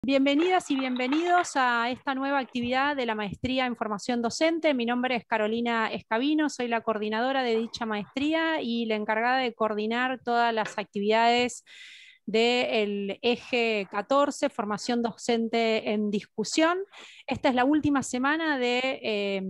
Bienvenidas y bienvenidos a esta nueva actividad de la Maestría en Formación Docente. Mi nombre es Carolina Escabino, soy la coordinadora de dicha maestría y la encargada de coordinar todas las actividades del eje 14, Formación Docente en Discusión. Esta es la última semana de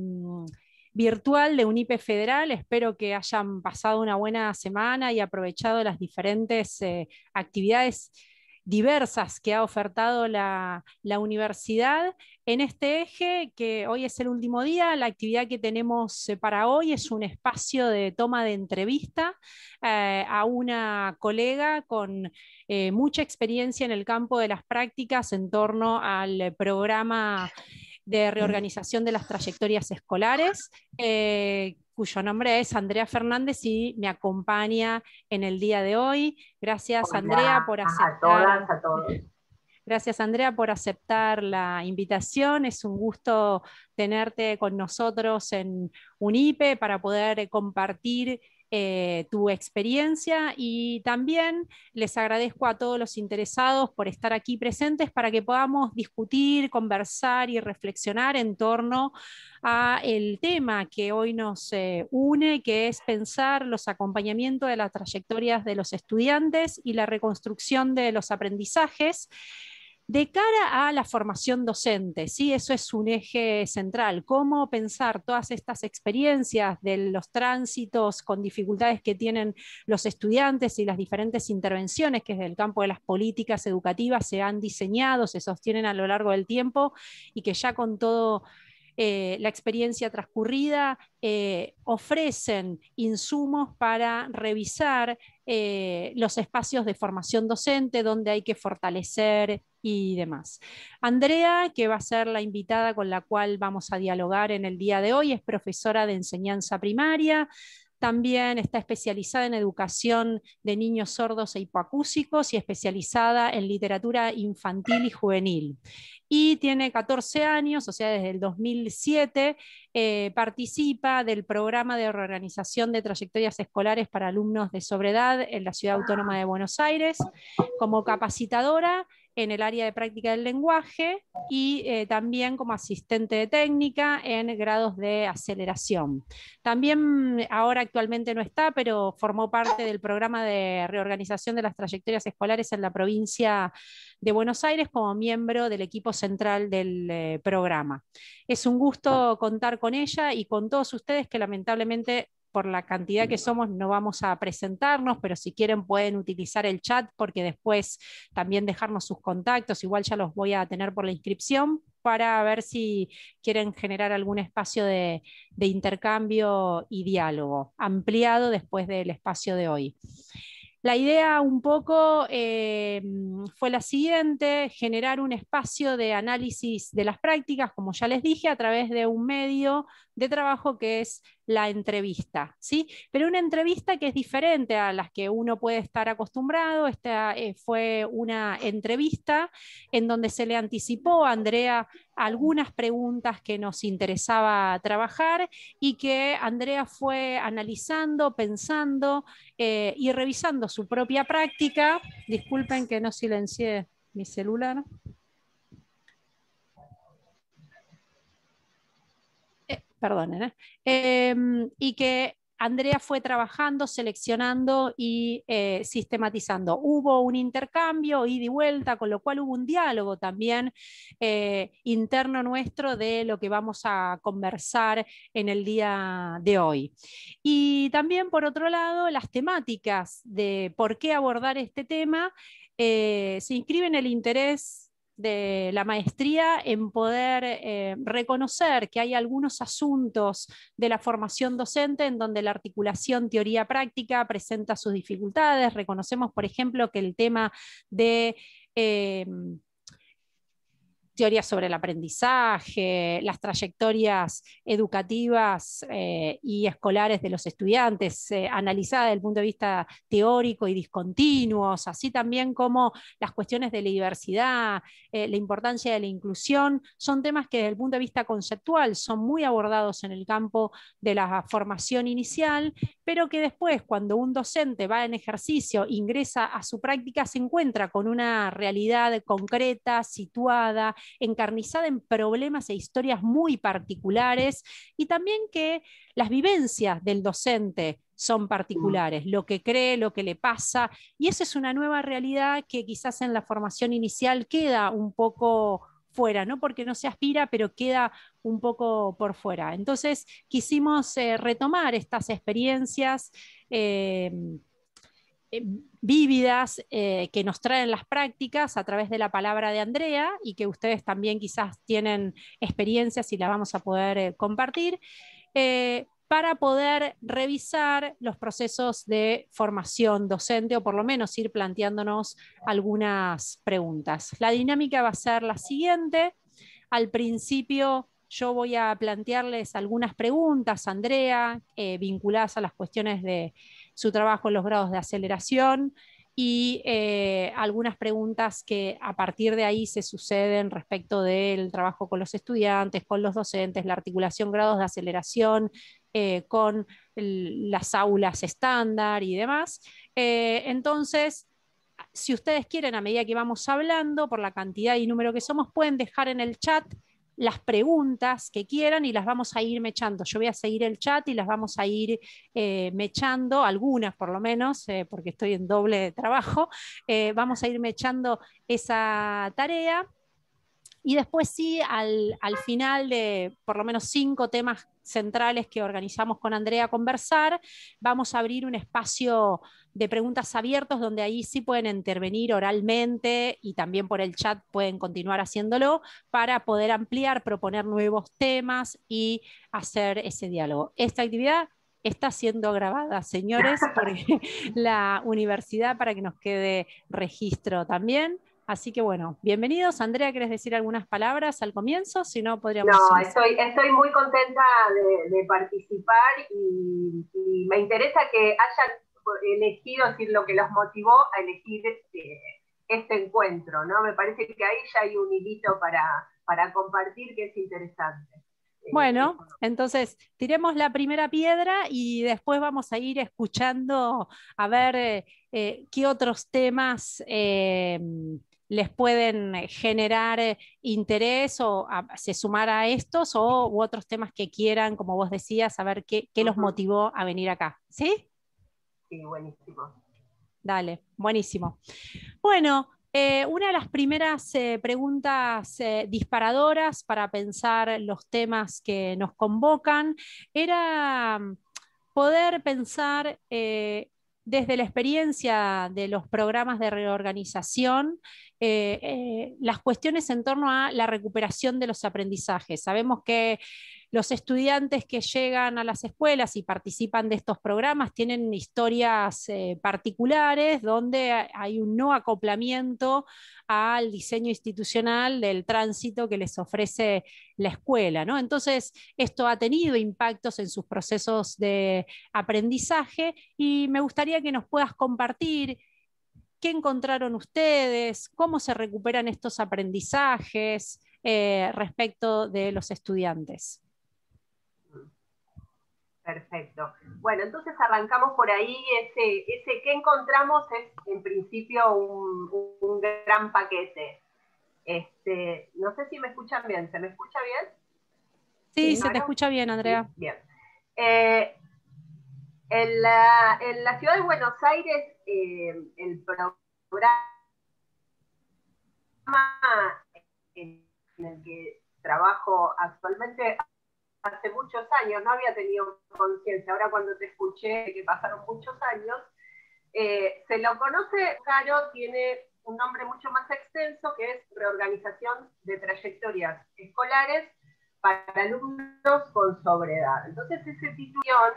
virtual de UNIPE Federal. Espero que hayan pasado una buena semana y aprovechado las diferentes actividades diversas que ha ofertado la universidad en este eje, que hoy es el último día. La actividad que tenemos para hoy es un espacio de toma de entrevista a una colega con mucha experiencia en el campo de las prácticas en torno al programa de reorganización de las trayectorias escolares, cuyo nombre es Andrea Fernández y me acompaña en el día de hoy. Gracias, Andrea, Hola por a aceptar. todas, a todos. Gracias, Andrea, por aceptar la invitación. Es un gusto tenerte con nosotros en UNIPE para poder compartir tu experiencia, y también les agradezco a todos los interesados por estar aquí presentes para que podamos discutir, conversar y reflexionar en torno a el tema que hoy nos une, que es pensar los acompañamientos de las trayectorias de los estudiantes y la reconstrucción de los aprendizajes de cara a la formación docente. ¿Sí? Eso es un eje central, cómo pensar todas estas experiencias de los tránsitos con dificultades que tienen los estudiantes y las diferentes intervenciones que desde el campo de las políticas educativas se han diseñado, se sostienen a lo largo del tiempo y que ya con todo la experiencia transcurrida ofrecen insumos para revisar los espacios de formación docente, donde hay que fortalecer y demás. Andrea, que va a ser la invitada con la cual vamos a dialogar en el día de hoy, es profesora de enseñanza primaria. También está especializada en educación de niños sordos e hipoacúsicos y especializada en literatura infantil y juvenil. Y tiene 14 años, o sea, desde el 2007, participa del programa de reorganización de trayectorias escolares para alumnos de sobredad en la Ciudad Autónoma de Buenos Aires, como capacitadora en el área de práctica del lenguaje y también como asistente de técnica en grados de aceleración. También ahora actualmente no está, pero formó parte del programa de reorganización de las trayectorias escolares en la provincia de Buenos Aires como miembro del equipo central del programa. Es un gusto contar con ella y con todos ustedes, que lamentablemente por la cantidad que somos no vamos a presentarnos, pero si quieren pueden utilizar el chat, porque después también dejarnos sus contactos, igual ya los voy a tener por la inscripción, para ver si quieren generar algún espacio de intercambio y diálogo ampliado después del espacio de hoy. La idea un poco fue la siguiente: generar un espacio de análisis de las prácticas, como ya les dije, a través de un medio de trabajo que es la entrevista, ¿sí? Pero una entrevista que es diferente a las que uno puede estar acostumbrado. Esta fue una entrevista en donde se le anticipó a Andrea algunas preguntas que nos interesaba trabajar y que Andrea fue analizando, pensando y revisando su propia práctica. Disculpen que no silencié mi celular. Perdonen. Y que Andrea fue trabajando, seleccionando y sistematizando. Hubo un intercambio, ida y vuelta, con lo cual hubo un diálogo también interno nuestro de lo que vamos a conversar en el día de hoy. Y también, por otro lado, las temáticas de por qué abordar este tema se inscriben en el interés de la maestría en poder reconocer que hay algunos asuntos de la formación docente en donde la articulación teoría-práctica presenta sus dificultades. Reconocemos, por ejemplo, que el tema de teorías sobre el aprendizaje, las trayectorias educativas y escolares de los estudiantes, analizadas desde el punto de vista teórico y discontinuos, así también como las cuestiones de la diversidad, la importancia de la inclusión, son temas que desde el punto de vista conceptual son muy abordados en el campo de la formación inicial, pero que después, cuando un docente va en ejercicio, ingresa a su práctica, se encuentra con una realidad concreta, situada, encarnizada en problemas e historias muy particulares, y también que las vivencias del docente son particulares, lo que cree, lo que le pasa, y esa es una nueva realidad que quizás en la formación inicial queda un poco fuera, no porque no se aspira, pero queda un poco por fuera. Entonces quisimos retomar estas experiencias eh, vívidas que nos traen las prácticas a través de la palabra de Andrea y que ustedes también quizás tienen experiencias y las vamos a poder compartir. Para poder revisar los procesos de formación docente o por lo menos ir planteándonos algunas preguntas. La dinámica va a ser la siguiente. Al principio yo voy a plantearles algunas preguntas, Andrea, vinculadas a las cuestiones de su trabajo en los grados de aceleración y algunas preguntas que a partir de ahí se suceden respecto del trabajo con los estudiantes, con los docentes, la articulación grados de aceleración, con las aulas estándar y demás. Entonces, si ustedes quieren, a medida que vamos hablando, por la cantidad y número que somos, pueden dejar en el chat las preguntas que quieran y las vamos a ir mechando. Yo voy a seguir el chat y las vamos a ir mechando, algunas por lo menos, porque estoy en doble trabajo. Vamos a ir mechando esa tarea. Y después sí, al final de por lo menos 5 temas centrales que organizamos con Andrea a conversar, vamos a abrir un espacio de preguntas abiertos donde ahí sí pueden intervenir oralmente y también por el chat pueden continuar haciéndolo para poder ampliar, proponer nuevos temas y hacer ese diálogo. Esta actividad está siendo grabada, señores, por la universidad para que nos quede registro también. Así que bueno, bienvenidos. Andrea, ¿quieres decir algunas palabras al comienzo? Si no, podríamos No, iniciar. estoy muy contenta de participar y me interesa que hayan elegido, es decir, lo que los motivó a elegir este encuentro, ¿no? Me parece que ahí ya hay un hilito para compartir que es interesante. Bueno, entonces tiremos la primera piedra y después vamos a ir escuchando a ver qué otros temas les pueden generar interés o se sumar a estos o u otros temas que quieran, como vos decías, a ver qué los motivó a venir acá. ¿Sí? Sí, buenísimo. Dale, buenísimo. Bueno, una de las primeras preguntas disparadoras para pensar los temas que nos convocan era poder pensar desde la experiencia de los programas de reorganización las cuestiones en torno a la recuperación de los aprendizajes. Sabemos que los estudiantes que llegan a las escuelas y participan de estos programas tienen historias particulares donde hay un no acoplamiento al diseño institucional del tránsito que les ofrece la escuela, ¿no? Entonces, esto ha tenido impactos en sus procesos de aprendizaje y me gustaría que nos puedas compartir qué encontraron ustedes, cómo se recuperan estos aprendizajes respecto de los estudiantes. Perfecto. Bueno, entonces arrancamos por ahí. Ese que encontramos es en principio un gran paquete. No sé si me escuchan bien. ¿Se me escucha bien? Sí, se te ¿Claro? escucha bien, Sí, Andrea. bien. En la ciudad de Buenos Aires, el programa en el que trabajo actualmente hace muchos años, no había tenido conciencia, ahora cuando te escuché que pasaron muchos años, se lo conoce, claro, tiene un nombre mucho más extenso que es reorganización de trayectorias escolares para alumnos con sobreedad. Entonces ese título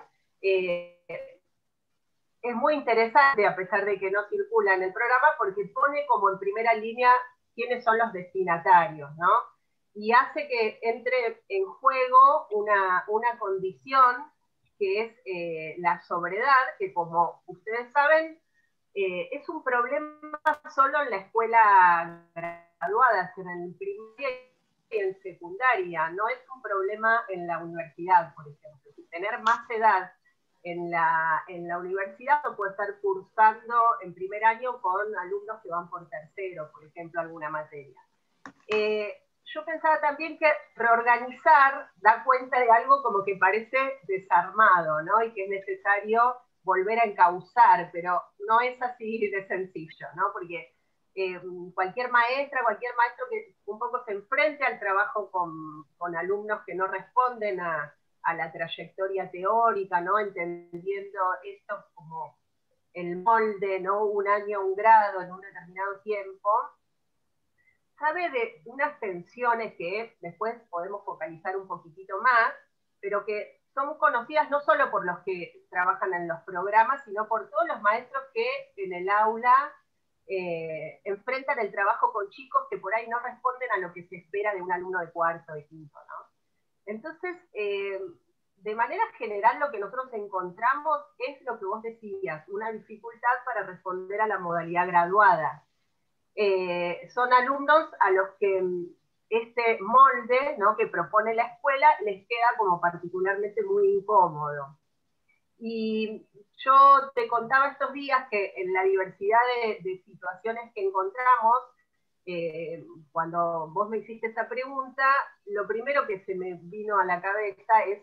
es muy interesante a pesar de que no circula en el programa porque pone como en primera línea quiénes son los destinatarios, ¿no? y hace que entre en juego una condición que es la sobriedad, que como ustedes saben, es un problema solo en la escuela graduada, en el primaria y en secundaria, no es un problema en la universidad, por ejemplo. Si tener más edad en la universidad no puede estar cursando en primer año con alumnos que van por tercero, por ejemplo, alguna materia. Yo pensaba también que reorganizar da cuenta de algo como que parece desarmado, ¿no? Y que es necesario volver a encauzar, pero no es así de sencillo, ¿no? Porque cualquier maestra, cualquier maestro que un poco se enfrente al trabajo con alumnos que no responden a la trayectoria teórica, ¿no? Entendiendo esto como el molde, ¿no? Un año, un grado en un determinado tiempo, sabe de unas tensiones que después podemos focalizar un poquitito más, pero que son conocidas no solo por los que trabajan en los programas, sino por todos los maestros que en el aula enfrentan el trabajo con chicos que por ahí no responden a lo que se espera de un alumno de cuarto, de quinto, ¿no? Entonces, de manera general lo que nosotros encontramos es lo que vos decías, una dificultad para responder a la modalidad graduada. Son alumnos a los que este molde, ¿no?, que propone la escuela les queda como particularmente muy incómodo. Y yo te contaba estos días que en la diversidad de situaciones que encontramos, cuando vos me hiciste esa pregunta, lo primero que se me vino a la cabeza es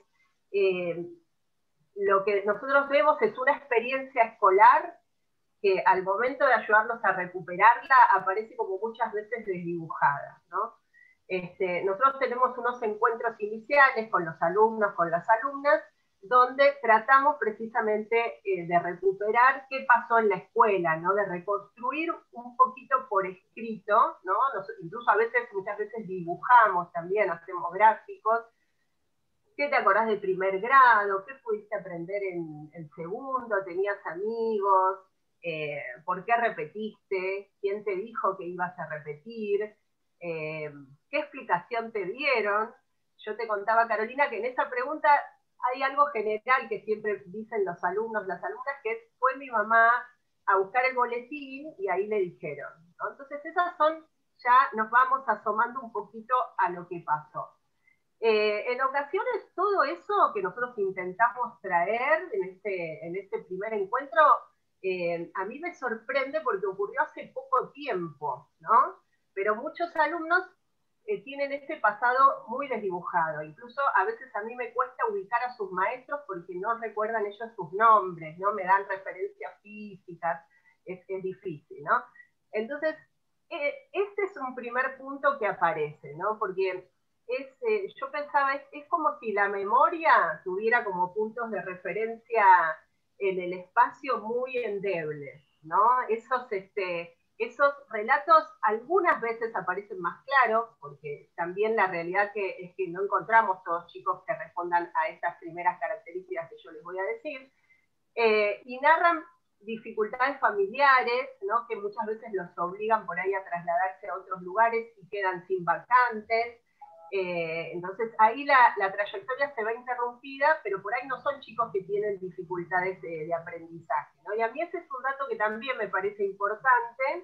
lo que nosotros vemos es una experiencia escolar que al momento de ayudarnos a recuperarla aparece como muchas veces desdibujada, ¿no? Nosotros tenemos unos encuentros iniciales con los alumnos, con las alumnas, donde tratamos precisamente de recuperar qué pasó en la escuela, ¿no? De reconstruir un poquito por escrito, ¿no? Incluso muchas veces dibujamos también, hacemos gráficos. ¿Qué te acordás de primer grado? ¿Qué pudiste aprender en el segundo? ¿Tenías amigos? ¿Por qué repetiste? ¿Quién te dijo que ibas a repetir? ¿Qué explicación te dieron? Yo te contaba, Carolina, que en esa pregunta hay algo general que siempre dicen los alumnos, las alumnas, que es, fue mi mamá a buscar el boletín y ahí le dijeron, ¿no? Entonces esas son, ya nos vamos asomando un poquito a lo que pasó. En ocasiones todo eso que nosotros intentamos traer en este primer encuentro, a mí me sorprende porque ocurrió hace poco tiempo, ¿no? Pero muchos alumnos tienen este pasado muy desdibujado. Incluso a veces a mí me cuesta ubicar a sus maestros porque no recuerdan ellos sus nombres, no me dan referencias físicas, es difícil, ¿no? Entonces, este es un primer punto que aparece, ¿no? Porque yo pensaba, es como si la memoria tuviera como puntos de referencia en el espacio muy endebles, ¿no? Esos relatos algunas veces aparecen más claros, porque también la realidad es que no encontramos todos chicos que respondan a estas primeras características que yo les voy a decir, y narran dificultades familiares, ¿no?, que muchas veces los obligan por ahí a trasladarse a otros lugares y quedan sin vacantes. Entonces ahí la trayectoria se ve interrumpida, pero por ahí no son chicos que tienen dificultades de aprendizaje, ¿no? Y a mí ese es un dato que también me parece importante,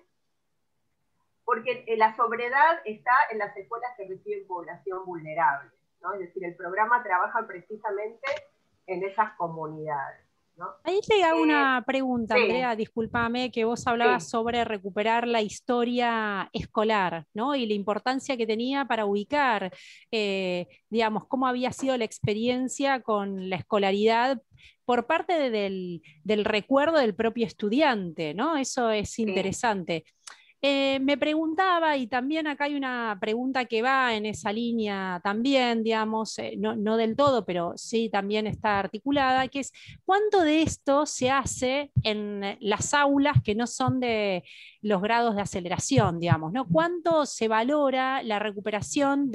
porque la sobriedad está en las escuelas que reciben población vulnerable, ¿no? Es decir, el programa trabaja precisamente en esas comunidades, ¿no? Ahí te hago una pregunta, Sí, Andrea, discúlpame, que vos hablabas sí. sobre recuperar la historia escolar, ¿no? Y la importancia que tenía para ubicar, digamos, cómo había sido la experiencia con la escolaridad por parte del recuerdo del propio estudiante, ¿no? Eso es Sí. interesante. Me preguntaba, y también acá hay una pregunta que va en esa línea también, digamos, no del todo, pero sí también está articulada, que es cuánto de esto se hace en las aulas que no son de los grados de aceleración, digamos, ¿no? ¿Cuánto se valora la recuperación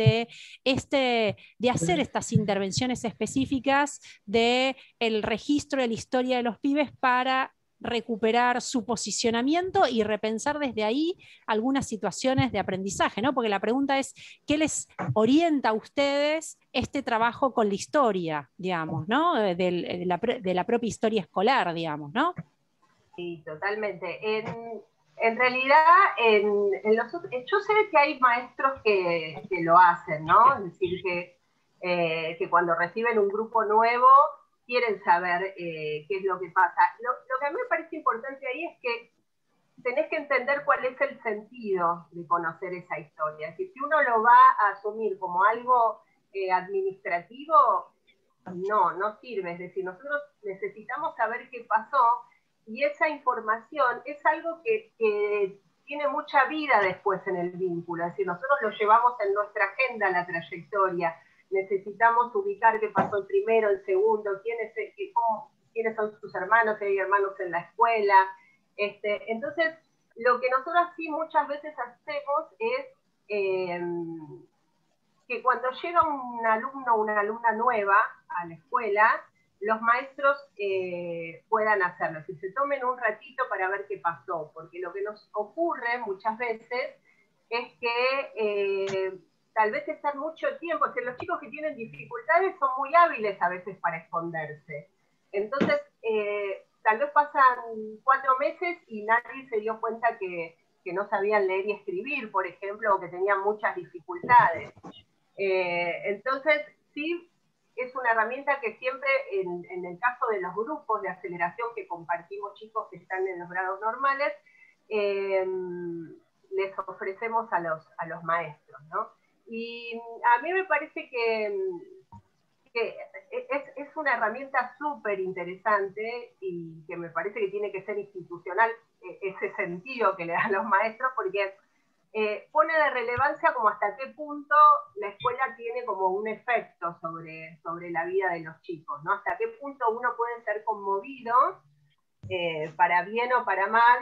de hacer estas intervenciones específicas del registro de la historia de los pibes para recuperar su posicionamiento y repensar desde ahí algunas situaciones de aprendizaje, ¿no? Porque la pregunta es, ¿qué les orienta a ustedes este trabajo con la historia, digamos, ¿no? De la propia historia escolar, digamos, ¿no? Sí, totalmente. En realidad, yo sé que hay maestros que lo hacen, ¿no? Es decir, que cuando reciben un grupo nuevo quieren saber qué es lo que pasa. Lo que a mí me parece importante ahí es que tenés que entender cuál es el sentido de conocer esa historia. Es decir, si uno lo va a asumir como algo administrativo, no sirve. Es decir, nosotros necesitamos saber qué pasó y esa información es algo que tiene mucha vida después en el vínculo. Es decir, nosotros lo llevamos en nuestra agenda, la trayectoria. Necesitamos ubicar qué pasó el primero, el segundo, quiénes son sus hermanos, si hay hermanos en la escuela. Entonces, lo que nosotros sí muchas veces hacemos es que cuando llega un alumno o una alumna nueva a la escuela, los maestros puedan hacerlo, si se tomen un ratito para ver qué pasó, porque lo que nos ocurre muchas veces es que tal vez estar mucho tiempo, o sea, los chicos que tienen dificultades son muy hábiles a veces para esconderse. Entonces, tal vez pasan 4 meses y nadie se dio cuenta que no sabían leer y escribir, por ejemplo, o que tenían muchas dificultades. Entonces, sí, es una herramienta que siempre, en el caso de los grupos de aceleración que compartimos chicos que están en los grados normales, les ofrecemos a los maestros, ¿no? Y a mí me parece que es una herramienta súper interesante y que me parece que tiene que ser institucional ese sentido que le dan los maestros, porque pone de relevancia como hasta qué punto la escuela tiene como un efecto sobre la vida de los chicos, ¿no? Hasta qué punto uno puede ser conmovido, para bien o para mal,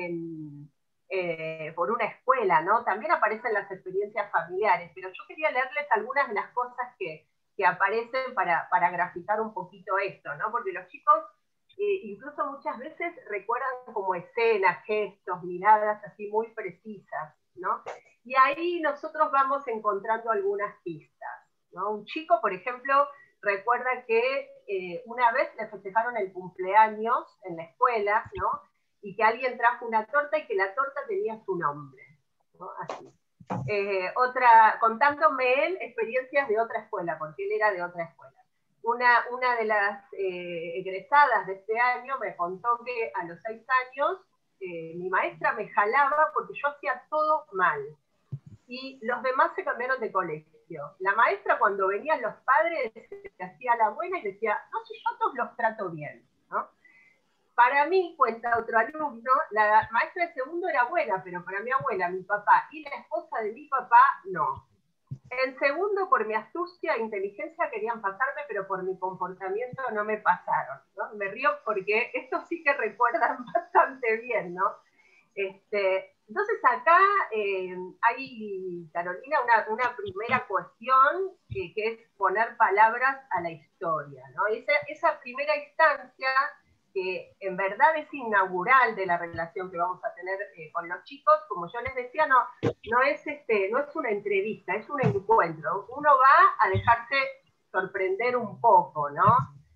por una escuela, ¿no? También aparecen las experiencias familiares, pero yo quería leerles algunas de las cosas que aparecen para graficar un poquito esto, ¿no? Porque los chicos incluso muchas veces recuerdan como escenas, gestos, miradas así muy precisas, ¿no? Y ahí nosotros vamos encontrando algunas pistas, ¿no? Un chico, por ejemplo, recuerda que una vez le festejaron el cumpleaños en la escuela, ¿no? Y que alguien trajo una torta y que la torta tenía su nombre, ¿no? Así. Contándome él experiencias de otra escuela, porque él era de otra escuela. Una de las egresadas de este año me contó que a los 6 años mi maestra me jalaba porque yo hacía todo mal. Y los demás se cambiaron de colegio. La maestra, cuando venían los padres, se hacía la buena y decía, no, si yo a todos los trato bien, ¿no? Para mí, cuenta otro alumno, la maestra de segundo era buena, pero para mi abuela, mi papá y la esposa de mi papá, no. En segundo, por mi astucia e inteligencia querían pasarme, pero por mi comportamiento no me pasaron, ¿no? Me río porque esto sí que recuerdan bastante bien, ¿no? Entonces acá hay, Carolina, una primera cuestión que es poner palabras a la historia, ¿no? Esa primera instancia que en verdad es inaugural de la relación que vamos a tener con los chicos, como yo les decía, no es una entrevista, es un encuentro. Uno va a dejarse sorprender un poco, ¿no?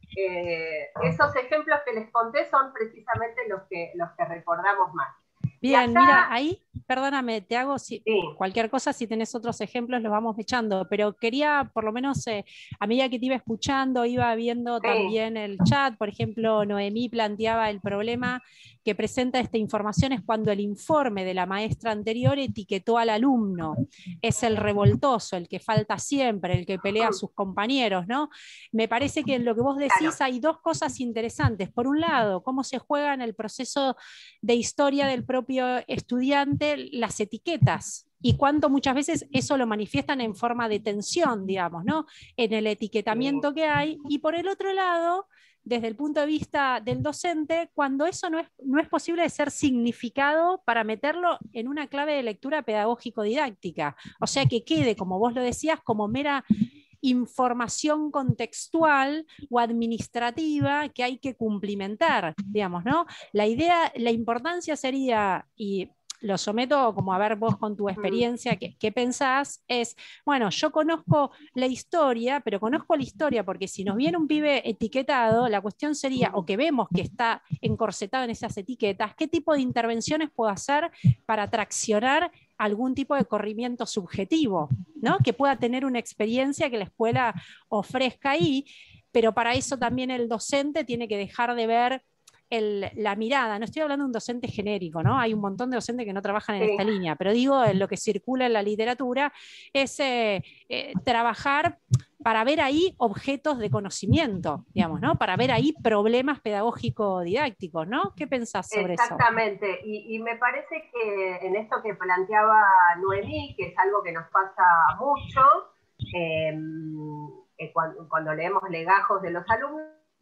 Esos ejemplos que les conté son precisamente los que recordamos más. Bien, acá, mira, ahí, perdóname, te hago sí. Cualquier cosa, si tenés otros ejemplos, los vamos echando, pero quería, por lo menos, a medida que te iba escuchando, iba viendo también el chat. Por ejemplo, Noemí planteaba el problema que presenta esta información es cuando el informe de la maestra anterior etiquetó al alumno. Es el revoltoso, el que falta siempre, el que pelea a sus compañeros, ¿no? Me parece que en lo que vos decís hay dos cosas interesantes. Por un lado, cómo se juega en el proceso de historia del propio estudiante las etiquetas y cuánto muchas veces eso lo manifiestan en forma de tensión, digamos, ¿no? En el etiquetamiento que hay. Y por el otro lado, desde el punto de vista del docente, cuando eso no es posible de ser significado para meterlo en una clave de lectura pedagógico-didáctica. O sea, que quede, como vos lo decías, como mera información contextual o administrativa que hay que cumplimentar, digamos, ¿no? La idea, la importancia sería, y lo someto como a ver vos con tu experiencia, ¿qué pensás? Es, bueno, yo conozco la historia, pero conozco la historia porque si nos viene un pibe etiquetado, la cuestión sería, o que vemos que está encorsetado en esas etiquetas, ¿qué tipo de intervenciones puedo hacer para traccionar algún tipo de corrimiento subjetivo, ¿no? Que pueda tener una experiencia que la escuela ofrezca ahí, pero para eso también el docente tiene que dejar de ver la mirada. No estoy hablando de un docente genérico, ¿no? Hay un montón de docentes que no trabajan en esta línea, pero digo, en lo que circula en la literatura es trabajar para ver ahí objetos de conocimiento, digamos, ¿no? Para ver ahí problemas pedagógico-didácticos, ¿no? ¿Qué pensás sobre eso? Exactamente, y me parece que en esto que planteaba Noemí, que es algo que nos pasa mucho, cuando leemos legajos de los alumnos,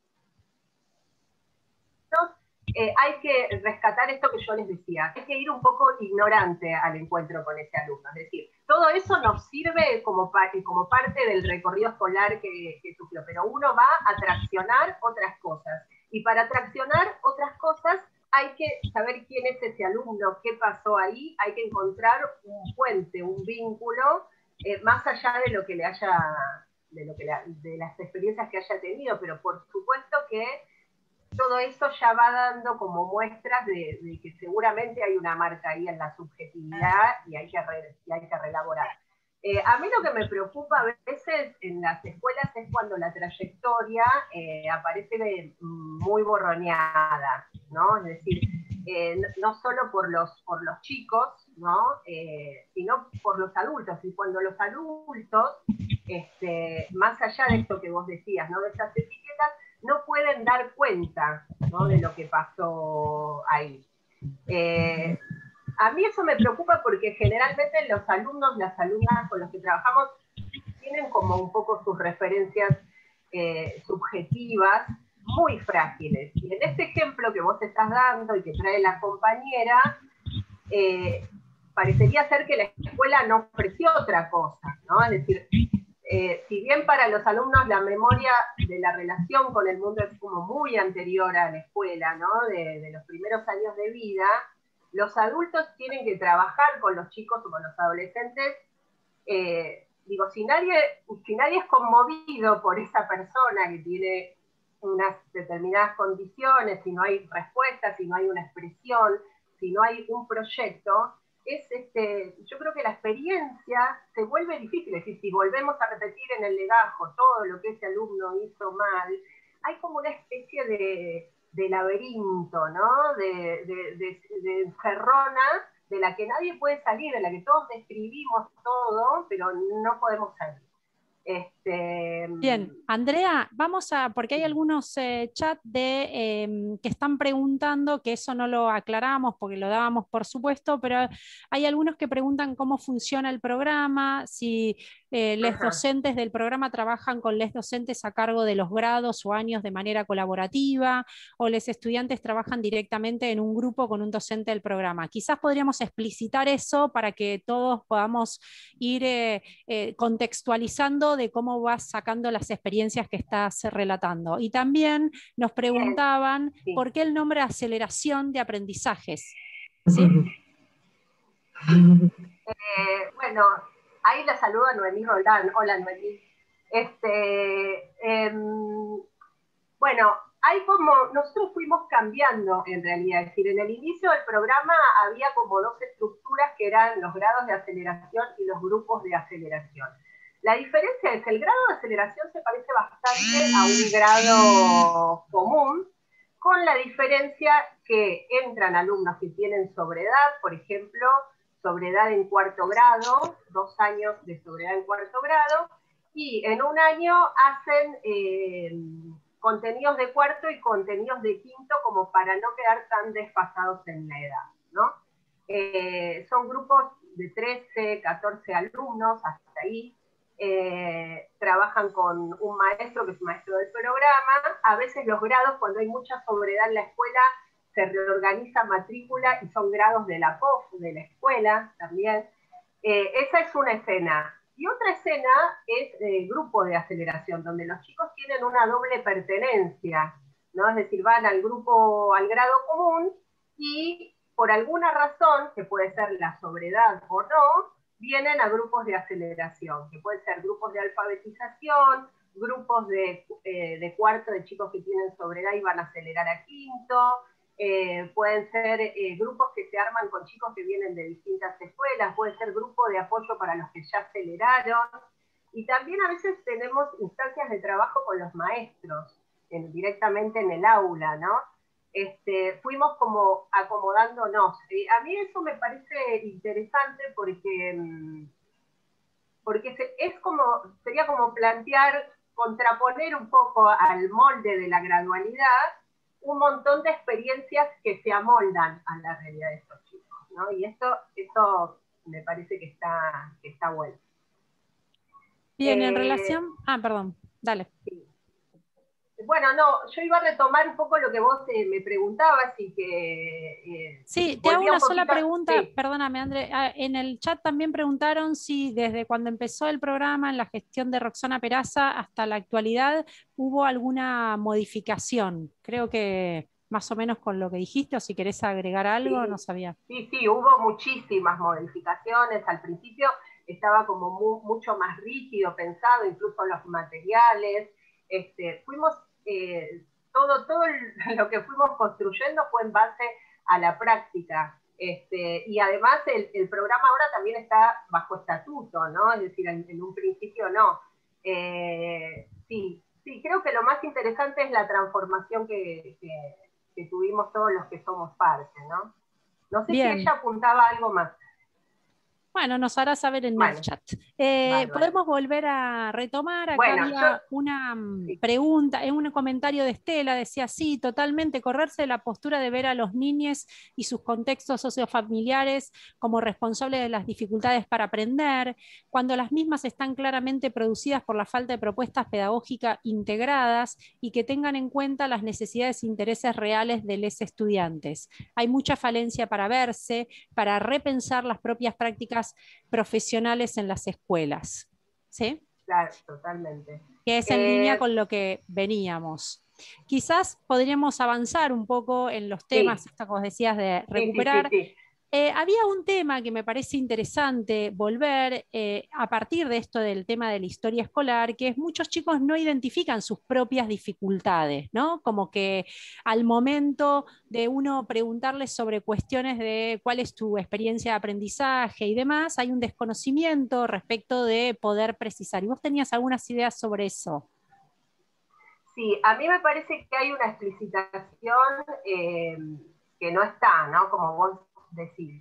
hay que rescatar esto que yo les decía, hay que ir un poco ignorante al encuentro con ese alumno, es decir, todo eso nos sirve como parte del recorrido escolar que sufrió, pero uno va a traccionar otras cosas, y para traccionar otras cosas hay que saber quién es ese alumno, qué pasó ahí, hay que encontrar un puente, un vínculo, más allá de lo que le haya, de las experiencias que haya tenido, pero por supuesto que todo eso ya va dando como muestras de que seguramente hay una marca ahí en la subjetividad y hay que reelaborar. A mí lo que me preocupa a veces en las escuelas es cuando la trayectoria aparece muy borroneada, ¿no? Es decir, no solo por los chicos, ¿no? Sino por los adultos. Y cuando los adultos, más allá de esto que vos decías, ¿no? De estas etiquetas, no pueden dar cuenta, ¿no? De lo que pasó ahí. A mí eso me preocupa porque generalmente los alumnos, las alumnas con los que trabajamos tienen como un poco sus referencias subjetivas muy frágiles. Y en este ejemplo que vos estás dando y que trae la compañera, parecería ser que la escuela no ofreció otra cosa, ¿no? Es decir, si bien para los alumnos la memoria de la relación con el mundo es como muy anterior a la escuela, ¿no? De los primeros años de vida, los adultos tienen que trabajar con los chicos o con los adolescentes. Digo, si nadie es conmovido por esa persona que tiene unas determinadas condiciones, si no hay respuestas, si no hay una expresión, si no hay un proyecto, yo creo que la experiencia se vuelve difícil. Es decir, si volvemos a repetir en el legajo todo lo que ese alumno hizo mal, hay como una especie de laberinto, ¿no? De encerrona, de la que nadie puede salir, de la que todos describimos todo, pero no podemos salir. Bien, Andrea, vamos a, porque hay algunos chats que están preguntando, que eso no lo aclaramos porque lo dábamos por supuesto, pero hay algunos que preguntan cómo funciona el programa, si los docentes del programa trabajan con los docentes a cargo de los grados o años de manera colaborativa, o los estudiantes trabajan directamente en un grupo con un docente del programa. Quizás podríamos explicitar eso para que todos podamos ir contextualizando de cómo vas sacando las experiencias que estás relatando. Y también nos preguntaban por qué el nombre aceleración de aprendizajes. ¿Sí? Bueno, ahí la saludo a Noemí Roldán. Hola, Noemí. Bueno, nosotros fuimos cambiando en realidad, es decir, en el inicio del programa había como dos estructuras que eran los grados de aceleración y los grupos de aceleración. La diferencia es que el grado de aceleración se parece bastante a un grado común, con la diferencia que entran alumnos que tienen sobredad, por ejemplo, sobredad en cuarto grado, 2 años de sobredad en cuarto grado, y en un año hacen contenidos de cuarto y contenidos de quinto como para no quedar tan desfasados en la edad, ¿no? Son grupos de 13, 14 alumnos, hasta ahí. Trabajan con un maestro que es maestro del programa. A veces los grados, cuando hay mucha sobredad en la escuela, se reorganiza matrícula y son grados de la POF, de la escuela también. Esa es una escena. Y otra escena es grupo de aceleración, donde los chicos tienen una doble pertenencia, ¿no? Es decir, van al grupo, al grado común, y por alguna razón, que puede ser la sobriedad o no, vienen a grupos de aceleración, que pueden ser grupos de alfabetización, grupos de cuarto de chicos que tienen sobriedad y van a acelerar a quinto, pueden ser grupos que se arman con chicos que vienen de distintas escuelas, puede ser grupo de apoyo para los que ya aceleraron, y también a veces tenemos instancias de trabajo con los maestros, directamente en el aula, ¿no? Fuimos como acomodándonos. A mí eso me parece interesante porque sería como plantear, contraponer un poco al molde de la gradualidad un montón de experiencias que se amoldan a la realidad de estos chicos, ¿no? Y eso me parece que está bueno. Bien, en relación... perdón, dale. Sí. Bueno, no, yo iba a retomar un poco lo que vos me preguntabas y que... sí, te hago una sola pregunta, sí. perdóname, André. En el chat también preguntaron si desde cuando empezó el programa en la gestión de Roxana Peraza hasta la actualidad hubo alguna modificación. Creo que más o menos con lo que dijiste, o si querés agregar algo, Sí, no sabía. sí, hubo muchísimas modificaciones. Al principio estaba como mucho más rígido, pensado, incluso los materiales. Fuimos, todo lo que fuimos construyendo fue en base a la práctica. Y además el programa ahora también está bajo estatuto, ¿no? Es decir, en un principio no. Sí, creo que lo más interesante es la transformación que tuvimos todos los que somos parte, ¿no? No sé si Bien. ella apuntaba algo más. Bueno, nos hará saber en el chat. Podemos volver a retomar. Acá Bueno, había una sí. pregunta, en un comentario de Estela, decía, sí, totalmente, correrse de la postura de ver a los niños y sus contextos sociofamiliares como responsables de las dificultades para aprender, cuando las mismas están claramente producidas por la falta de propuestas pedagógicas integradas y que tengan en cuenta las necesidades e intereses reales de los estudiantes. Hay mucha falencia para verse, para repensar las propias prácticas profesionales en las escuelas. ¿Sí? Claro, totalmente. Que es en línea con lo que veníamos. Quizás podríamos avanzar un poco en los temas, Sí. esto que vos decías de recuperar. Sí. Había un tema que me parece interesante volver a partir de esto del tema de la historia escolar, que es muchos chicos no identifican sus propias dificultades, ¿no? Como que al momento de uno preguntarles sobre cuestiones de cuál es tu experiencia de aprendizaje y demás, hay un desconocimiento respecto de poder precisar. ¿Y vos tenías algunas ideas sobre eso? Sí, a mí me parece que hay una explicitación que no está, ¿no? Como vos decís.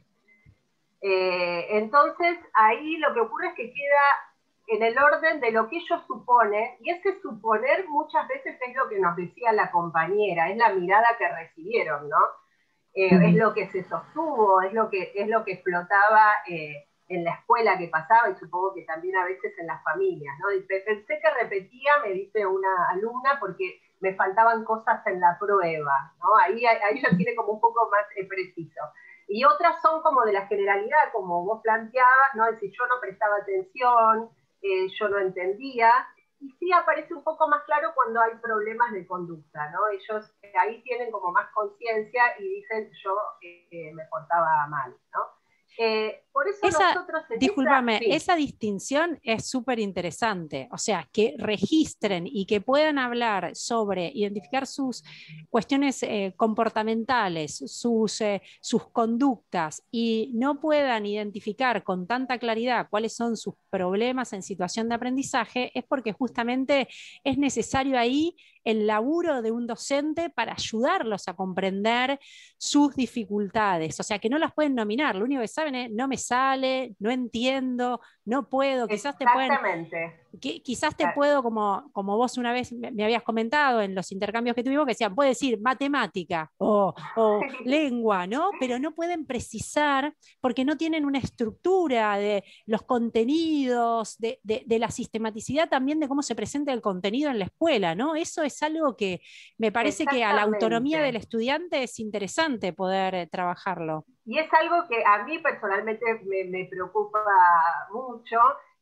Entonces, ahí lo que ocurre es que queda en el orden de lo que ellos suponen, y ese suponer muchas veces es lo que nos decía la compañera, es la mirada que recibieron, ¿no? Es lo que se sostuvo, es lo que explotaba en la escuela que pasaba, y supongo que también a veces en las familias, ¿no? Pensé que repetía, me dice una alumna, porque me faltaban cosas en la prueba, ¿no? Ahí lo tiene como un poco más preciso. Y otras son como de la generalidad, como vos planteabas, ¿no? Es decir, yo no prestaba atención, yo no entendía, y sí aparece un poco más claro cuando hay problemas de conducta, ¿no? Ellos ahí tienen como más conciencia y dicen, yo me portaba mal, ¿no? Por eso nosotros en discúlpame, sí. esa distinción es súper interesante, o sea, que registren y que puedan hablar sobre identificar sus cuestiones comportamentales, sus conductas y no puedan identificar con tanta claridad cuáles son sus problemas en situación de aprendizaje, es porque justamente es necesario ahí el laburo de un docente para ayudarlos a comprender sus dificultades, o sea, que no las pueden nominar, lo único que saben es no me sale, no entiendo, no puedo, Exactamente. Quizás te puedo, como vos una vez me habías comentado en los intercambios que tuvimos, que decían, puede decir matemática o lengua, ¿no? Pero no pueden precisar porque no tienen una estructura de los contenidos, de la sistematicidad también de cómo se presenta el contenido en la escuela, ¿no? Eso es algo que me parece que a la autonomía del estudiante es interesante poder trabajarlo. Y es algo que a mí personalmente me preocupa mucho,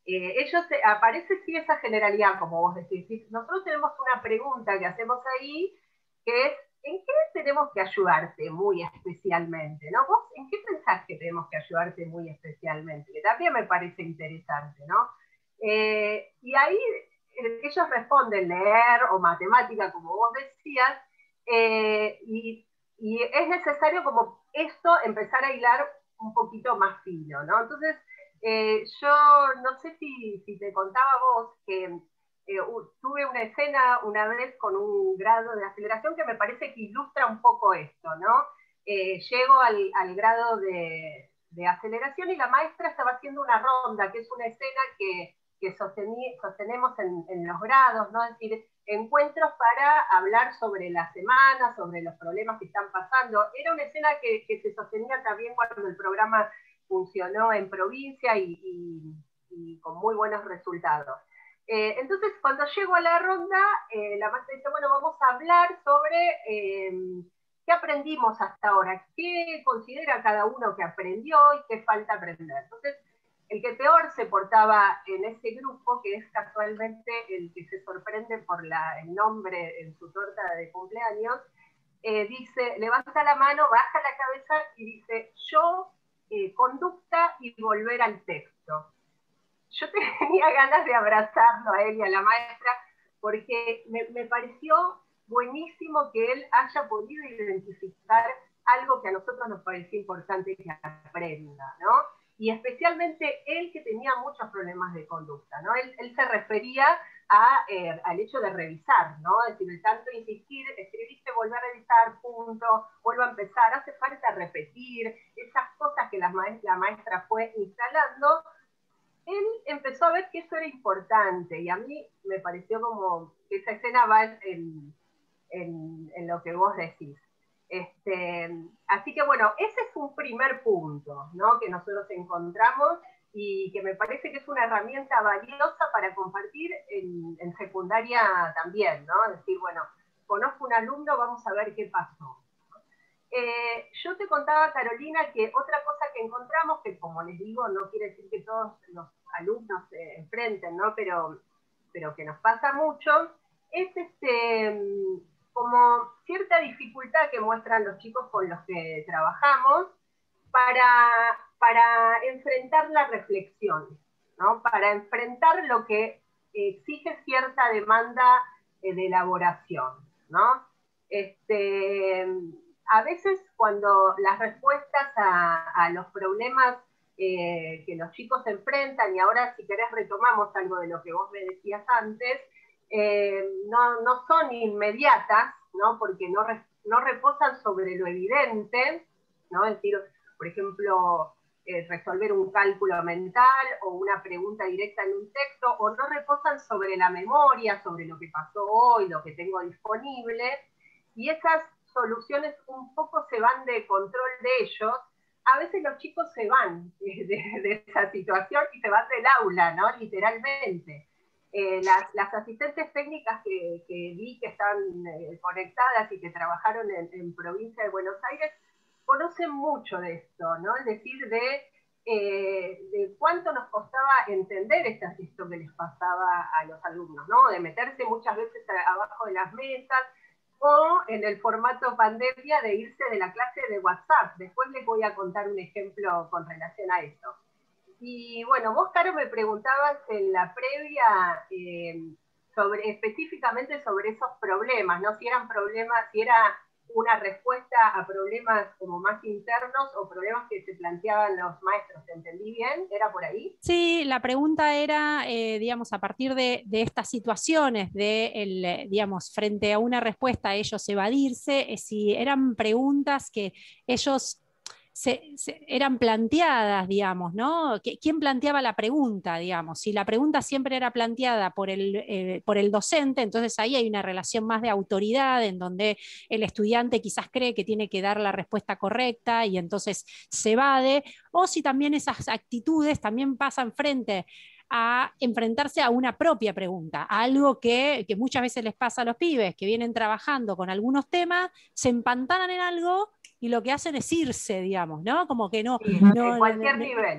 Aparece sí esa generalidad, como vos decís. Nosotros tenemos una pregunta que hacemos ahí, que es, ¿en qué tenemos que ayudarte muy especialmente? ¿No? ¿Vos en qué pensás que tenemos que ayudarte muy especialmente? Que también me parece interesante, ¿no? Y ahí ellos responden leer o matemática, como vos decías, y es necesario como esto empezar a hilar un poquito más fino, ¿no? Entonces, yo no sé si te contaba vos que tuve una escena una vez con un grado de aceleración que me parece que ilustra un poco esto, ¿no? Llego al grado de aceleración y la maestra estaba haciendo una ronda, que es una escena que sostenemos en los grados, ¿no? Es decir, encuentros para hablar sobre la semana, sobre los problemas que están pasando. Era una escena que se sostenía también cuando el programa funcionó en provincia y con muy buenos resultados. Entonces, cuando llego a la ronda, la maestra dice, bueno, vamos a hablar sobre qué aprendimos hasta ahora, qué considera cada uno que aprendió y qué falta aprender. Entonces, el que peor se portaba en ese grupo, que es casualmente el que se sorprende por el nombre en su torta de cumpleaños, dice, levanta la mano, baja la cabeza y dice, yo, conducta y volver al texto. Yo tenía ganas de abrazarlo a él y a la maestra, porque me pareció buenísimo que él haya podido identificar algo que a nosotros nos parecía importante que aprenda, ¿no? Y especialmente él que tenía muchos problemas de conducta, ¿no? Él se refería al hecho de revisar, ¿no? Es decir, de tanto insistir, escribiste, volver a revisar, punto, vuelvo a empezar, hace falta repetir, esas cosas que la maestra fue instalando. Él empezó a ver que eso era importante y a mí me pareció como que esa escena va en lo que vos decís. Así que bueno, ese es un primer punto, ¿no? Que nosotros encontramos y que me parece que es una herramienta valiosa para compartir en secundaria también, ¿no? Es decir, bueno, conozco un alumno, vamos a ver qué pasó. Yo te contaba, Carolina, que otra cosa que encontramos, que como les digo, no quiere decir que todos los alumnos se enfrenten, ¿no? Pero que nos pasa mucho, es como cierta dificultad que muestran los chicos con los que trabajamos para enfrentar la reflexión, ¿no? Para enfrentar lo que exige cierta demanda de elaboración, ¿no? A veces cuando las respuestas a los problemas que los chicos se enfrentan, y ahora si querés retomamos algo de lo que vos me decías antes, no son inmediatas, ¿no? Porque no reposan sobre lo evidente, ¿no? Es decir, por ejemplo, resolver un cálculo mental o una pregunta directa en un texto, o no reposan sobre la memoria, sobre lo que pasó hoy, lo que tengo disponible, y esas soluciones un poco se van de control de ellos. A veces los chicos se van de esa situación y se van del aula, ¿no? Literalmente. Las asistentes técnicas que vi que están conectadas y que trabajaron en provincia de Buenos Aires conocen mucho de esto, ¿no? Es decir, de cuánto nos costaba entender esto que les pasaba a los alumnos, ¿no? De meterse muchas veces abajo de las mesas, o en el formato pandemia de irse de la clase de WhatsApp. Después les voy a contar un ejemplo con relación a eso. Y bueno, vos, Caro, me preguntabas en la previa específicamente sobre esos problemas, ¿no? Si eran problemas, si era una respuesta a problemas como más internos o problemas que se planteaban los maestros. ¿Te entendí bien? ¿Era por ahí? Sí, la pregunta era, digamos, a partir de estas situaciones, digamos, frente a una respuesta, ellos evadirse, si eran preguntas que ellos eran planteadas, digamos, ¿no? ¿Quién planteaba la pregunta, digamos? Si la pregunta siempre era planteada por el docente, entonces ahí hay una relación más de autoridad, en donde el estudiante quizás cree que tiene que dar la respuesta correcta y entonces se evade, o si también esas actitudes también pasan frente a enfrentarse a una propia pregunta, a algo que muchas veces les pasa a los pibes que vienen trabajando con algunos temas, se empantanan en algo y lo que hacen es irse, digamos, ¿no? Como que no. Sí, no en cualquier nivel.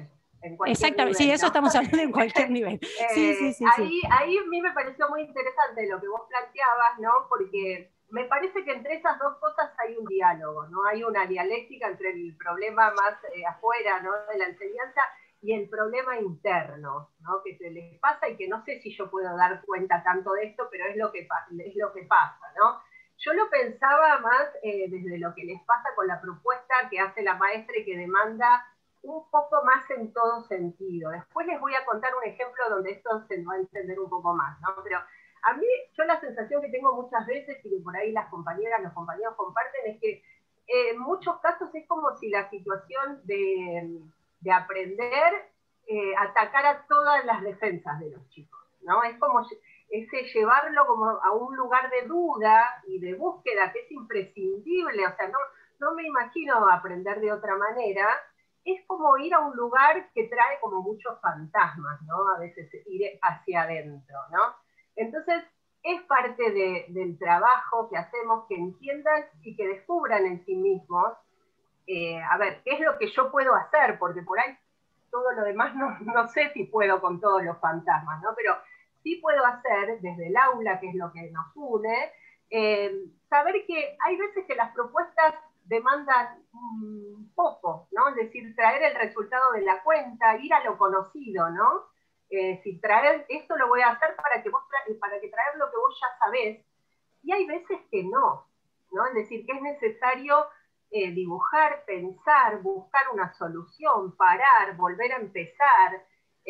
en cualquier Exactamente, sí, nivel, eso ¿no? estamos hablando en cualquier nivel. Sí, sí, sí, sí. Ahí a mí me pareció muy interesante lo que vos planteabas, ¿no? Porque me parece que entre esas dos cosas hay un diálogo, ¿no? Hay una dialéctica entre el problema más afuera, ¿no? De la enseñanza y el problema interno, ¿no? Que se les pasa y que no sé si yo puedo dar cuenta tanto de esto, pero es lo que pasa, ¿no? Yo lo pensaba más desde lo que les pasa con la propuesta que hace la maestra y que demanda un poco más en todo sentido. Después les voy a contar un ejemplo donde esto se va a entender un poco más, ¿no? Pero a mí, yo la sensación que tengo muchas veces, y que por ahí las compañeras, los compañeros comparten, es que en muchos casos es como si la situación de aprender atacara todas las defensas de los chicos, ¿no? Es como ese llevarlo como a un lugar de duda y de búsqueda que es imprescindible, o sea, no me imagino aprender de otra manera. Es como ir a un lugar que trae como muchos fantasmas, ¿no? A veces ir hacia adentro, ¿no? Entonces, es parte del trabajo que hacemos, que entiendan y que descubran en sí mismos, a ver, ¿qué es lo que yo puedo hacer? Porque por ahí todo lo demás no sé si puedo con todos los fantasmas, ¿no? Pero sí puedo hacer desde el aula, que es lo que nos une, saber que hay veces que las propuestas demandan poco, ¿no? Es decir, traer el resultado de la cuenta, ir a lo conocido, ¿no? Si traer esto lo voy a hacer para que traer lo que vos ya sabés, y hay veces que ¿no? Es decir, que es necesario dibujar, pensar, buscar una solución, parar, volver a empezar.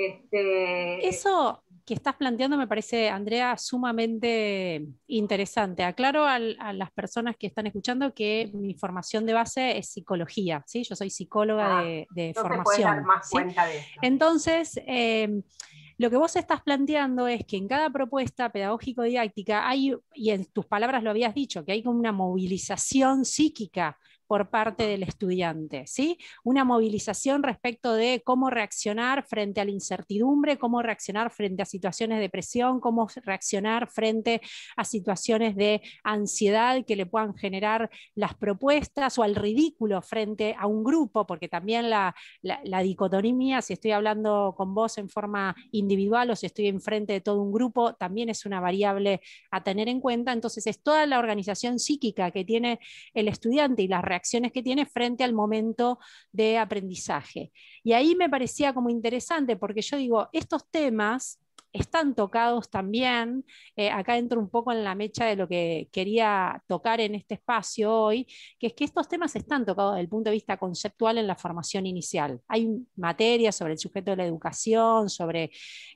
Eso que estás planteando me parece, Andrea, sumamente interesante. Aclaro a las personas que están escuchando que mi formación de base es psicología, ¿sí? Yo soy psicóloga de Entonces puedes dar formación, más ¿sí? cuenta de eso. Entonces, lo que vos estás planteando es que en cada propuesta pedagógico-didáctica hay, y en tus palabras lo habías dicho, que hay como una movilización psíquica por parte del estudiante, ¿sí? Una movilización respecto de cómo reaccionar frente a la incertidumbre, cómo reaccionar frente a situaciones de presión, cómo reaccionar frente a situaciones de ansiedad que le puedan generar las propuestas o al ridículo frente a un grupo, porque también la dicotomía, si estoy hablando con vos en forma individual o si estoy enfrente de todo un grupo, también es una variable a tener en cuenta. Entonces es toda la organización psíquica que tiene el estudiante y las reacciones que tiene frente al momento de aprendizaje. Y ahí me parecía como interesante porque yo digo, estos temas están tocados también, acá entro un poco en la mecha de lo que quería tocar en este espacio hoy, que es que estos temas están tocados desde el punto de vista conceptual en la formación inicial. Hay materias sobre el sujeto de la educación, sobre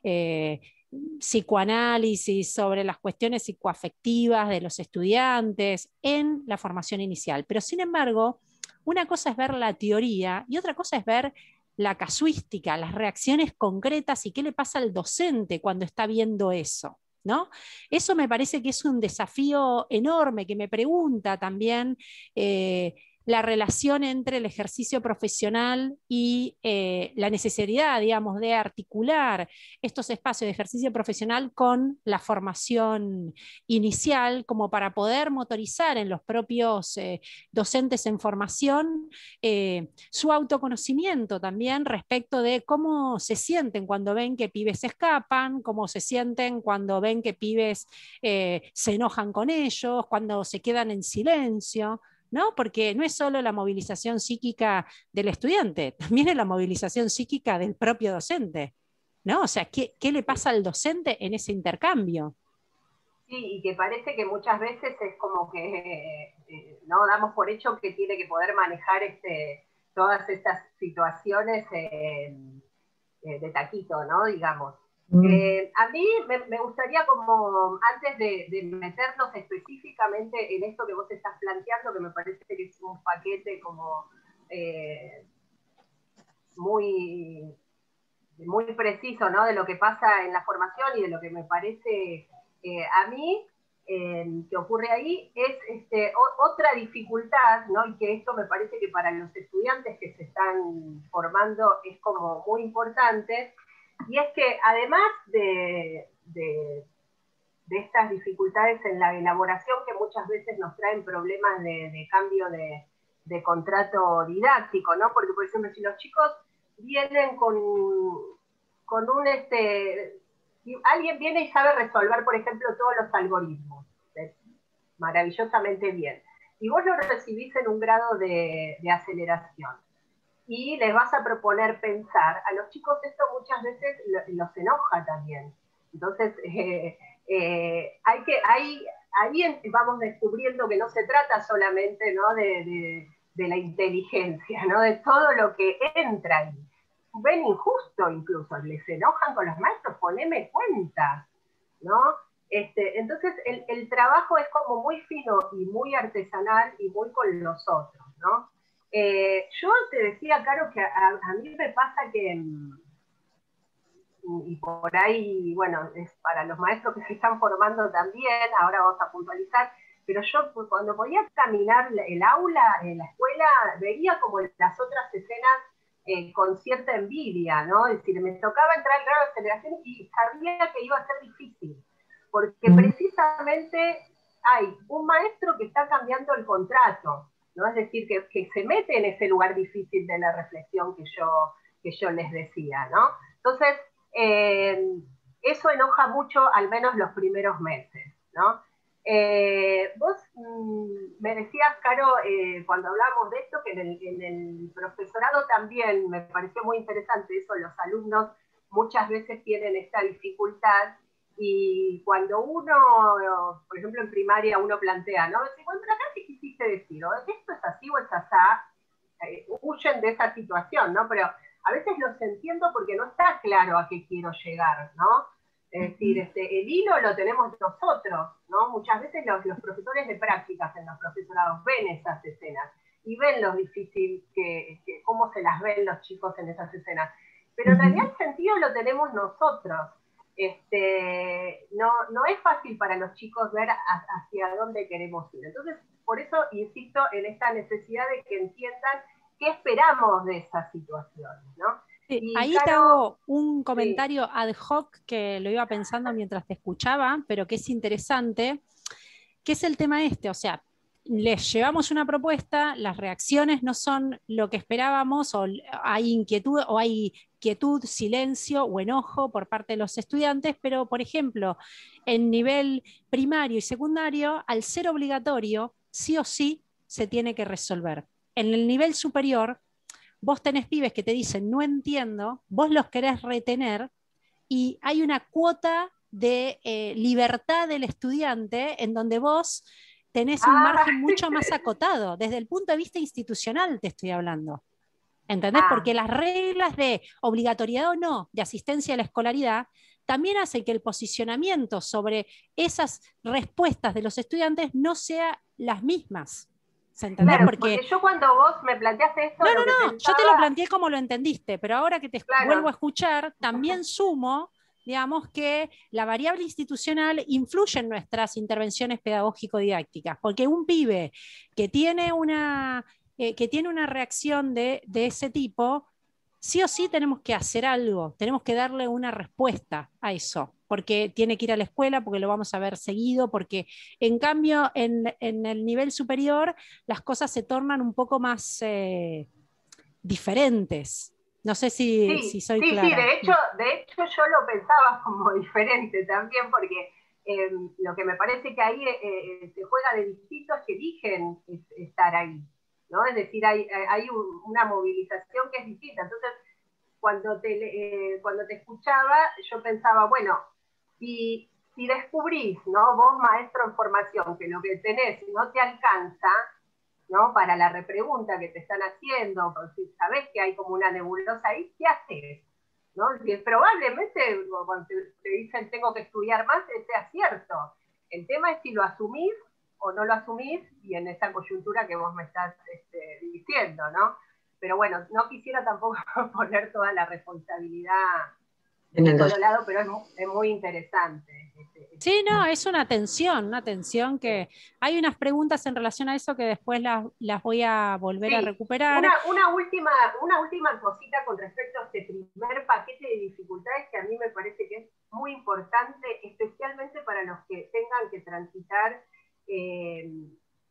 psicoanálisis, sobre las cuestiones psicoafectivas de los estudiantes en la formación inicial. Pero sin embargo, una cosa es ver la teoría y otra cosa es ver la casuística, las reacciones concretas y qué le pasa al docente cuando está viendo eso, ¿no? Eso me parece que es un desafío enorme que me pregunta también la relación entre el ejercicio profesional y la necesidad, digamos, de articular estos espacios de ejercicio profesional con la formación inicial, como para poder motorizar en los propios docentes en formación su autoconocimiento también respecto de cómo se sienten cuando ven que pibes se escapan, cómo se sienten cuando ven que pibes se enojan con ellos, cuando se quedan en silencio, ¿no? Porque no es solo la movilización psíquica del estudiante, también es la movilización psíquica del propio docente, ¿no? O sea, ¿qué le pasa al docente en ese intercambio? Sí, y que parece que muchas veces es como que no damos por hecho que tiene que poder manejar todas estas situaciones de taquito, ¿no? Digamos. A mí me gustaría como, antes de meternos específicamente en esto que vos estás planteando, que me parece que es un paquete como muy, muy preciso, ¿no? De lo que pasa en la formación y de lo que me parece a mí que ocurre ahí, es otra dificultad, ¿no? Y que esto me parece que para los estudiantes que se están formando es como muy importante, y es que además de estas dificultades en la elaboración que muchas veces nos traen problemas de cambio de contrato didáctico, ¿no? Porque, por ejemplo, si los chicos vienen con un, si alguien viene y sabe resolver, por ejemplo, todos los algoritmos, maravillosamente bien, y vos lo recibís en un grado de aceleración, y les vas a proponer pensar, a los chicos esto muchas veces los enoja también. Entonces, ahí vamos descubriendo que no se trata solamente, ¿no?, de la inteligencia, ¿no?, de todo lo que entra ahí. Ven injusto incluso, les enojan con los maestros, poneme cuenta, ¿no? Entonces el trabajo es como muy fino y muy artesanal y muy con los otros, ¿no? Yo te decía, Caro, que a mí me pasa que, y por ahí, bueno, es para los maestros que se están formando también, ahora vamos a puntualizar, pero yo cuando podía caminar el aula, en la escuela, veía como las otras escenas con cierta envidia, ¿no? Es decir, me tocaba entrar al grado de aceleración y sabía que iba a ser difícil, porque precisamente hay un maestro que está cambiando el contrato, ¿no? Es decir, que se mete en ese lugar difícil de la reflexión que yo les decía, ¿no? Entonces, eso enoja mucho, al menos los primeros meses, ¿no? Vos me decías, Caro, cuando hablábamos de esto, que en el profesorado también me pareció muy interesante eso, los alumnos muchas veces tienen esta dificultad y cuando uno, por ejemplo en primaria, uno plantea, ¿no? Dice, bueno, pero acá qué quisiste decir, ¿o esto es así o es asá, huyen de esa situación, ¿no? Pero a veces los entiendo porque no está claro a qué quiero llegar, ¿no? Es decir, el hilo lo tenemos nosotros, ¿no? Muchas veces los profesores de prácticas en los profesorados ven esas escenas y ven lo difícil cómo se las ven los chicos en esas escenas. Pero en realidad el sentido lo tenemos nosotros. No es fácil para los chicos ver hacia dónde queremos ir. Entonces, por eso insisto en esta necesidad de que entiendan qué esperamos de esas situaciones, ¿no? Sí, Y ahí te Caro, hago un sí. comentario ad hoc que lo iba pensando mientras te escuchaba, pero que es interesante, que es el tema este, o sea, les llevamos una propuesta, las reacciones no son lo que esperábamos, o hay quietud, silencio o enojo por parte de los estudiantes, pero por ejemplo, en nivel primario y secundario, al ser obligatorio, sí o sí se tiene que resolver. En el nivel superior, vos tenés pibes que te dicen no entiendo, vos los querés retener y hay una cuota de libertad del estudiante en donde vos tenés un margen mucho más acotado, desde el punto de vista institucional te estoy hablando. ¿Entendés? Porque las reglas de obligatoriedad o no de asistencia a la escolaridad también hacen que el posicionamiento sobre esas respuestas de los estudiantes no sea las mismas. ¿Se entendés? Claro, Porque porque yo cuando vos me planteaste esto, no, lo que no, yo te lo pensaba, planteé como lo entendiste, pero ahora que te vuelvo a claro, escuchar, también sumo, digamos, que la variable institucional influye en nuestras intervenciones pedagógico-didácticas, porque un pibe que tiene una reacción de ese tipo, sí o sí tenemos que hacer algo, tenemos que darle una respuesta a eso, porque tiene que ir a la escuela, porque lo vamos a ver seguido, porque en cambio en el nivel superior las cosas se tornan un poco más diferentes. No sé si sí, soy sí, sí, clara. de hecho yo lo pensaba como diferente también, porque lo que me parece que ahí se juega de distintos que eligen estar ahí, ¿no? Es decir, hay una movilización que es distinta. Entonces, cuando te escuchaba, yo pensaba, bueno, si descubrís, ¿no? Vos, maestro en formación, que lo que tenés no te alcanza, ¿no? Para la repregunta que te están haciendo, si sabés que hay como una nebulosa ahí, ¿qué haces? ¿No? Si probablemente cuando te dicen tengo que estudiar más, sea cierto. El tema es si lo asumís o no lo asumís y en esa coyuntura que vos me estás diciendo, ¿no? Pero bueno, no quisiera tampoco poner toda la responsabilidad de un solo lado, pero es muy interesante. Sí, no, es una tensión que hay unas preguntas en relación a eso que después las voy a volver a Sí, recuperar. una última cosita con respecto a este primer paquete de dificultades que a mí me parece que es muy importante, especialmente para los que tengan que transitar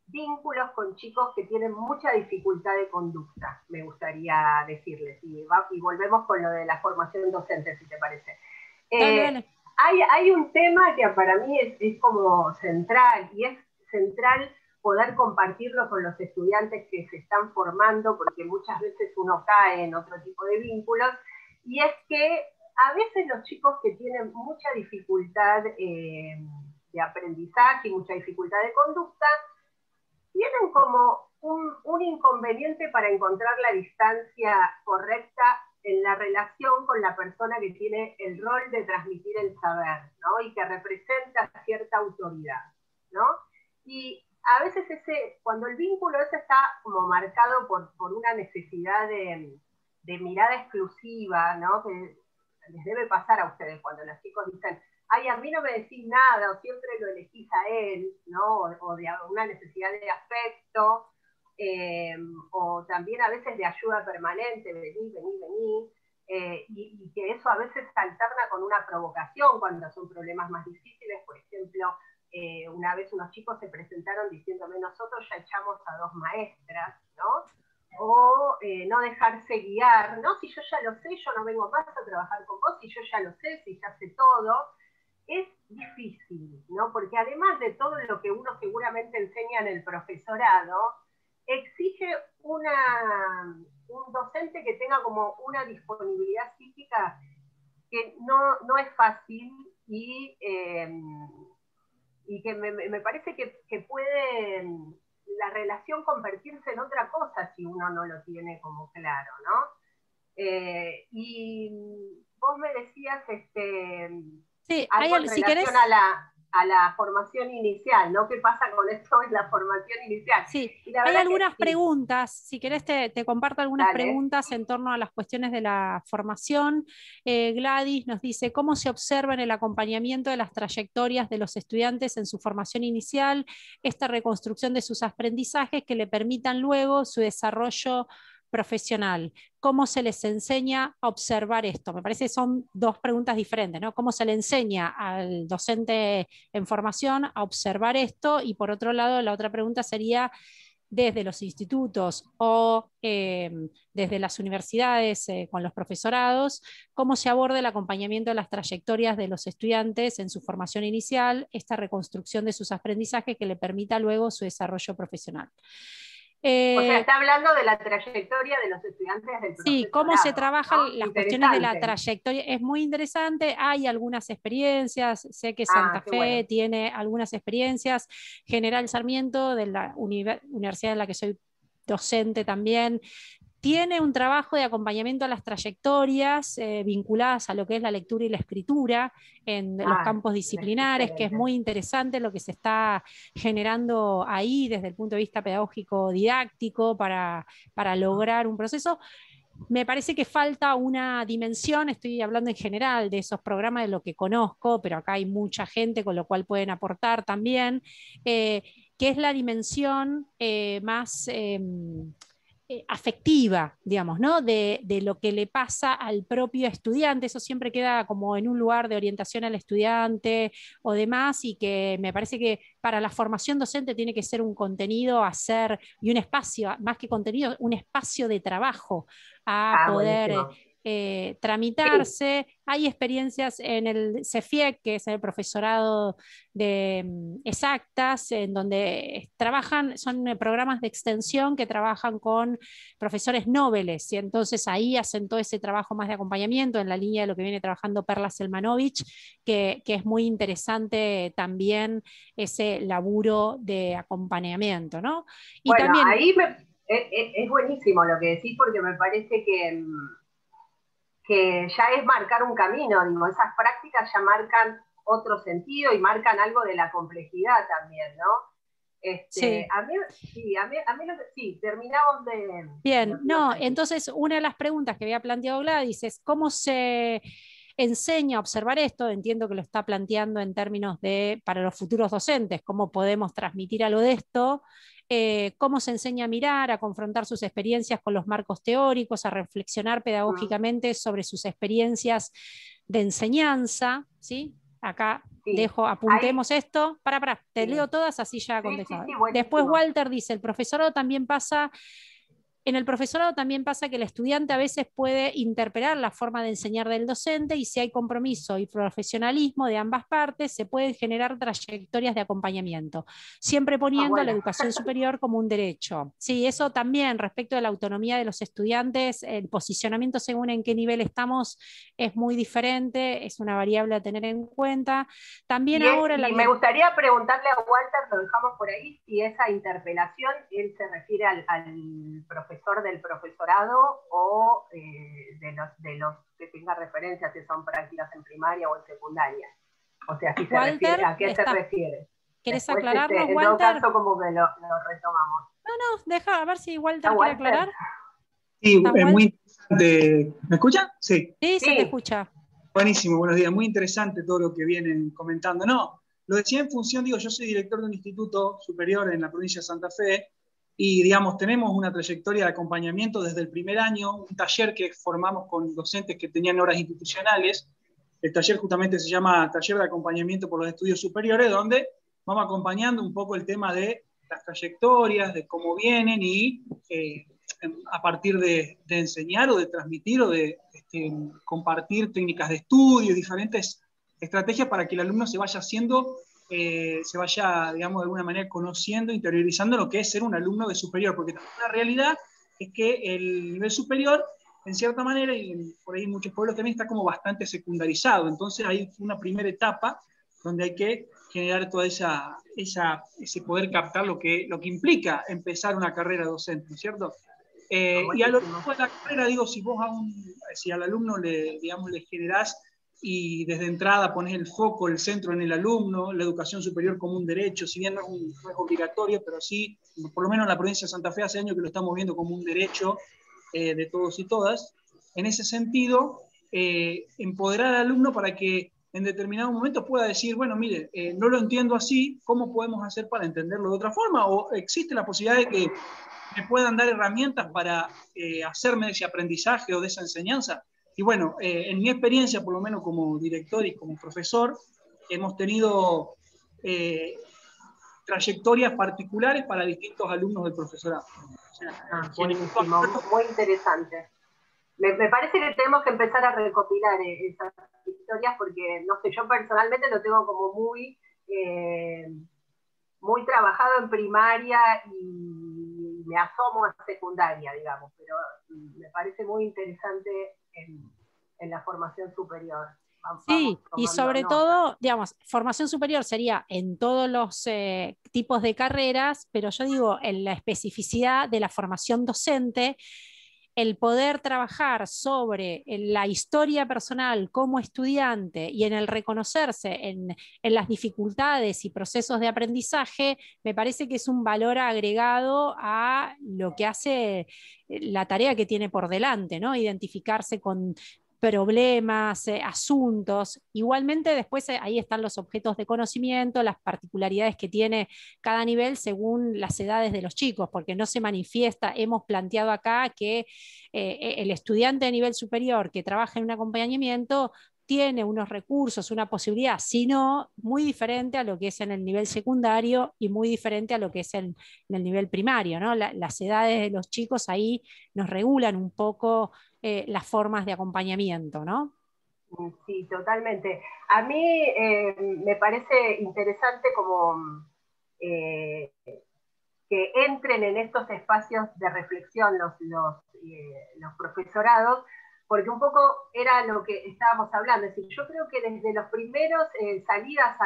vínculos con chicos que tienen mucha dificultad de conducta, me gustaría decirles. Y volvemos con lo de la formación docente, si te parece. Dale, dale. Hay un tema que para mí es como central, y es central poder compartirlo con los estudiantes que se están formando, porque muchas veces uno cae en otro tipo de vínculos, y es que a veces los chicos que tienen mucha dificultad de aprendizaje y mucha dificultad de conducta, tienen como un inconveniente para encontrar la distancia correcta en la relación con la persona que tiene el rol de transmitir el saber, ¿no? Y que representa cierta autoridad, ¿no? Y a veces cuando el vínculo ese está como marcado por una necesidad de mirada exclusiva, ¿no? Que les debe pasar a ustedes cuando los chicos dicen, ay, a mí no me decís nada, o siempre lo elegís a él, ¿no? O de una necesidad de afecto, o también a veces de ayuda permanente, vení, vení, vení, y que eso a veces se alterna con una provocación cuando son problemas más difíciles. Por ejemplo, una vez unos chicos se presentaron diciéndome, nosotros ya echamos a 2 maestras, ¿no? O no dejarse guiar, ¿no? Si yo ya lo sé, yo no vengo más a trabajar con vos, si yo ya lo sé, si ya sé todo. Es difícil, ¿no? Porque además de todo lo que uno seguramente enseña en el profesorado, exige un docente que tenga como una disponibilidad psíquica que no es fácil, y que me parece que puede la relación convertirse en otra cosa si uno no lo tiene como claro, ¿no? Y vos me decías Sí, algo en si relación querés, a la formación inicial, ¿no? ¿Qué pasa con esto en la formación inicial? sí, Y la hay verdad que algunas sí, preguntas, si querés te comparto algunas dale. preguntas en torno a las cuestiones de la formación. Gladys nos dice, ¿cómo se observa en el acompañamiento de las trayectorias de los estudiantes en su formación inicial esta reconstrucción de sus aprendizajes que le permitan luego su desarrollo profesional? ¿Cómo se les enseña a observar esto? Me parece que son dos preguntas diferentes, ¿no? ¿Cómo se le enseña al docente en formación a observar esto? Y por otro lado, la otra pregunta sería, desde los institutos o desde las universidades con los profesorados, cómo se aborda el acompañamiento de las trayectorias de los estudiantes en su formación inicial, esta reconstrucción de sus aprendizajes que le permita luego su desarrollo profesional. O sea, está hablando de la trayectoria de los estudiantes del Sí, cómo se profesorado, ¿no? trabajan las cuestiones de la Interesante. trayectoria es muy interesante. Hay algunas experiencias, sé que Santa Qué Fe bueno. tiene algunas experiencias. General Sarmiento, de la universidad en la que soy docente también, tiene un trabajo de acompañamiento a las trayectorias vinculadas a lo que es la lectura y la escritura en los campos disciplinares, que es Excelente. muy interesante lo que se está generando ahí desde el punto de vista pedagógico didáctico para lograr un proceso. Me parece que falta una dimensión, estoy hablando en general de esos programas de lo que conozco, pero acá hay mucha gente con lo cual pueden aportar también, que es la dimensión más afectiva, digamos, ¿no? De lo que le pasa al propio estudiante. Eso siempre queda como en un lugar de orientación al estudiante o demás, y que me parece que para la formación docente tiene que ser un contenido a hacer y un espacio, más que contenido, un espacio de trabajo a poder Buenísimo. Sí. tramitarse. Hay experiencias en el CEFIEC, que es el profesorado de exactas, en donde trabajan, son programas de extensión que trabajan con profesores nobles, y entonces ahí hacen todo ese trabajo más de acompañamiento en la línea de lo que viene trabajando Perla Selmanovich, que es muy interesante también ese laburo de acompañamiento, ¿no? Y Bueno, también ahí es buenísimo lo que decís, porque me parece que ya es marcar un camino, digo, esas prácticas ya marcan otro sentido y marcan algo de la complejidad también, ¿no? sí. A mí, sí, terminamos de Bien, lo que ibas no, a decir. entonces una de las preguntas que había planteado Gladys es cómo se enseña a observar esto. Entiendo que lo está planteando en términos de para los futuros docentes, cómo podemos transmitir algo de esto, cómo se enseña a mirar, a confrontar sus experiencias con los marcos teóricos, a reflexionar pedagógicamente sobre sus experiencias de enseñanza, ¿sí? acá Sí. apuntemos esto. Te Sí. leo todas, así ya Sí, contestaba. sí, Después buenísimo. Walter dice, en el profesorado también pasa que el estudiante a veces puede interpelar la forma de enseñar del docente y si hay compromiso y profesionalismo de ambas partes, se pueden generar trayectorias de acompañamiento, siempre poniendo la Bueno. educación superior como un derecho. Sí, eso también respecto de la autonomía de los estudiantes, el posicionamiento según en qué nivel estamos es muy diferente, es una variable a tener en cuenta. También ahora Y me gustaría preguntarle a Walter, lo dejamos por ahí, si esa interpelación, él se refiere al profesor del profesorado o de los que tenga referencia, si son prácticas en primaria o en secundaria. O sea, si se refiere, Walter, ¿a qué se refiere? ¿querés Después, aclararnos, en todo Walter? caso, como que lo retomamos. No, deja a ver si ¿A Walter quiere Walter? aclarar. Sí, ¿Estás, es Walter? muy interesante. ¿Me escuchan? Sí. Sí, se te Sí. escucha. Buenísimo, buenos días. Muy interesante todo lo que vienen comentando. No, lo decía en función, digo, yo soy director de un instituto superior en la provincia de Santa Fe y, digamos, tenemos una trayectoria de acompañamiento desde el primer año, un taller que formamos con docentes que tenían horas institucionales. El taller justamente se llama Taller de Acompañamiento por los Estudios Superiores, donde vamos acompañando un poco el tema de las trayectorias, de cómo vienen y a partir de enseñar o de transmitir o de compartir técnicas de estudio, diferentes estrategias para que el alumno se vaya haciendo, se vaya, digamos, de alguna manera conociendo, interiorizando lo que es ser un alumno de superior, porque la realidad es que el nivel superior, en cierta manera, y por ahí en muchos pueblos también está como bastante secundarizado, entonces hay una primera etapa donde hay que generar toda ese poder captar lo que implica empezar una carrera docente, ¿no es cierto? Y a lo largo de la carrera, digo, si al alumno digamos, le generás y desde entrada pones el foco, el centro en el alumno, la educación superior como un derecho, si bien no es obligatorio, pero sí, por lo menos en la provincia de Santa Fe hace años que lo estamos viendo como un derecho de todos y todas. En ese sentido, empoderar al alumno para que en determinado momento pueda decir, bueno, mire, no lo entiendo así, ¿cómo podemos hacer para entenderlo de otra forma? ¿O existe la posibilidad de que me puedan dar herramientas para hacerme de ese aprendizaje o de esa enseñanza? Y bueno, en mi experiencia, por lo menos como director y como profesor, hemos tenido trayectorias particulares para distintos alumnos del profesorado. O sea, buenísimo, muy interesante. Me parece que tenemos que empezar a recopilar esas historias porque, no sé, yo personalmente lo tengo como muy trabajado en primaria y me asomo a secundaria, digamos, pero me parece muy interesante en la formación superior. Sí, y sobre todo, digamos, formación superior sería en todos los tipos de carreras, pero yo digo, en la especificidad de la formación docente, el poder trabajar sobre la historia personal como estudiante y en el reconocerse en las dificultades y procesos de aprendizaje, me parece que es un valor agregado a lo que hace la tarea que tiene por delante, ¿no? Identificarse con problemas, asuntos. Igualmente después ahí están los objetos de conocimiento, las particularidades que tiene cada nivel según las edades de los chicos, porque no se manifiesta, hemos planteado acá que el estudiante de nivel superior que trabaja en un acompañamiento tiene unos recursos, una posibilidad, sino muy diferente a lo que es en el nivel secundario y muy diferente a lo que es en el nivel primario, ¿no? Las edades de los chicos ahí nos regulan un poco las formas de acompañamiento, ¿no? Sí, totalmente. A mí me parece interesante como que entren en estos espacios de reflexión los profesorados, porque un poco era lo que estábamos hablando. Es decir, yo creo que desde los primeros salidas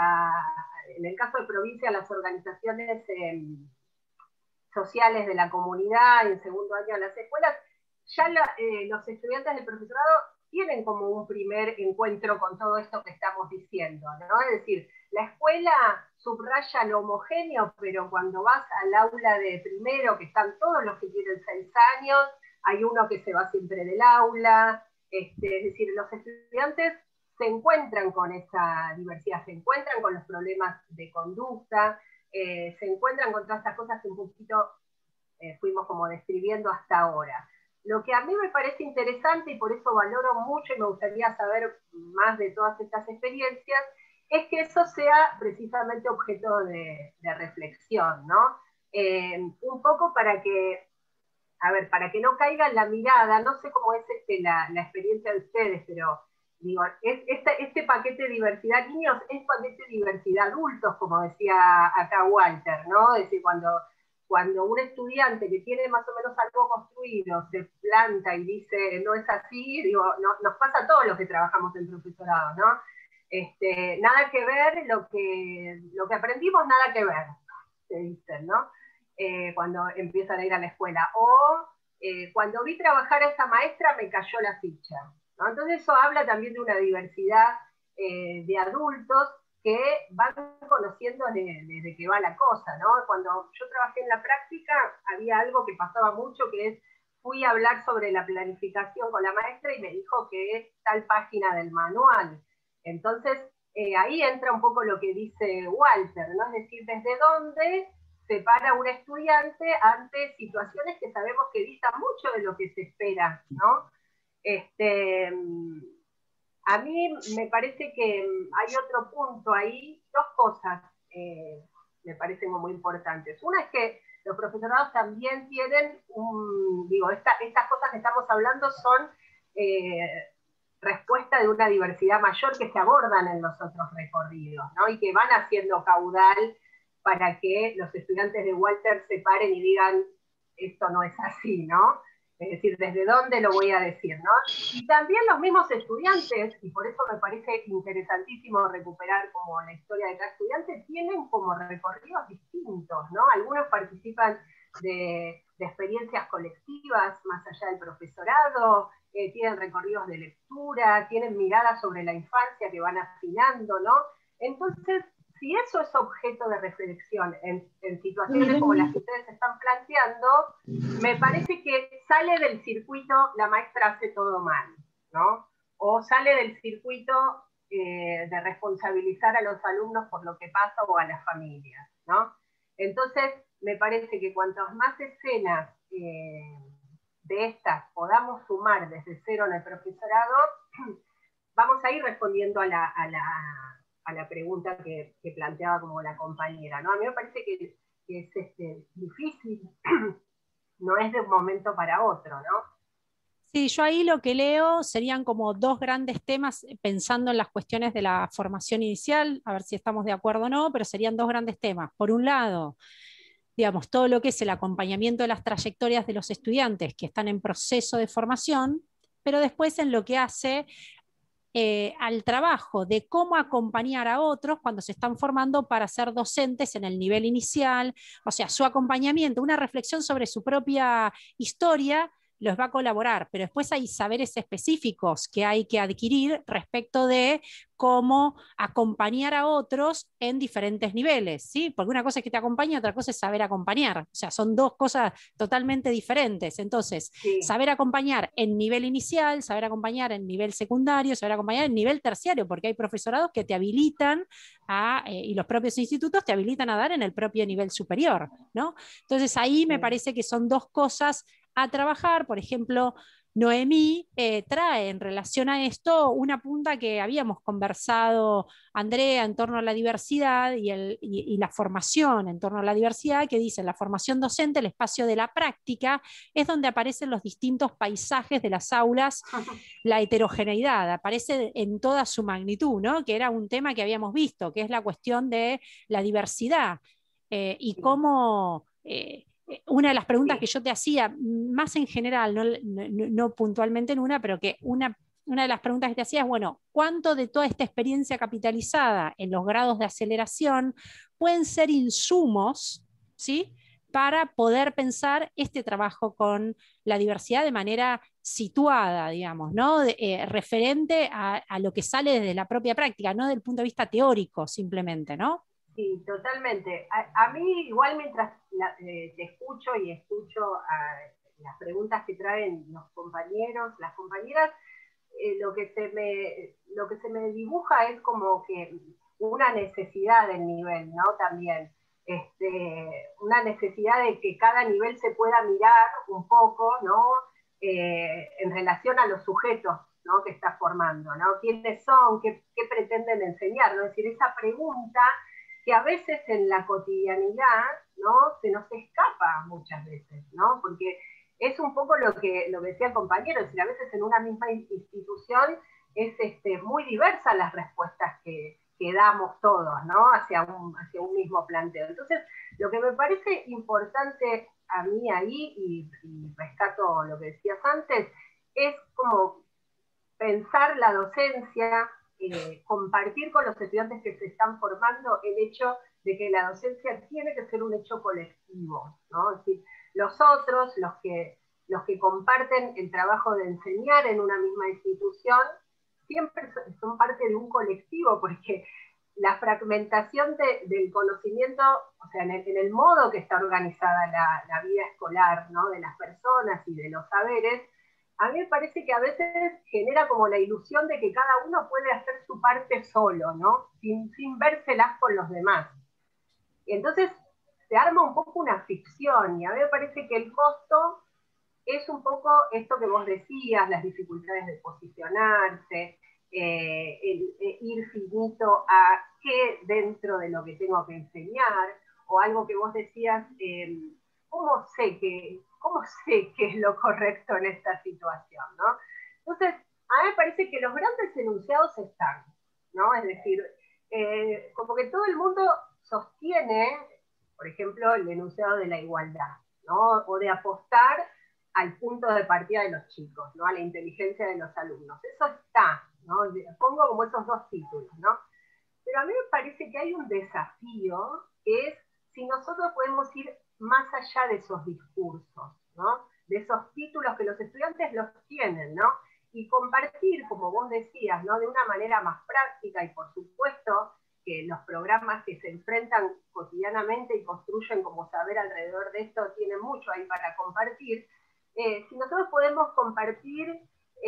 en el caso de provincia, las organizaciones sociales de la comunidad, en segundo año a las escuelas, ya los estudiantes del profesorado tienen como un primer encuentro con todo esto que estamos diciendo, ¿no? Es decir, la escuela subraya lo homogéneo, pero cuando vas al aula de primero, que están todos los que tienen 6 años, hay uno que se va siempre del aula, es decir, los estudiantes se encuentran con esa diversidad, se encuentran con los problemas de conducta, se encuentran con todas estas cosas que un poquito fuimos como describiendo hasta ahora. Lo que a mí me parece interesante, y por eso valoro mucho y me gustaría saber más de todas estas experiencias, es que eso sea precisamente objeto de reflexión, ¿no? Un poco para que, a ver, para que no caiga en la mirada, no sé cómo es la experiencia de ustedes, pero digo, este paquete de diversidad niños es paquete de diversidad adultos, como decía acá Walter, ¿no? Es decir, cuando un estudiante que tiene más o menos algo construido se planta y dice no es así, digo, nos pasa a todos los que trabajamos en profesorado, ¿no? Nada que ver, lo que aprendimos, nada que ver, se dicen, ¿no? Cuando empiezan a ir a la escuela. O cuando vi trabajar a esa maestra me cayó la ficha, ¿no? Entonces eso habla también de una diversidad de adultos que van conociendo de qué va la cosa, ¿no? Cuando yo trabajé en la práctica había algo que pasaba mucho, que es, fui a hablar sobre la planificación con la maestra y me dijo que es tal página del manual. Entonces, ahí entra un poco lo que dice Walter, ¿no? Es decir, desde dónde se para un estudiante ante situaciones que sabemos que distan mucho de lo que se espera, ¿no? A mí me parece que hay otro punto ahí, dos cosas me parecen muy importantes. Una es que los profesorados también tienen estas cosas que estamos hablando son respuesta de una diversidad mayor que se abordan en los otros recorridos, ¿no? Y que van haciendo caudal para que los estudiantes de Walter se paren y digan, esto no es así, ¿no? Es decir, ¿desde dónde lo voy a decir, no? Y también los mismos estudiantes, y por eso me parece interesantísimo recuperar como la historia de cada estudiante, tienen como recorridos distintos, ¿no? Algunos participan de experiencias colectivas más allá del profesorado, tienen recorridos de lectura, tienen miradas sobre la infancia que van afinando, ¿no? Entonces, si eso es objeto de reflexión en situaciones como las que ustedes están planteando, me parece que sale del circuito la maestra hace todo mal, ¿no? O sale del circuito de responsabilizar a los alumnos por lo que pasa o a las familias, ¿no? Entonces, me parece que cuantas más escenas de estas podamos sumar desde cero en el profesorado, vamos a ir respondiendo a la pregunta que planteaba como la compañera, ¿no? A mí me parece que es difícil, no es de un momento para otro, ¿no? Sí, yo ahí lo que leo serían como dos grandes temas, pensando en las cuestiones de la formación inicial, a ver si estamos de acuerdo o no, pero serían dos grandes temas. Por un lado, digamos, todo lo que es el acompañamiento de las trayectorias de los estudiantes que están en proceso de formación, pero después en lo que hace al trabajo de cómo acompañar a otros cuando se están formando para ser docentes en el nivel inicial, o sea, su acompañamiento, una reflexión sobre su propia historia los va a colaborar, pero después hay saberes específicos que hay que adquirir respecto de cómo acompañar a otros en diferentes niveles, ¿sí? Porque una cosa es que te acompañe, otra cosa es saber acompañar, o sea, son dos cosas totalmente diferentes. Entonces, Sí. Saber acompañar en nivel inicial, saber acompañar en nivel secundario, saber acompañar en nivel terciario, porque hay profesorados que te habilitan y los propios institutos te habilitan a dar en el propio nivel superior, ¿no? Entonces, ahí me parece que son dos cosas a trabajar. Por ejemplo, Noemí trae en relación a esto una punta que habíamos conversado, Andrea, en torno a la diversidad y la formación en torno a la diversidad, que dice, la formación docente, el espacio de la práctica, es donde aparecen los distintos paisajes de las aulas, la heterogeneidad, aparece en toda su magnitud, ¿no? Que era un tema que habíamos visto, que es la cuestión de la diversidad y cómo... una de las preguntas que yo te hacía, más en general, no puntualmente en una, pero que una de las preguntas que te hacía es, bueno, ¿cuánto de toda esta experiencia capitalizada en los grados de aceleración pueden ser insumos, ¿sí?, para poder pensar este trabajo con la diversidad de manera situada, digamos, ¿no? Referente a lo que sale desde la propia práctica, no del punto de vista teórico simplemente, ¿no? Sí, totalmente. A mí, igual mientras te escucho y escucho las preguntas que traen los compañeros, las compañeras, lo que se me dibuja es como que una necesidad del nivel, ¿no? También. Una necesidad de que cada nivel se pueda mirar un poco, ¿no? en relación a los sujetos, ¿no?, que estás formando, ¿no? ¿Quiénes son? ¿Qué pretenden enseñar? ¿No? Es decir, esa pregunta que a veces en la cotidianidad, ¿no?, se nos escapa muchas veces, ¿no? Porque es un poco lo que decía el compañero, es decir, a veces en una misma institución es muy diversas las respuestas que damos todos, ¿no?, hacia un mismo planteo. Entonces, lo que me parece importante a mí ahí, y rescato lo que decías antes, es como pensar la docencia, compartir con los estudiantes que se están formando el hecho de que la docencia tiene que ser un hecho colectivo, ¿no? Es decir, los otros, los que comparten el trabajo de enseñar en una misma institución, siempre son parte de un colectivo, porque la fragmentación del conocimiento, o sea, en el modo que está organizada la vida escolar, ¿no?, de las personas y de los saberes, a mí me parece que a veces genera como la ilusión de que cada uno puede hacer su parte solo, ¿no?, sin vérselas con los demás. Y entonces se arma un poco una ficción, y a mí me parece que el costo es un poco esto que vos decías, las dificultades de posicionarse, ir finito a qué dentro de lo que tengo que enseñar, o algo que vos decías, ¿cómo sé qué es lo correcto en esta situación, ¿no? Entonces, a mí me parece que los grandes enunciados están, ¿no? Es decir, como que todo el mundo sostiene, por ejemplo, el enunciado de la igualdad, ¿no?, o de apostar al punto de partida de los chicos, ¿no?, a la inteligencia de los alumnos. Eso está, ¿no? Pongo como esos dos títulos, ¿no? Pero a mí me parece que hay un desafío, que es si nosotros podemos ir más allá de esos discursos, ¿no?, de esos títulos que los estudiantes los tienen, ¿no?, y compartir, como vos decías, ¿no?, de una manera más práctica, y por supuesto que los programas que se enfrentan cotidianamente y construyen como saber alrededor de esto tienen mucho ahí para compartir. Si nosotros podemos compartir,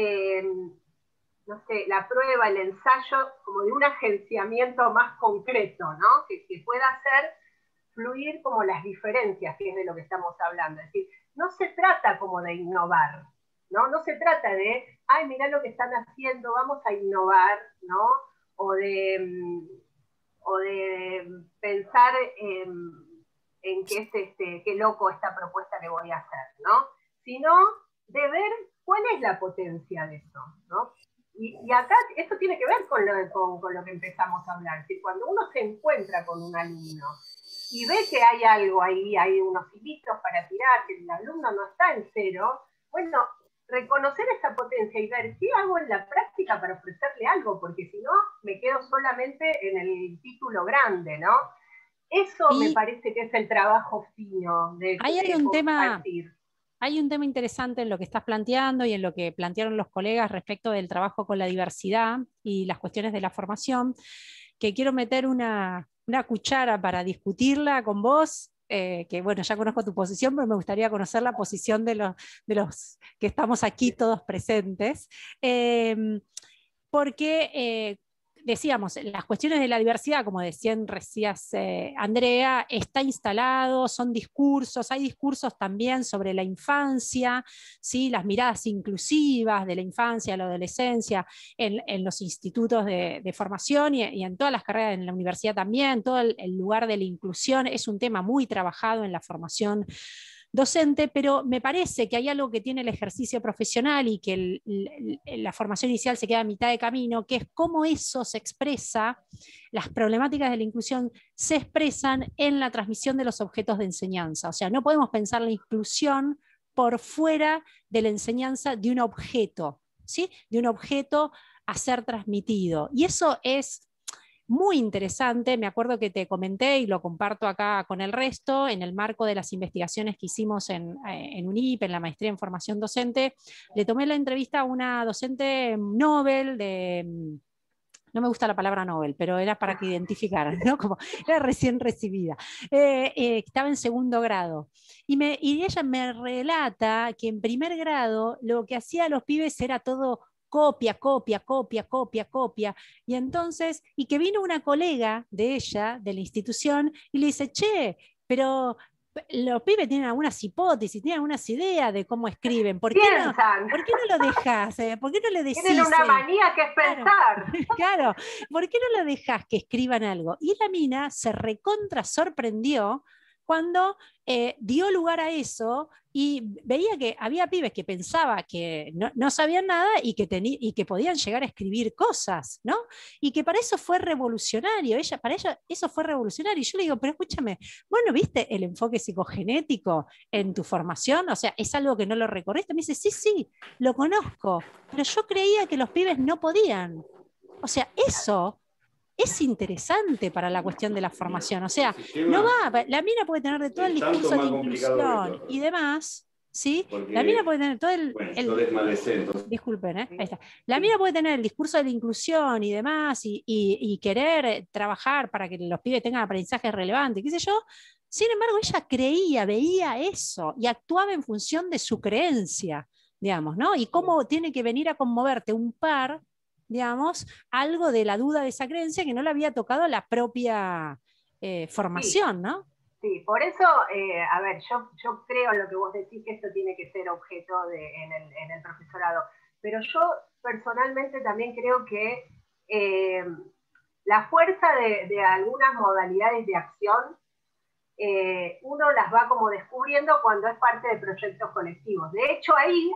no sé, la prueba, el ensayo, como de un agenciamiento más concreto, ¿no?, que pueda hacer fluir como las diferencias, que es de lo que estamos hablando. Es decir, no se trata como de innovar, ¿no? No se trata de, ay, mirá lo que están haciendo, vamos a innovar, ¿no? O de pensar en que qué loco esta propuesta que voy a hacer, ¿no? Sino de ver cuál es la potencia de eso, ¿no? Y acá esto tiene que ver con lo que empezamos a hablar. Es decir, cuando uno se encuentra con un alumno y ve que hay algo ahí, hay unos hilitos para tirar, que el alumno no está en cero, bueno, reconocer esa potencia y ver qué hago en la práctica para ofrecerle algo, porque si no, me quedo solamente en el título grande, ¿no? Eso me parece que es el trabajo fino de compartir. Hay un tema interesante en lo que estás planteando y en lo que plantearon los colegas respecto del trabajo con la diversidad y las cuestiones de la formación, que quiero meter una cuchara para discutirla con vos, que bueno, ya conozco tu posición, pero me gustaría conocer la posición de los que estamos aquí todos presentes, porque decíamos, las cuestiones de la diversidad, como decían recién Andrea, está instalado, son discursos, hay discursos también sobre la infancia, ¿sí?, las miradas inclusivas de la infancia, la adolescencia, en los institutos de formación y en todas las carreras, en la universidad también, todo el lugar de la inclusión es un tema muy trabajado en la formación docente, pero me parece que hay algo que tiene el ejercicio profesional y que la formación inicial se queda a mitad de camino, que es cómo eso se expresa, las problemáticas de la inclusión se expresan en la transmisión de los objetos de enseñanza. O sea, no podemos pensar la inclusión por fuera de la enseñanza de un objeto, ¿sí?, de un objeto a ser transmitido. Y eso es muy interesante. Me acuerdo que te comenté y lo comparto acá con el resto, en el marco de las investigaciones que hicimos en UNIP, en la maestría en formación docente, le tomé la entrevista a una docente Nobel no me gusta la palabra Nobel, pero era para que identificaran, ¿no? Como era recién recibida. Estaba en segundo grado. Y ella me relata que en primer grado lo que hacía a los pibes era todo copia, copia, copia, copia, copia. Y entonces, y que vino una colega de ella, de la institución, y le dice, che, pero los pibes tienen algunas hipótesis, tienen algunas ideas de cómo escriben. ¿Por qué no lo dejas? ¿Por qué no le decís? Tienen una manía que es pensar. Claro, ¿por qué no lo dejas que escriban algo? Y la mina se recontra sorprendió cuando dio lugar a eso y veía que había pibes que pensaba que no sabían nada y que podían llegar a escribir cosas, ¿no? Y que para eso fue revolucionario, para ella eso fue revolucionario. Y yo le digo, pero escúchame, ¿vos no viste el enfoque psicogenético en tu formación? O sea, ¿es algo que no lo recorriste? Me dice, sí, lo conozco, pero yo creía que los pibes no podían. O sea, eso es interesante para la cuestión de la formación. O sea, no va, la mina puede tener de todo el discurso de inclusión y demás, ¿sí? La mina puede tener todo disculpen, ahí está. La mina puede tener el discurso de la inclusión y demás, y querer trabajar para que los pibes tengan aprendizaje relevante, qué sé yo. Sin embargo, ella veía eso y actuaba en función de su creencia, digamos, ¿no? Y cómo tiene que venir a conmoverte un par, digamos, algo de la duda de esa creencia que no le había tocado la propia formación, ¿no? Sí, por eso, a ver, yo creo en lo que vos decís, que esto tiene que ser objeto en el profesorado, pero yo personalmente también creo que la fuerza de algunas modalidades de acción, uno las va como descubriendo cuando es parte de proyectos colectivos. De hecho, ahí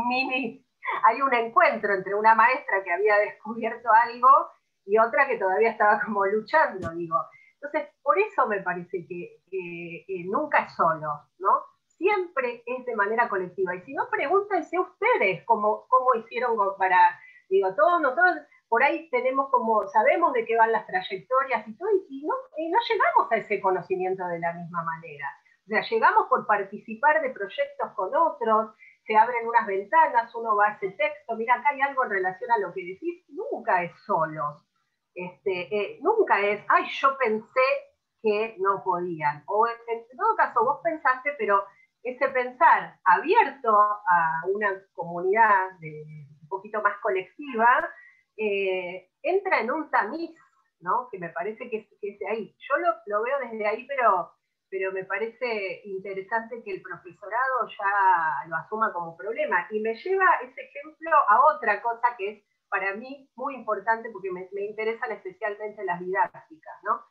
hay un encuentro entre una maestra que había descubierto algo y otra que todavía estaba como luchando, digo. Entonces, por eso me parece que nunca es solo, ¿no? Siempre es de manera colectiva. Y si no, pregúntense ustedes cómo hicieron para, digo, todos nosotros por ahí tenemos como, sabemos de qué van las trayectorias y todo, y no llegamos a ese conocimiento de la misma manera. O sea, llegamos por participar de proyectos con otros, se abren unas ventanas, uno va a ese texto, mira, acá hay algo en relación a lo que decís, nunca es solos. Nunca es, ay, yo pensé que no podían. O en todo caso, vos pensaste, pero ese pensar abierto a una comunidad un poquito más colectiva, entra en un tamiz, ¿no? Que me parece que es de ahí. Yo lo veo desde ahí, pero me parece interesante que el profesorado ya lo asuma como problema. Y me lleva ese ejemplo a otra cosa que es para mí muy importante porque me interesan especialmente las didácticas, ¿no?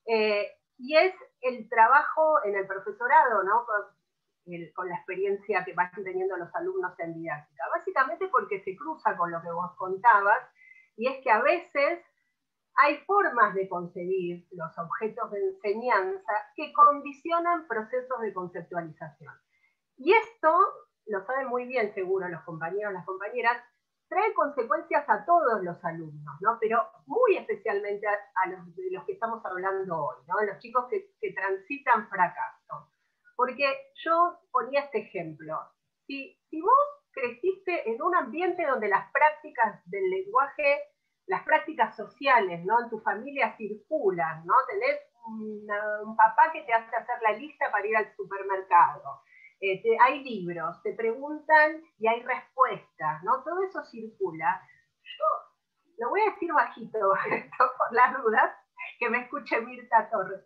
Y es el trabajo en el profesorado, ¿no? Con la experiencia que van teniendo los alumnos en didáctica. Básicamente porque se cruza con lo que vos contabas, y es que a veces hay formas de concebir los objetos de enseñanza que condicionan procesos de conceptualización. Y esto, lo saben muy bien seguro los compañeros, las compañeras, trae consecuencias a todos los alumnos, ¿no? Pero muy especialmente a los que estamos hablando hoy, ¿no? Los chicos que transitan fracaso. Porque yo ponía este ejemplo. Si vos creciste en un ambiente donde las prácticas del lenguaje, las prácticas sociales, ¿no? En tu familia circulan, ¿no? Tenés un papá que te hace hacer la lista para ir al supermercado. Hay libros, te preguntan y hay respuestas, ¿no? Todo eso circula. Yo lo voy a decir bajito, por las dudas, que me escuche Mirta Torres.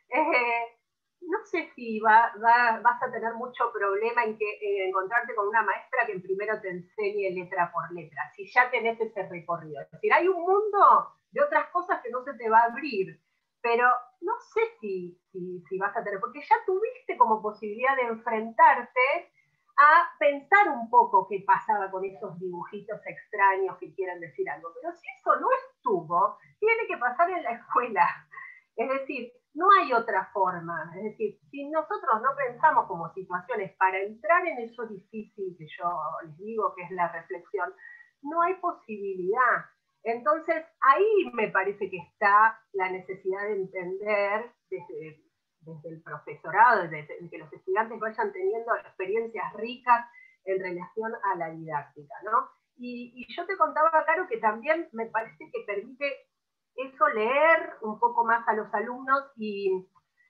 No sé si vas a tener mucho problema en encontrarte con una maestra que primero te enseñe letra por letra, si ya tenés ese recorrido. Es decir, hay un mundo de otras cosas que no se te va a abrir, pero no sé si vas a tener, porque ya tuviste como posibilidad de enfrentarte a pensar un poco qué pasaba con esos dibujitos extraños que quieren decir algo. Pero si eso no estuvo, tiene que pasar en la escuela. Es decir, no hay otra forma. Es decir, si nosotros no pensamos como situaciones para entrar en eso difícil que yo les digo que es la reflexión, no hay posibilidad. Entonces, ahí me parece que está la necesidad de entender desde el profesorado, desde que los estudiantes vayan teniendo experiencias ricas en relación a la didáctica, ¿no? Y yo te contaba, Caro, que también me parece que permite eso, leer un poco más a los alumnos y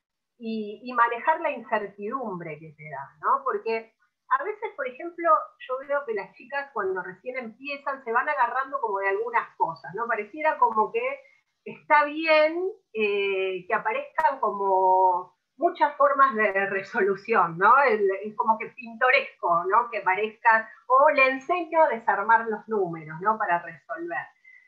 manejar la incertidumbre que te da, ¿no? Porque a veces, por ejemplo, yo veo que las chicas cuando recién empiezan se van agarrando como de algunas cosas, ¿no? Pareciera como que está bien que aparezcan como muchas formas de resolución, ¿no? Es como que pintoresco, ¿no? Que parezca, o le enseño a desarmar los números, ¿no? Para resolver.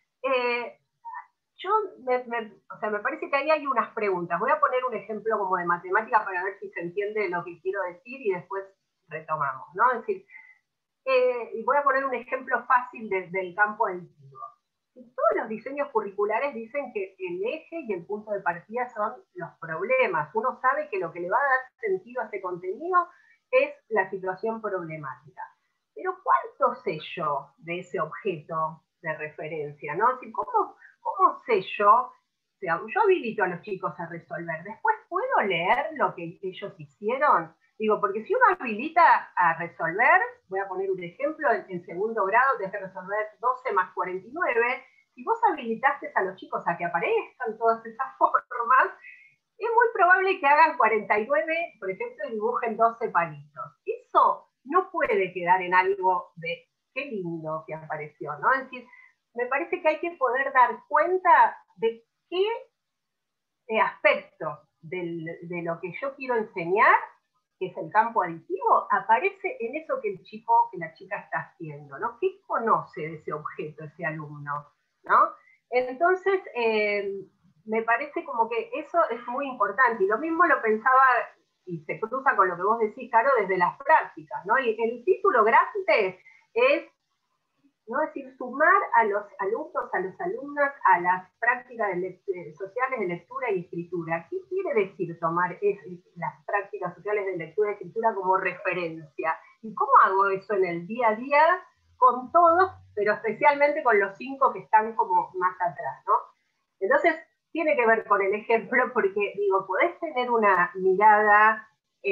O sea, me parece que ahí hay unas preguntas. Voy a poner un ejemplo como de matemática para ver si se entiende lo que quiero decir y después retomamos, ¿no? Es decir, y voy a poner un ejemplo fácil desde el campo aditivo. Todos los diseños curriculares dicen que el eje y el punto de partida son los problemas. Uno sabe que lo que le va a dar sentido a ese contenido es la situación problemática. Pero ¿cuánto sé yo de ese objeto de referencia? ¿No? ¿Cómo sé yo? O sea, yo habilito a los chicos a resolver. Después puedo leer lo que ellos hicieron. Digo, porque si uno habilita a resolver, voy a poner un ejemplo, en segundo grado tenés que resolver 12 más 49, si vos habilitaste a los chicos a que aparezcan todas esas formas, es muy probable que hagan 49, por ejemplo, y dibujen 12 palitos. Eso no puede quedar en algo de qué lindo que apareció, ¿no? Es decir, me parece que hay que poder dar cuenta de qué aspecto de lo que yo quiero enseñar, que es el campo aditivo, aparece en eso que el chico, que la chica está haciendo, ¿no? ¿Qué conoce de ese objeto, ese alumno? ¿No? Entonces, me parece como que eso es muy importante, y lo mismo lo pensaba, y se cruza con lo que vos decís, Caro, desde las prácticas, ¿no? Y el título grande es, ¿no? Es decir, sumar a los alumnos, a las alumnas, a las prácticas sociales de lectura y escritura. ¿Qué quiere decir tomar las prácticas sociales de lectura y escritura como referencia? ¿Y cómo hago eso en el día a día con todos, pero especialmente con los 5 que están como más atrás, ¿no? Entonces, tiene que ver con el ejemplo, porque, digo, podés tener una mirada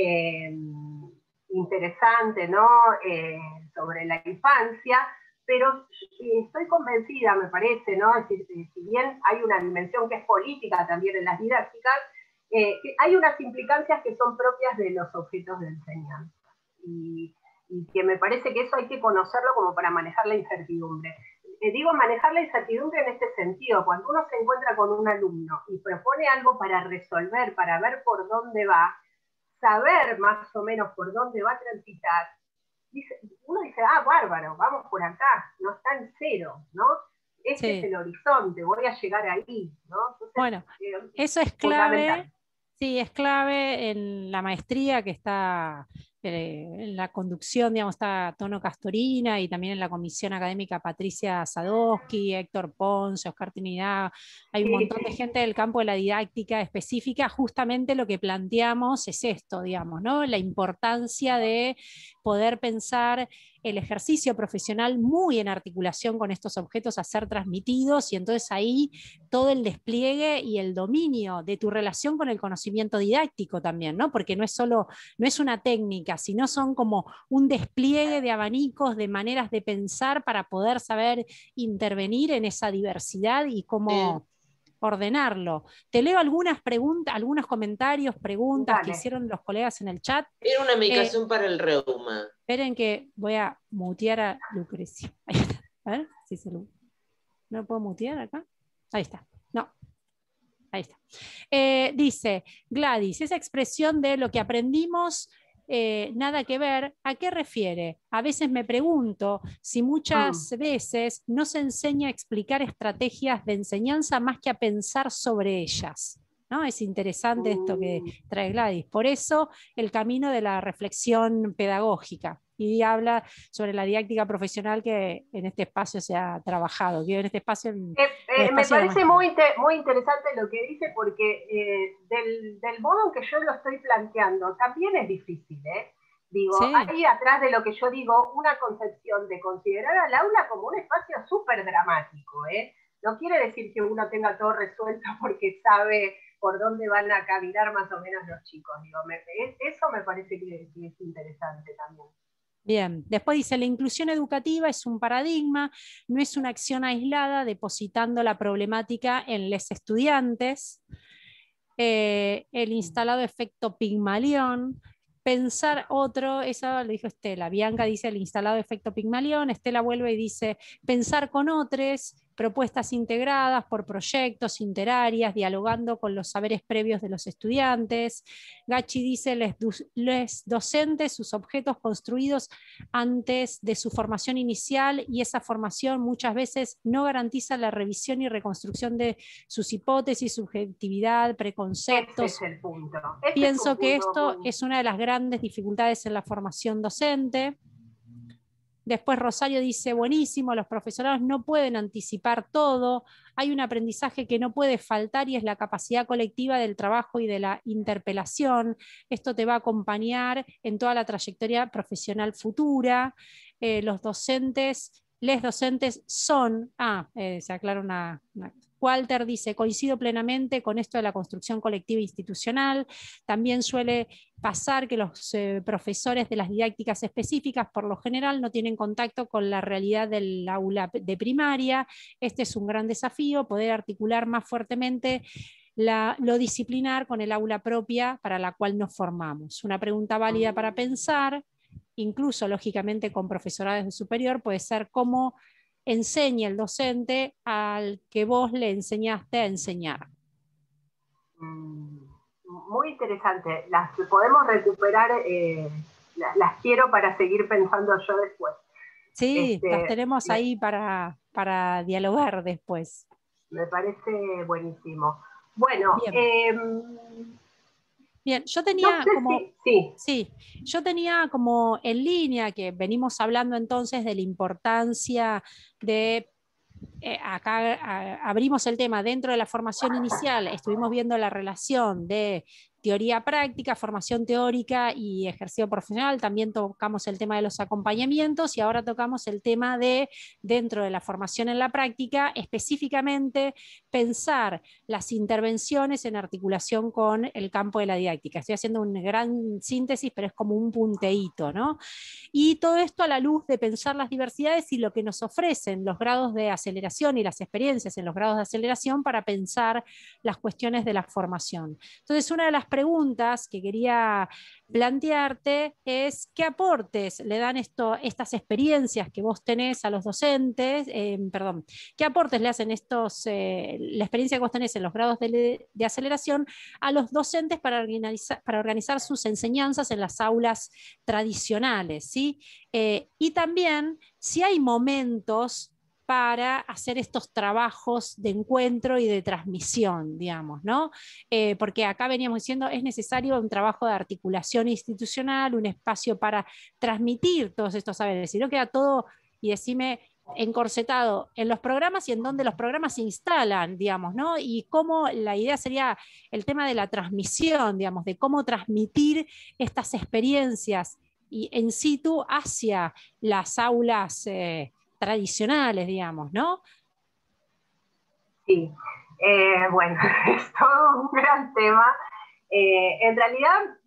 interesante, ¿no? Sobre la infancia, pero estoy convencida, me parece, ¿no? Es decir, si bien hay una dimensión que es política también en las didácticas, que hay unas implicancias que son propias de los objetos de enseñanza. Y que me parece que eso hay que conocerlo como para manejar la incertidumbre. Digo manejar la incertidumbre en este sentido, cuando uno se encuentra con un alumno y propone algo para resolver, para ver por dónde va, saber más o menos por dónde va a transitar, uno dice, bárbaro, vamos por acá, no está en cero, ¿no? Este es el horizonte, voy a llegar ahí, ¿no? Entonces, bueno, eso es clave, sí, es clave en la maestría que está en la conducción, digamos, está Tono Castorina, y también en la comisión académica Patricia Sadowski, Héctor Ponce, Oscar Trinidad. Hay un montón de gente del campo de la didáctica específica. Justamente lo que planteamos es esto, digamos, ¿no? La importancia de poder pensar el ejercicio profesional muy en articulación con estos objetos a ser transmitidos, y entonces ahí todo el despliegue y el dominio de tu relación con el conocimiento didáctico también, ¿no? Porque no es una técnica, sino son como un despliegue de abanicos, de maneras de pensar para poder saber intervenir en esa diversidad y cómo ordenarlo. Te leo algunas preguntas, algunos comentarios, preguntas que hicieron los colegas en el chat. Era una medicación para el reuma. Esperen que voy a mutear a Lucrecia. Ahí está. A ver si se lo... ¿No lo puedo mutear acá? Ahí está. No. Ahí está. Dice Gladys, esa expresión de lo que aprendimos, nada que ver, ¿a qué refiere? A veces me pregunto si muchas veces no se enseña a explicar estrategias de enseñanza más que a pensar sobre ellas, ¿no? Es interesante esto que trae Gladys. Por eso el camino de la reflexión pedagógica. Y habla sobre la didáctica profesional que en este espacio se ha trabajado. En este espacio, me parece muy interesante lo que dice, porque del modo en que yo lo estoy planteando también es difícil, ¿eh? Digo, sí. Hay atrás de lo que yo digo una concepción de considerar al aula como un espacio súper dramático, ¿eh? No quiere decir que uno tenga todo resuelto porque sabe por dónde van a caminar más o menos los chicos. Digo, eso me parece que es interesante también. Bien, después dice, la inclusión educativa es un paradigma, no es una acción aislada depositando la problemática en los estudiantes. El instalado efecto Pigmalión, pensar otro, eso lo dijo Estela. Bianca dice el instalado efecto Pigmalión, Estela vuelve y dice pensar con otros, propuestas integradas por proyectos, interáreas, dialogando con los saberes previos de los estudiantes. Gacci dice, les docentes, sus objetos construidos antes de su formación inicial, y esa formación muchas veces no garantiza la revisión y reconstrucción de sus hipótesis, subjetividad, preconceptos. Ese es el punto. Pienso que esto es una de las grandes dificultades en la formación docente. Después Rosario dice, buenísimo, los profesorados no pueden anticipar todo, hay un aprendizaje que no puede faltar y es la capacidad colectiva del trabajo y de la interpelación. Esto te va a acompañar en toda la trayectoria profesional futura. Les docentes son... se aclara una... Walter dice, coincido plenamente con esto de la construcción colectiva institucional. También suele pasar que los profesores de las didácticas específicas por lo general no tienen contacto con la realidad del aula de primaria. Este es un gran desafío, poder articular más fuertemente lo disciplinar con el aula propia para la cual nos formamos. Una pregunta válida para pensar, incluso lógicamente con profesorados de superior, puede ser cómo enseña el docente al que vos le enseñaste a enseñar. Muy interesante. Las podemos recuperar, las quiero para seguir pensando yo después. Sí, las tenemos ahí para dialogar después. Me parece buenísimo. Bueno, bien, yo tenía yo tenía como en línea que venimos hablando entonces de la importancia de, acá abrimos el tema dentro de la formación inicial, estuvimos viendo la relación de teoría práctica, formación teórica y ejercicio profesional, también tocamos el tema de los acompañamientos y ahora tocamos el tema de, dentro de la formación en la práctica, específicamente pensar las intervenciones en articulación con el campo de la didáctica. Estoy haciendo una gran síntesis, pero es como un punteíto, ¿no? Y todo esto a la luz de pensar las diversidades y lo que nos ofrecen los grados de aceleración y las experiencias en los grados de aceleración para pensar las cuestiones de la formación. Entonces, una de las preguntas que quería plantearte es qué aportes le dan estas experiencias que vos tenés a los docentes, qué aportes le hacen la experiencia que vos tenés en los grados de aceleración a los docentes para organizar sus enseñanzas en las aulas tradicionales, ¿sí? Y también si hay momentos para hacer estos trabajos de encuentro y de transmisión, digamos, ¿no? Porque acá veníamos diciendo, es necesario un trabajo de articulación institucional, un espacio para transmitir todos estos saberes, si no queda todo, y decime, encorsetado en los programas y en donde los programas se instalan, digamos, ¿no? Y cómo la idea sería el tema de la transmisión, digamos, de cómo transmitir estas experiencias y en situ hacia las aulas tradicionales, digamos, ¿no? Sí, bueno, es todo un gran tema. En realidad,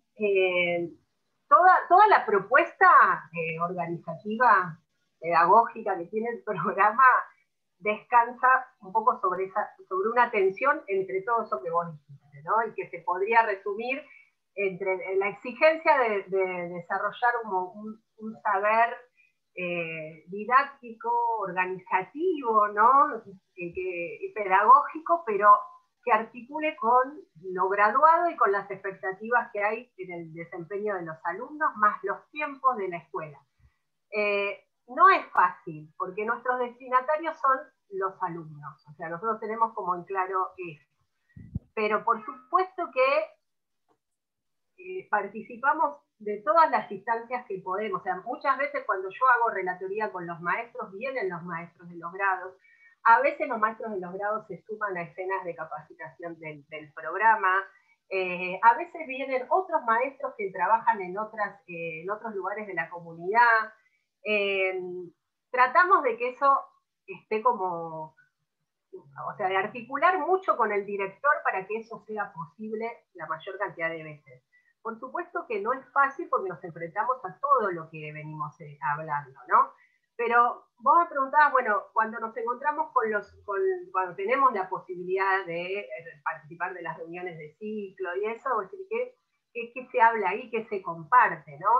toda la propuesta organizativa, pedagógica que tiene el programa descansa un poco sobre una tensión entre todo eso que vos dijiste, ¿no? Y que se podría resumir entre la exigencia de desarrollar un saber didáctico, organizativo, ¿no? Y pedagógico, pero que articule con lo graduado y con las expectativas que hay en el desempeño de los alumnos, más los tiempos de la escuela. No es fácil, porque nuestros destinatarios son los alumnos, o sea, nosotros tenemos como en claro eso. Pero por supuesto que participamos de todas las instancias que podemos. O sea, muchas veces cuando yo hago relatoría con los maestros, vienen los maestros de los grados. A veces los maestros de los grados se suman a escenas de capacitación del programa. A veces vienen otros maestros que trabajan en otros lugares de la comunidad. Tratamos de que eso esté como... O sea, de articular mucho con el director para que eso sea posible la mayor cantidad de veces. Por supuesto que no es fácil porque nos enfrentamos a todo lo que venimos hablando, ¿no? Pero vos me preguntabas, bueno, cuando nos encontramos cuando tenemos la posibilidad de participar de las reuniones de ciclo y eso, ¿qué se habla ahí, qué se comparte, ¿no?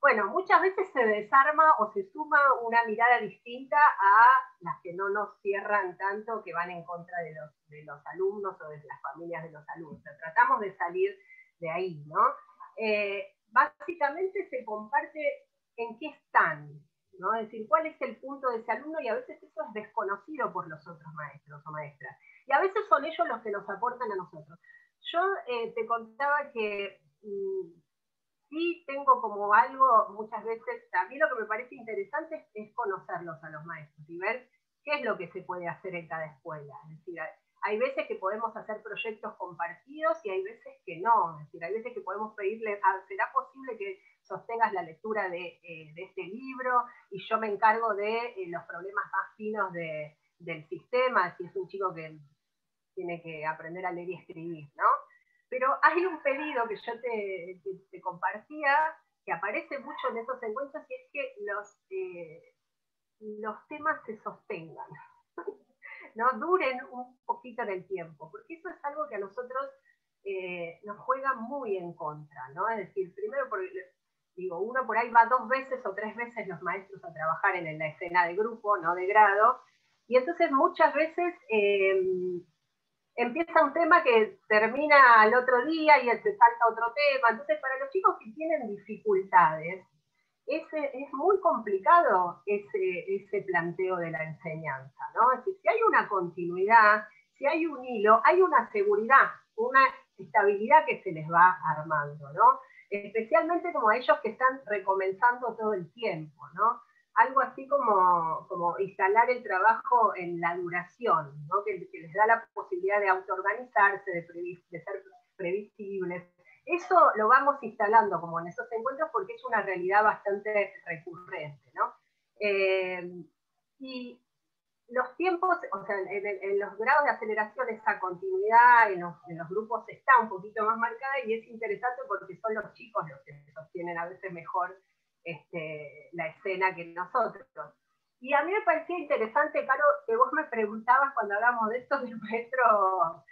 Bueno, muchas veces se desarma o se suma una mirada distinta a las que no nos cierran tanto, que van en contra de los alumnos o de las familias de los alumnos. O sea, tratamos de salir de ahí, ¿no? Básicamente se comparte en qué están, ¿no? Es decir, cuál es el punto de ese alumno, y a veces eso es desconocido por los otros maestros o maestras. Y a veces son ellos los que nos aportan a nosotros. Yo te contaba que sí tengo como algo, muchas veces, a mí lo que me parece interesante es conocerlos a los maestros y ver qué es lo que se puede hacer en cada escuela. Es decir, hay veces que podemos hacer proyectos compartidos y hay veces que no. Es decir, hay veces que podemos pedirle, ¿será posible que sostengas la lectura de este libro? Y yo me encargo de los problemas más finos del sistema, si es un chico que tiene que aprender a leer y escribir, ¿no? Pero hay un pedido que yo te compartía, que aparece mucho en esos encuentros, y es que los temas se sostengan, ¿no? Duren un poquito en el tiempo, porque eso es algo que a nosotros nos juega muy en contra, ¿no? Es decir, primero, porque, digo, uno por ahí va 2 veces o 3 veces los maestros a trabajar en la escena de grupo, no de grado, y entonces muchas veces empieza un tema que termina al otro día y se salta otro tema. Entonces, para los chicos que tienen dificultades, es muy complicado ese planteo de la enseñanza, ¿no? Es decir, si hay una continuidad, si hay un hilo, hay una seguridad, una estabilidad que se les va armando, ¿no? Especialmente como a ellos que están recomenzando todo el tiempo, ¿no? Algo así como instalar el trabajo en la duración, ¿no? que les da la posibilidad de autoorganizarse, de ser previsibles. Eso lo vamos instalando como en esos encuentros porque es una realidad bastante recurrente, ¿no? Y los tiempos, o sea, en los grados de aceleración esa continuidad en los grupos está un poquito más marcada, y es interesante porque son los chicos los que sostienen a veces mejor la escena que nosotros. Y a mí me parecía interesante, Caro, que vos me preguntabas cuando hablamos de esto del maestro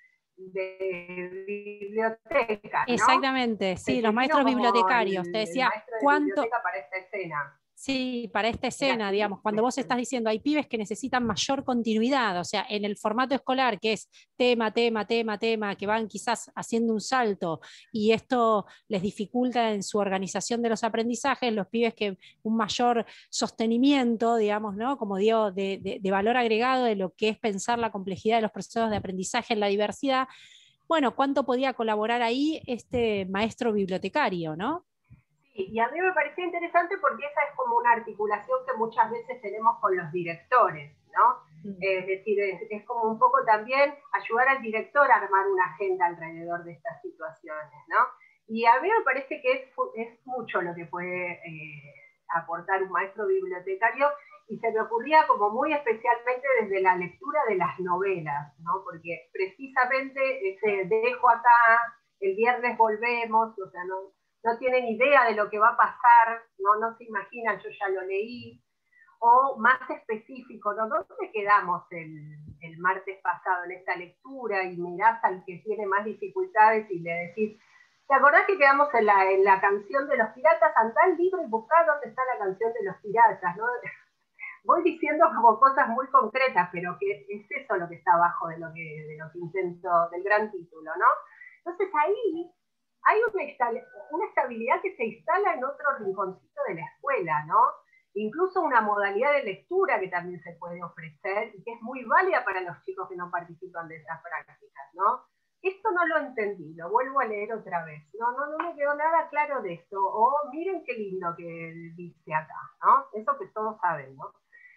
de biblioteca, ¿no? Exactamente, sí, los maestros bibliotecarios. Te decía, ¿cuánto? Para esta escena. Sí, para esta escena, digamos, cuando vos estás diciendo, hay pibes que necesitan mayor continuidad, o sea, en el formato escolar, que es tema, tema, tema, tema, que van quizás haciendo un salto, y esto les dificulta en su organización de los aprendizajes, los pibes que un mayor sostenimiento, digamos, ¿no? Como digo, de valor agregado de lo que es pensar la complejidad de los procesos de aprendizaje en la diversidad. Bueno, ¿cuánto podía colaborar ahí este maestro bibliotecario, ¿no? Y a mí me parecía interesante porque esa es como una articulación que muchas veces tenemos con los directores, ¿no? Es decir, es como un poco también ayudar al director a armar una agenda alrededor de estas situaciones, ¿no? Y a mí me parece que es mucho lo que puede aportar un maestro bibliotecario, y se me ocurría como muy especialmente desde la lectura de las novelas, ¿no? Porque precisamente ese dejo acá, el viernes volvemos, o sea, no tienen idea de lo que va a pasar, no se imaginan, yo ya lo leí, o más específico, ¿no? ¿Dónde quedamos el martes pasado en esta lectura? Y mirás al que tiene más dificultades y le decís, ¿te acordás que quedamos en la canción de los piratas? Andá al libro y buscá dónde está la canción de los piratas, ¿no? Voy diciendo como cosas muy concretas, pero que es eso lo que está abajo de lo que intento, del gran título, ¿no? Entonces ahí hay una estabilidad que se instala en otro rinconcito de la escuela, ¿no? Incluso una modalidad de lectura que también se puede ofrecer y que es muy válida para los chicos que no participan de esas prácticas, ¿no? Esto no lo entendí, lo vuelvo a leer otra vez. No me quedó nada claro de esto. O miren qué lindo que dice acá, ¿no? Eso que todos saben, ¿no?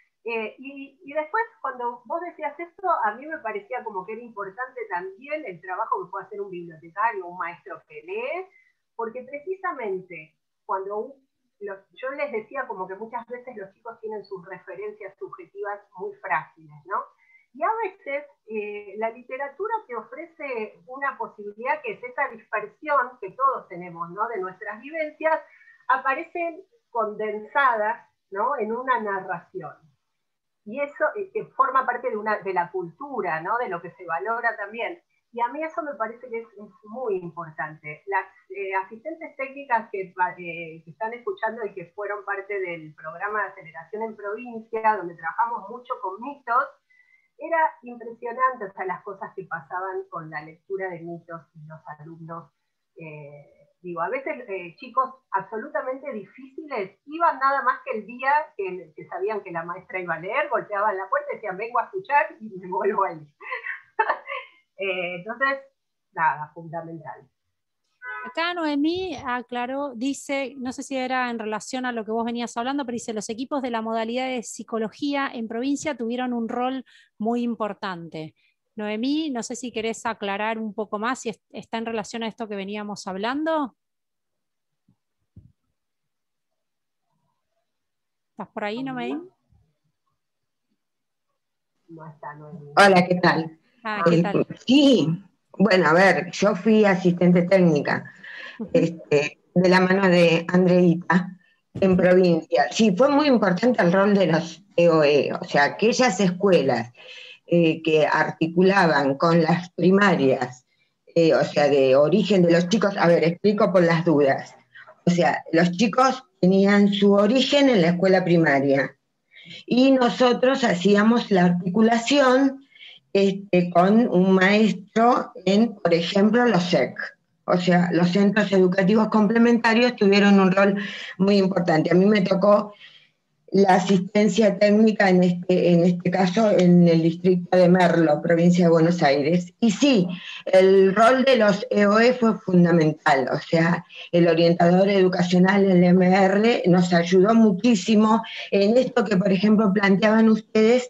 Y después, cuando vos decías esto, a mí me parecía como que era importante también el trabajo que puede hacer un bibliotecario, un maestro que lee, porque precisamente cuando yo les decía como que muchas veces los chicos tienen sus referencias subjetivas muy frágiles, ¿no? Y a veces la literatura te ofrece una posibilidad que es esa dispersión que todos tenemos, ¿no? De nuestras vivencias, aparecen condensadas, ¿no? En una narración. Y eso forma parte de la cultura, ¿no? De lo que se valora también. Y a mí eso me parece que es muy importante. asistentes técnicas que están escuchando y que fueron parte del programa de aceleración en provincia, donde trabajamos mucho con mitos, era impresionante, o sea, las cosas que pasaban con la lectura de mitos y los alumnos. Digo, a veces chicos absolutamente difíciles iban nada más que el día que sabían que la maestra iba a leer, golpeaban la puerta y decían, vengo a escuchar y me vuelvo a ir. Entonces, nada, fundamental. Acá Noemí aclaró, dice, no sé si era en relación a lo que vos venías hablando, pero dice, los equipos de la modalidad de psicología en provincia tuvieron un rol muy importante. Noemí, no sé si querés aclarar un poco más si está en relación a esto que veníamos hablando. ¿Estás por ahí, Noemí? No está, Noemí. Hola, ¿qué tal? ¿Qué tal? Sí, bueno, a ver, yo fui asistente técnica de la mano de Andreita en provincia. Sí, fue muy importante el rol de los EOE, o sea, aquellas escuelas que articulaban con las primarias, o sea, de origen de los chicos. A ver, explico por las dudas. O sea, los chicos tenían su origen en la escuela primaria y nosotros hacíamos la articulación con un maestro en, por ejemplo, los SEC. O sea, los centros educativos complementarios tuvieron un rol muy importante. A mí me tocó la asistencia técnica en este caso en el distrito de Merlo, provincia de Buenos Aires. Y sí, el rol de los EOE fue fundamental, o sea, el orientador educacional, el MR, nos ayudó muchísimo en esto que, por ejemplo, planteaban ustedes,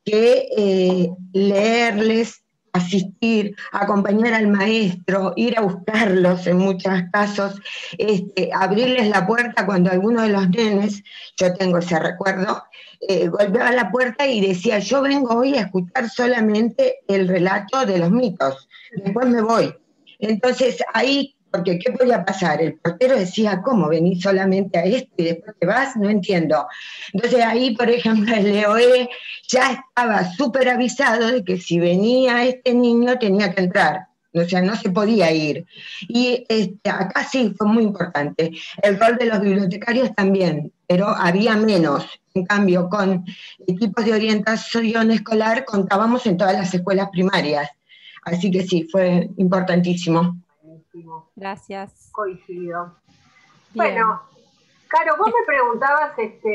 que leerles, asistir, acompañar al maestro, ir a buscarlos en muchos casos, abrirles la puerta cuando alguno de los nenes, yo tengo ese recuerdo, golpeaba la puerta y decía, yo vengo hoy a escuchar solamente el relato de los mitos, después me voy. Entonces ahí, porque ¿qué podía pasar? El portero decía, ¿cómo venís solamente a esto y después te vas? No entiendo. Entonces ahí, por ejemplo, el EOE ya estaba súper avisado de que si venía este niño tenía que entrar. O sea, no se podía ir. Y acá sí fue muy importante. El rol de los bibliotecarios también, pero había menos. En cambio, con equipos de orientación escolar contábamos en todas las escuelas primarias. Así que sí, fue importantísimo. Buenísimo. Gracias. Coincido. Bien. Bueno, Caro, vos me preguntabas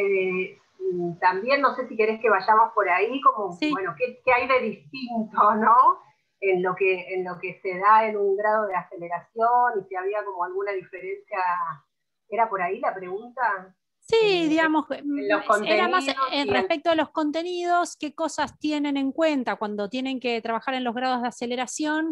también, no sé si querés que vayamos por ahí, como, sí. Bueno, ¿qué hay de distinto, ¿no? En lo que se da en un grado de aceleración y si había como alguna diferencia. ¿Era por ahí la pregunta? Sí, digamos, era más respecto a los contenidos, qué cosas tienen en cuenta cuando tienen que trabajar en los grados de aceleración,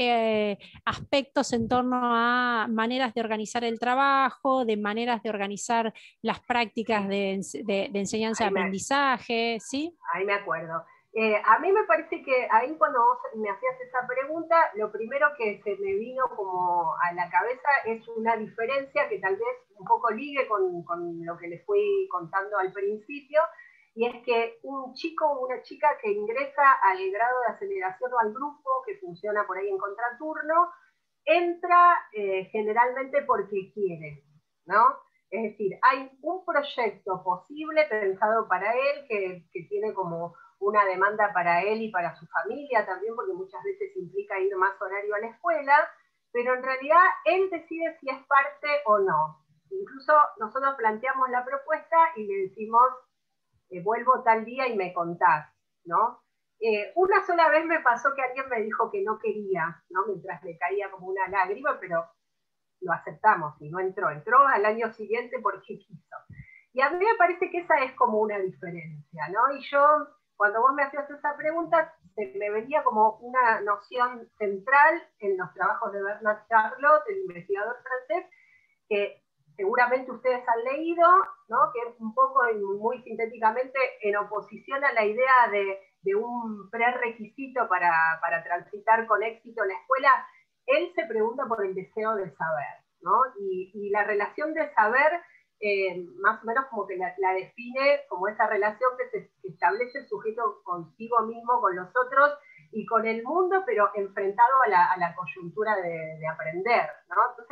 aspectos en torno a maneras de organizar el trabajo, de maneras de organizar las prácticas de enseñanza y aprendizaje, ¿sí? Ahí me acuerdo. A mí me parece que ahí cuando vos me hacías esa pregunta, lo primero que se me vino como a la cabeza es una diferencia que tal vez un poco ligue con lo que les fui contando al principio, y es que un chico o una chica que ingresa al grado de aceleración o al grupo que funciona por ahí en contraturno, entra generalmente porque quiere, ¿no? Es decir, hay un proyecto posible pensado para él que tiene como una demanda para él y para su familia también, porque muchas veces implica ir más horario a la escuela, pero en realidad él decide si es parte o no. Incluso nosotros planteamos la propuesta y le decimos, vuelvo tal día y me contás, ¿no? Una sola vez me pasó que alguien me dijo que no quería, ¿no? Mientras le caía como una lágrima, pero lo aceptamos y no entró al año siguiente porque quiso. Y a mí me parece que esa es como una diferencia, ¿no? Y yo, cuando vos me hacías esa pregunta, se me venía como una noción central en los trabajos de Bernard Charlot, el investigador francés, que seguramente ustedes han leído, ¿no? Que es un poco, muy sintéticamente, en oposición a la idea de un prerequisito para transitar con éxito la escuela. Él se pregunta por el deseo de saber, ¿no? Y la relación de saber, más o menos como que la define como esa relación que se establece el sujeto consigo mismo, con los otros y con el mundo, pero enfrentado a la coyuntura de aprender, ¿no? Entonces,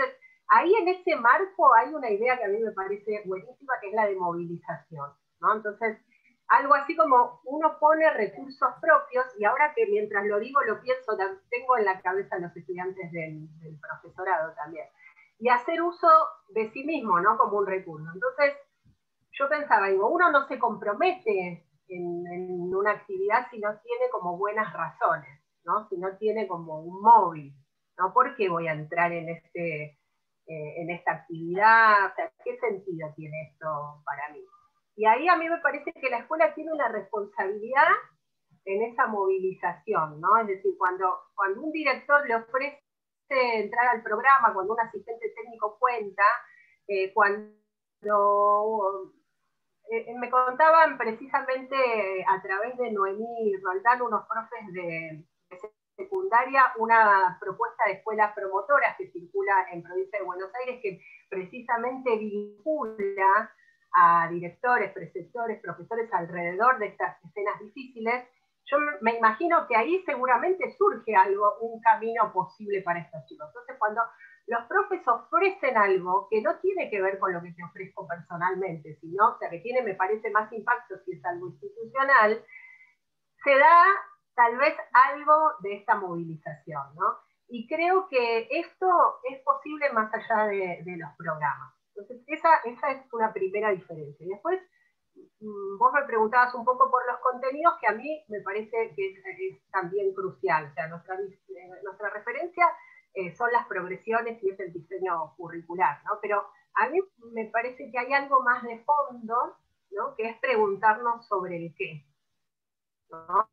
ahí en ese marco hay una idea que a mí me parece buenísima, que es la de movilización, ¿no? Entonces, algo así como uno pone recursos propios, y ahora que mientras lo digo lo pienso, tengo en la cabeza a los estudiantes del profesorado también, y hacer uso de sí mismo, ¿no? Como un recurso. Entonces, yo pensaba, digo, uno no se compromete en una actividad si no tiene como buenas razones, ¿no? Si no tiene como un móvil, ¿no? ¿Por qué voy a entrar en esta actividad? O sea, ¿qué sentido tiene esto para mí? Y ahí a mí me parece que la escuela tiene una responsabilidad en esa movilización, ¿no? Es decir, cuando un director le ofrece entrar al programa, cuando un asistente técnico cuenta, cuando me contaban precisamente a través de Noemí Roldán, unos profes de secundaria, una propuesta de escuelas promotoras que circula en provincia de Buenos Aires, que precisamente vincula a directores, preceptores, profesores alrededor de estas escenas difíciles. Yo me imagino que ahí seguramente surge algo, un camino posible para estos chicos. Entonces, cuando los profes ofrecen algo que no tiene que ver con lo que te ofrezco personalmente, sino, o sea, que tiene, me parece, más impacto si es algo institucional, se da tal vez algo de esta movilización, ¿no? Y creo que esto es posible más allá de los programas. Entonces, esa es una primera diferencia. Y después, vos me preguntabas un poco por los contenidos, que a mí me parece que es también crucial. O sea, nuestra referencia son las progresiones y es el diseño curricular, ¿no? Pero a mí me parece que hay algo más de fondo, ¿no? Que es preguntarnos sobre el qué, ¿no?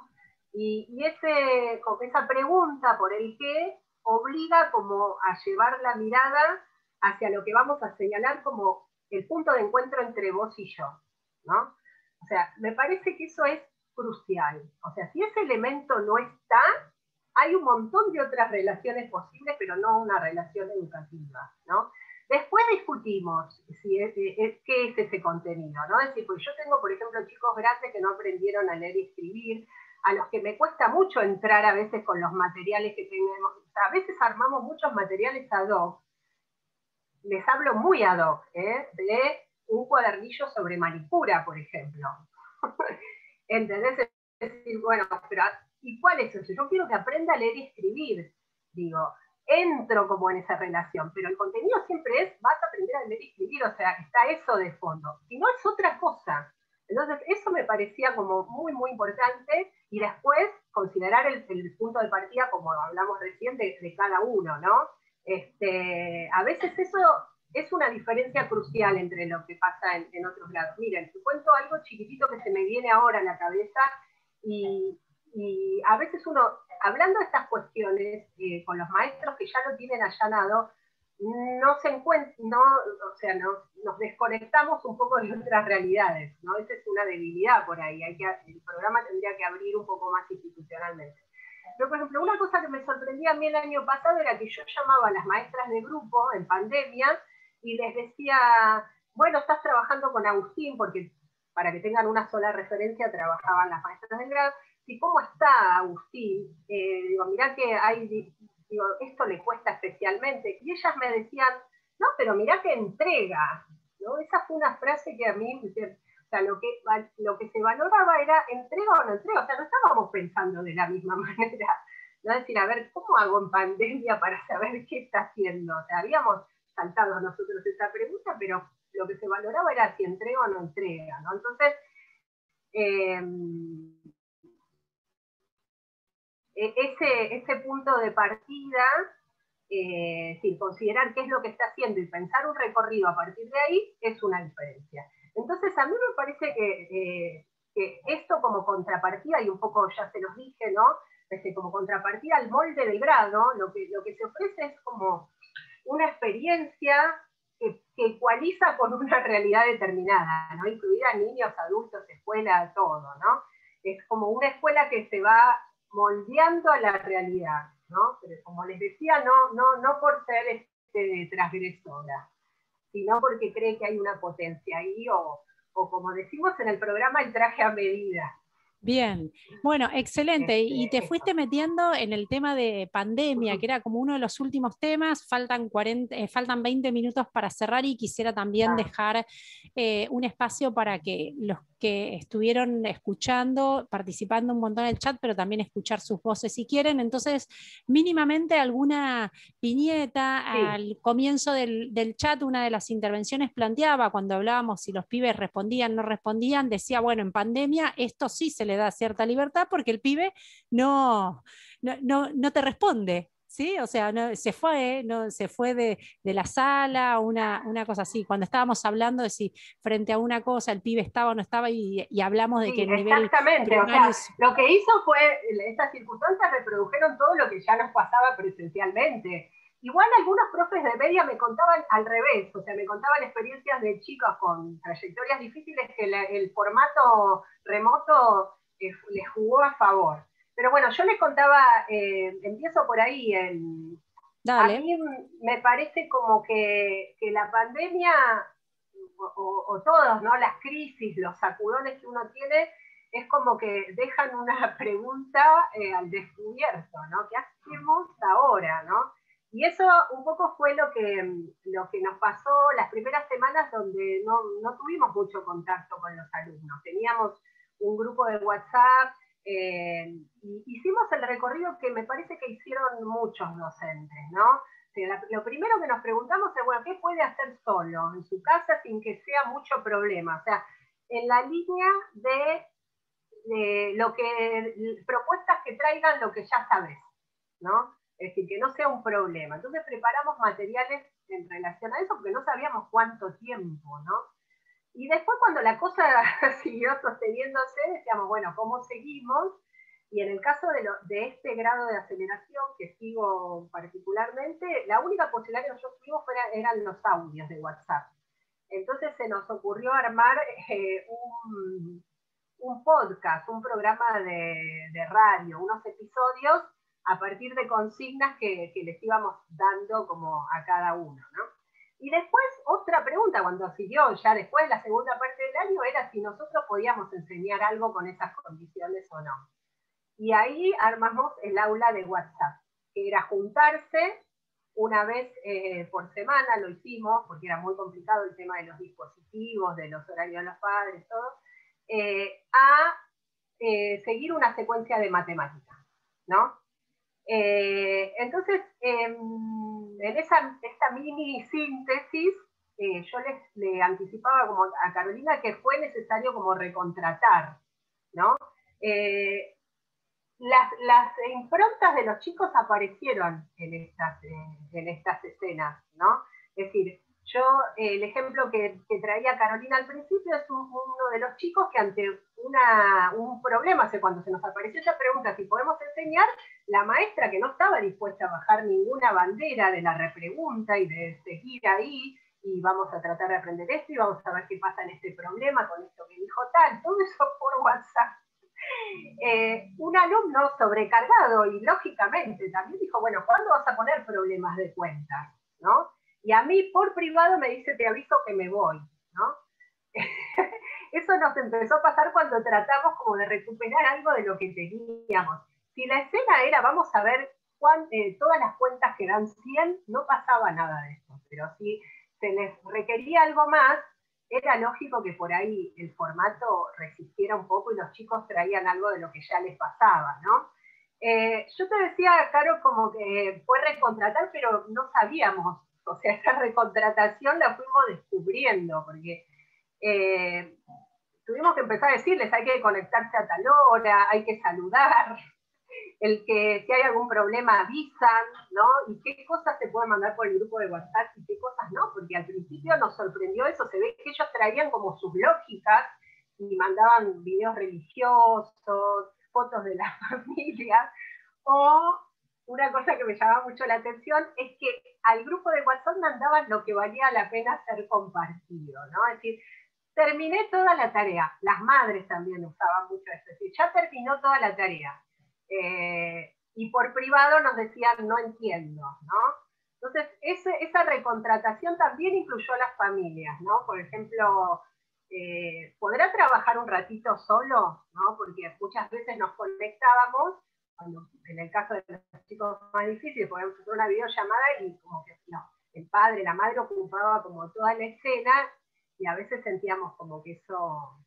Y esa pregunta por el qué obliga como a llevar la mirada hacia lo que vamos a señalar como el punto de encuentro entre vos y yo, ¿no? O sea, me parece que eso es crucial. O sea, si ese elemento no está, hay un montón de otras relaciones posibles, pero no una relación educativa, ¿no? Después discutimos qué es ese contenido, ¿no? Es decir, pues yo tengo, por ejemplo, chicos grandes que no aprendieron a leer y escribir, a los que me cuesta mucho entrar a veces con los materiales que tenemos. O sea, a veces armamos muchos materiales ad hoc. Les hablo muy ad hoc, de un cuadernillo sobre manicura, por ejemplo. ¿Entendés? Es decir, bueno, pero ¿y cuál es eso? Yo quiero que aprenda a leer y escribir. Digo, entro como en esa relación, pero el contenido siempre es, vas a aprender a leer y escribir, o sea, está eso de fondo. Y no es otra cosa. Entonces, eso me parecía como muy, muy importante, y después considerar el punto de partida, como hablamos recién, de cada uno, ¿no? A veces eso es una diferencia crucial entre lo que pasa en otros lados. Miren, te cuento algo chiquitito que se me viene ahora a la cabeza, y a veces uno, hablando de estas cuestiones con los maestros que ya lo tienen allanado, no se encuentra, o sea, nos desconectamos un poco de otras realidades, ¿no? Esa es una debilidad por ahí, el programa tendría que abrir un poco más institucionalmente. Pero, por ejemplo, una cosa que me sorprendía a mí el año pasado era que yo llamaba a las maestras de grupo en pandemia y les decía, bueno, estás trabajando con Agustín, porque para que tengan una sola referencia trabajaban las maestras del grado, y ¿cómo está Agustín? Digo, mirá que digo, esto le cuesta especialmente, y ellas me decían, no, pero mirá que entrega, ¿no? Esa fue una frase que a mí, o sea, lo que se valoraba era entrega o no entrega, o sea, no estábamos pensando de la misma manera, ¿no? Es decir, a ver, ¿cómo hago en pandemia para saber qué está haciendo? O sea, habíamos saltado nosotros esa pregunta, pero lo que se valoraba era si entrega o no entrega, ¿no? Entonces, ese punto de partida, sin considerar qué es lo que está haciendo y pensar un recorrido a partir de ahí, es una diferencia. Entonces, a mí me parece que esto como contrapartida, y un poco ya se los dije, ¿no? Como contrapartida al molde del grado, lo que se ofrece es como una experiencia que ecualiza con una realidad determinada, ¿no? Incluida niños, adultos, escuela, todo, ¿no? Es como una escuela que se va moldeando a la realidad, ¿no? Pero como les decía, no por ser transgresora, sino porque cree que hay una potencia ahí, o como decimos en el programa, el traje a medida. Bien, bueno, excelente. Y te fuiste metiendo en el tema de pandemia, que era como uno de los últimos temas. Faltan 20 minutos para cerrar y quisiera también dejar un espacio para que los que estuvieron escuchando, participando un montón en el chat, pero también escuchar sus voces si quieren. Entonces, mínimamente alguna viñeta. Al comienzo del chat, una de las intervenciones planteaba, cuando hablábamos si los pibes respondían, no respondían, decía, bueno, en pandemia esto sí se le da cierta libertad porque el pibe no te responde. ¿Sí? O sea, se fue de la sala, una cosa así. Cuando estábamos hablando de si frente a una cosa el pibe estaba o no estaba y hablamos de que el nivel exactamente, primario... o sea, lo que hizo fue, estas circunstancias reprodujeron todo lo que ya nos pasaba presencialmente. Igual algunos profes de media me contaban al revés, o sea, me contaban experiencias de chicos con trayectorias difíciles que el formato remoto les jugó a favor. Pero bueno, yo les contaba, empiezo por ahí. A mí me parece como que la pandemia, o todos, ¿no? Las crisis, los sacudones que uno tiene, es como que dejan una pregunta al descubierto, ¿no? ¿Qué hacemos ahora, no? Y eso un poco fue lo que nos pasó las primeras semanas, donde no tuvimos mucho contacto con los alumnos. Teníamos un grupo de WhatsApp, hicimos el recorrido que me parece que hicieron muchos docentes, ¿no? O sea, lo primero que nos preguntamos es, bueno, ¿qué puede hacer solo en su casa sin que sea mucho problema? O sea, en la línea de lo que, propuestas que traigan lo que ya sabes, ¿no? Es decir, que no sea un problema. Entonces preparamos materiales en relación a eso, porque no sabíamos cuánto tiempo, ¿no? Y después, cuando la cosa siguió sosteniéndose, decíamos, bueno, ¿cómo seguimos? Y en el caso de este grado de aceleración que sigo particularmente, la única posibilidad que nosotros tuvimos eran los audios de WhatsApp. Entonces se nos ocurrió armar un podcast, un programa de radio, unos episodios a partir de consignas que les íbamos dando como a cada uno, ¿no? Y después, otra pregunta, cuando siguió ya después la segunda parte del año, era si nosotros podíamos enseñar algo con esas condiciones o no. Y ahí armamos el aula de WhatsApp, que era juntarse una vez por semana, lo hicimos, porque era muy complicado el tema de los dispositivos, de los horarios de los padres, todo, a seguir una secuencia de matemáticas, ¿no? Entonces, en esta mini síntesis, yo le anticipaba como a Carolina que fue necesario como recontratar, ¿no? Las improntas de los chicos aparecieron en estas escenas, ¿no? Es decir, el ejemplo que traía Carolina al principio es uno de los chicos que ante un problema, cuando se nos apareció esa pregunta si podemos enseñar, la maestra, que no estaba dispuesta a bajar ninguna bandera de la repregunta y de seguir ahí, y vamos a tratar de aprender esto, y vamos a ver qué pasa en este problema con esto que dijo tal, todo eso por WhatsApp. Un alumno sobrecargado, y lógicamente también dijo, bueno, ¿cuándo vas a poner problemas de cuentas? ¿No? Y a mí por privado me dice, te aviso que me voy, ¿no? Eso nos empezó a pasar cuando tratamos como de recuperar algo de lo que teníamos. Si la escena era, vamos a ver todas las cuentas que dan 100, no pasaba nada de eso. Pero si se les requería algo más, era lógico que por ahí el formato resistiera un poco y los chicos traían algo de lo que ya les pasaba, ¿no? Yo te decía, Caro, como que fue recontratar, pero no sabíamos. O sea, esa recontratación la fuimos descubriendo, porque tuvimos que empezar a decirles, hay que conectarse a tal hora, hay que saludar, si hay algún problema avisan, ¿no? Y qué cosas se pueden mandar por el grupo de WhatsApp y qué cosas no, porque al principio nos sorprendió eso, se ve que ellos traían como sus lógicas y mandaban videos religiosos, fotos de la familia, o una cosa que me llamaba mucho la atención es que al grupo de WhatsApp mandaban lo que valía la pena ser compartido, ¿no? Es decir, terminé toda la tarea. Las madres también usaban mucho eso, es decir, ya terminó toda la tarea. Y por privado nos decían, no entiendo, ¿no? Entonces, esa recontratación también incluyó a las familias, ¿no? Por ejemplo, ¿podrá trabajar un ratito solo? ¿No? Porque muchas veces nos conectábamos, en el caso de los chicos más difíciles, podíamos hacer una videollamada y como que no, el padre, la madre ocupaba como toda la escena y a veces sentíamos como que eso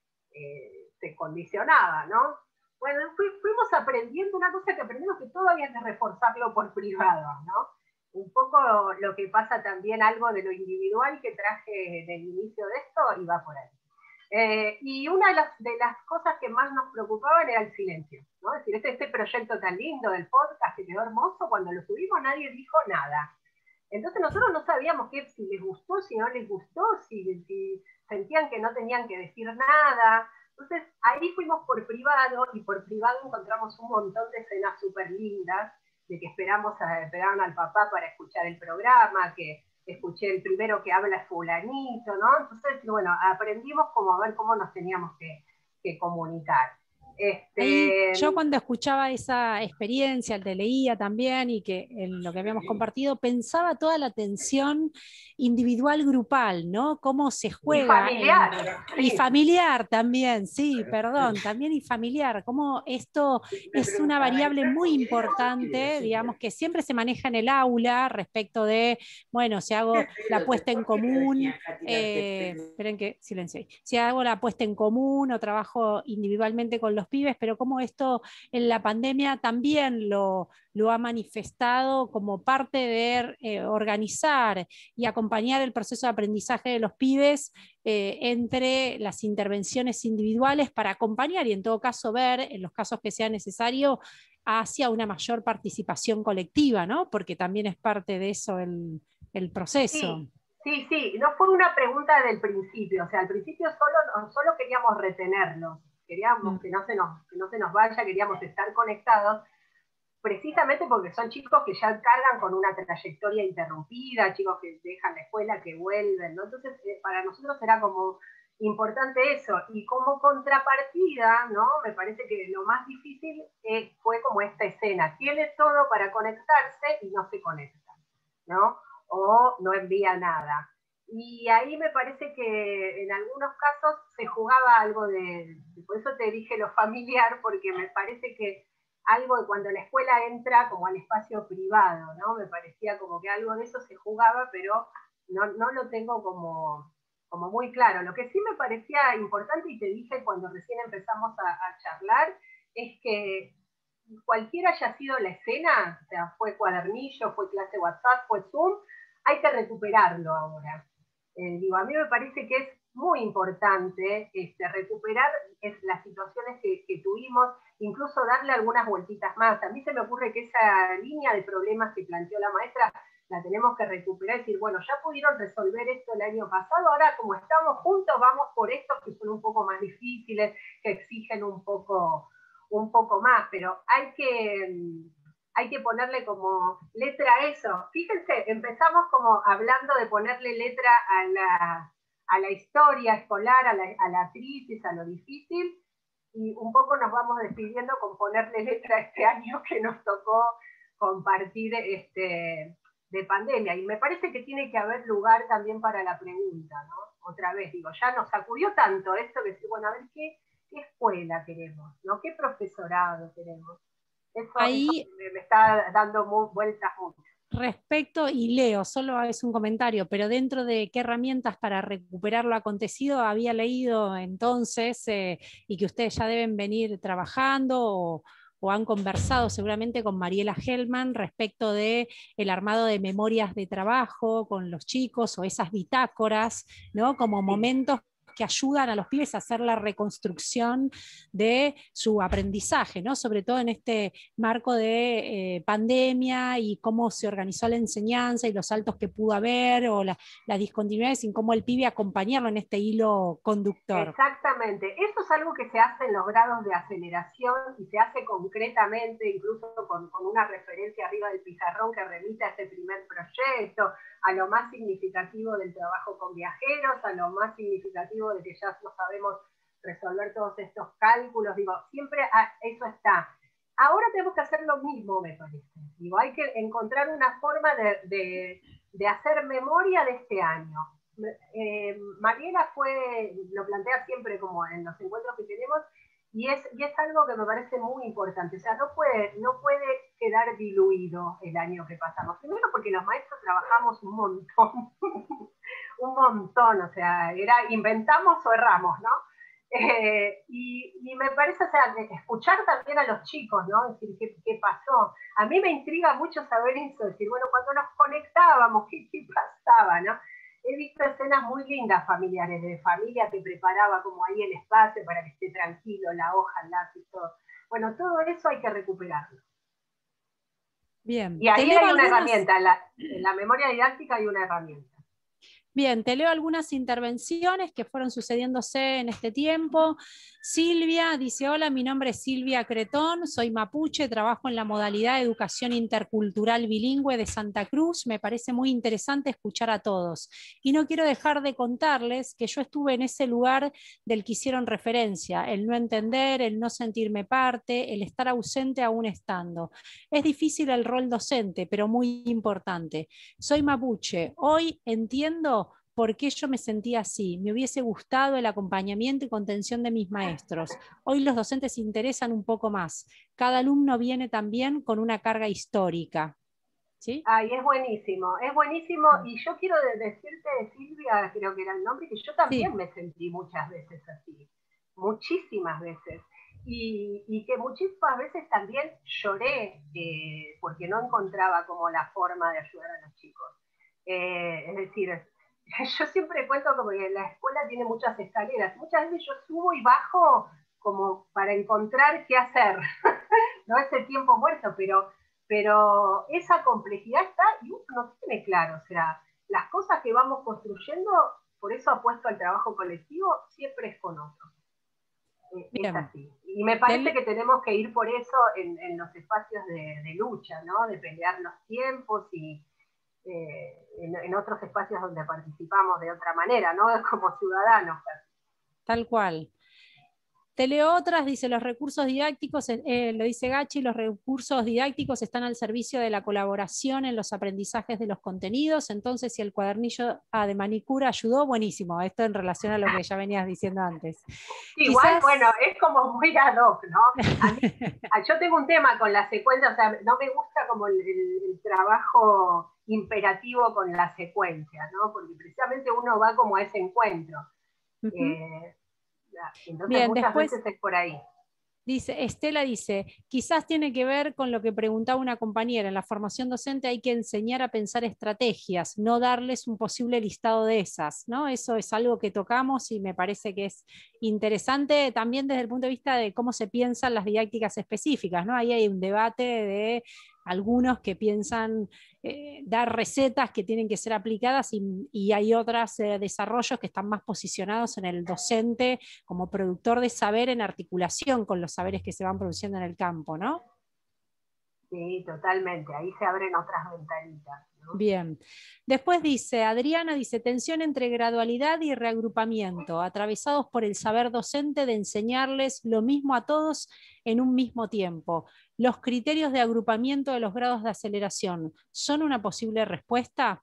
se condicionaba, ¿no? Bueno, fuimos aprendiendo una cosa que aprendimos que todo había que reforzarlo por privado, ¿no? Un poco lo que pasa también, algo de lo individual que traje del inicio de esto, y va por ahí. Y una de las cosas que más nos preocupaban era el silencio, ¿no? Es decir, este proyecto tan lindo del podcast que quedó hermoso, cuando lo subimos nadie dijo nada. Entonces nosotros no sabíamos si les gustó, si no les gustó, si sentían que no tenían que decir nada. Entonces ahí fuimos por privado, y por privado encontramos un montón de escenas súper lindas, de que esperaron al papá para escuchar el programa, que escuché el primero que habla es fulanito, ¿no? Entonces, bueno, aprendimos como a ver cómo nos teníamos que comunicar. Ahí, yo cuando escuchaba esa experiencia, te leía también, y que en lo que habíamos compartido, pensaba toda la tensión individual grupal, ¿no? Cómo se juega. Y familiar. Y familiar también, sí, perdón, también y familiar, cómo esto es una variable muy importante, digamos, que siempre se maneja en el aula respecto de, bueno, si hago la puesta en común, esperen que silencio ahí, si hago la puesta en común o trabajo individualmente con los pibes, pero como esto en la pandemia también lo ha manifestado como parte de organizar y acompañar el proceso de aprendizaje de los pibes entre las intervenciones individuales para acompañar y en todo caso ver, en los casos que sea necesario, hacia una mayor participación colectiva, ¿no? Porque también es parte de eso el proceso. Sí, no fue una pregunta del principio, o sea, al principio solo queríamos retenerlos, queríamos que no se nos vaya, queríamos estar conectados, precisamente porque son chicos que ya cargan con una trayectoria interrumpida, chicos que dejan la escuela, que vuelven, ¿no? Entonces, para nosotros era como importante eso, y como contrapartida, ¿no? Me parece que lo más difícil fue como esta escena, tiene todo para conectarse y no se conecta, ¿no? O no envía nada. Y ahí me parece que en algunos casos se jugaba algo por eso te dije lo familiar, porque me parece que algo de cuando la escuela entra como al espacio privado, ¿no? Me parecía como que algo de eso se jugaba, pero no lo tengo como muy claro. Lo que sí me parecía importante, y te dije cuando recién empezamos a charlar, es que cualquiera haya sido la escena, o sea, fue cuadernillo, fue clase WhatsApp, fue Zoom, hay que recuperarlo ahora. A mí me parece que es muy importante recuperar las situaciones que tuvimos, incluso darle algunas vueltitas más. A mí se me ocurre que esa línea de problemas que planteó la maestra la tenemos que recuperar y decir, bueno, ya pudieron resolver esto el año pasado, ahora como estamos juntos vamos por estos que son un poco más difíciles, que exigen un poco más, pero hay que ponerle como letra a eso. Fíjense, empezamos como hablando de ponerle letra a la historia escolar, a la crisis, a lo difícil, y un poco nos vamos despidiendo con ponerle letra a este año que nos tocó compartir de pandemia. Y me parece que tiene que haber lugar también para la pregunta, ¿no? Otra vez, digo, ya nos sacudió tanto esto que decir, bueno, a ver qué escuela queremos, ¿no? ¿Qué profesorado queremos? Eso me está dando vueltas mucho. Respecto, y leo, solo es un comentario, pero dentro de qué herramientas para recuperar lo acontecido había leído entonces, y que ustedes ya deben venir trabajando o han conversado seguramente con Mariela Hellman respecto de el armado de memorias de trabajo con los chicos o esas bitácoras, ¿no? Como momentos que ayudan a los pibes a hacer la reconstrucción de su aprendizaje, ¿no? Sobre todo en este marco de pandemia y cómo se organizó la enseñanza y los saltos que pudo haber o las discontinuidades y cómo el pibe acompañarlo en este hilo conductor. Exactamente, eso es algo que se hace en los grados de aceleración y se hace concretamente, incluso con una referencia arriba del pizarrón que remite a este primer proyecto, a lo más significativo del trabajo con viajeros, a lo más significativo de que ya no sabemos resolver todos estos cálculos, digo, siempre eso está. Ahora tenemos que hacer lo mismo, me parece. Digo, hay que encontrar una forma de hacer memoria de este año. Mariela lo plantea siempre como en los encuentros que tenemos, y es algo que me parece muy importante. O sea, no puede quedar diluido el año que pasamos. Primero porque los maestros trabajamos un montón, un montón, o sea, inventamos o erramos, ¿no? Y me parece, o sea, escuchar también a los chicos, ¿no? Decir, ¿qué pasó? A mí me intriga mucho saber eso, decir, bueno, cuando nos conectábamos, ¿qué pasaba, no? He visto escenas muy lindas familiares, de familia que preparaba como ahí el espacio para que esté tranquilo, la hoja, el lápiz, todo. Bueno, todo eso hay que recuperarlo. Bien. Y ahí hay una herramienta, en la memoria didáctica hay una herramienta. Bien, te leo algunas intervenciones que fueron sucediéndose en este tiempo. Silvia dice, hola, mi nombre es Silvia Cretón, soy mapuche, trabajo en la modalidad de educación intercultural bilingüe de Santa Cruz. Me parece muy interesante escuchar a todos. Y no quiero dejar de contarles que yo estuve en ese lugar del que hicieron referencia, el no entender, el no sentirme parte, el estar ausente aún estando. Es difícil el rol docente, pero muy importante. Soy mapuche, hoy entiendo por qué yo me sentía así. Me hubiese gustado el acompañamiento y contención de mis maestros. Hoy los docentes se interesan un poco más. Cada alumno viene también con una carga histórica. ¿Sí? Ay, es buenísimo, y yo quiero decirte, Silvia, creo que era el nombre, que yo también me sentí muchas veces así, muchísimas veces, y que muchísimas veces también lloré porque no encontraba como la forma de ayudar a los chicos. Es decir, yo siempre cuento como que la escuela tiene muchas escaleras, muchas veces yo subo y bajo como para encontrar qué hacer, no es el tiempo muerto, pero esa complejidad está y uno no tiene claro, o sea, las cosas que vamos construyendo, por eso apuesto al trabajo colectivo, siempre es con otros. Es así. Y me parece que tenemos que ir por eso en los espacios de lucha, ¿no? De pelear los tiempos y en otros espacios donde participamos de otra manera, ¿no? Como ciudadanos. Tal cual. Te leo otras, dice, los recursos didácticos, lo dice Gachi, los recursos didácticos están al servicio de la colaboración en los aprendizajes de los contenidos, entonces si el cuadernillo de manicura ayudó, buenísimo, esto en relación a lo que ya venías diciendo antes. Sí, igual, bueno, es como muy ad hoc, ¿no? Yo tengo un tema con la secuencia, o sea, no me gusta como el trabajo imperativo con la secuencia, ¿no? Porque precisamente uno va como a ese encuentro. Entonces bien, muchas veces es por ahí. Dice, Estela dice, quizás tiene que ver con lo que preguntaba una compañera, en la formación docente hay que enseñar a pensar estrategias, no darles un posible listado de esas, ¿no? Eso es algo que tocamos y me parece que es interesante también desde el punto de vista de cómo se piensan las didácticas específicas, ¿no? Ahí hay un debate de algunos que piensan dar recetas que tienen que ser aplicadas y hay otros desarrollos que están más posicionados en el docente como productor de saber en articulación con los saberes que se van produciendo en el campo, ¿no? Sí, totalmente, ahí se abren otras ventanitas, ¿no? Bien. Después dice, Adriana dice, tensión entre gradualidad y reagrupamiento, atravesados por el saber docente de enseñarles lo mismo a todos en un mismo tiempo. ¿Los criterios de agrupamiento de los grados de aceleración son una posible respuesta?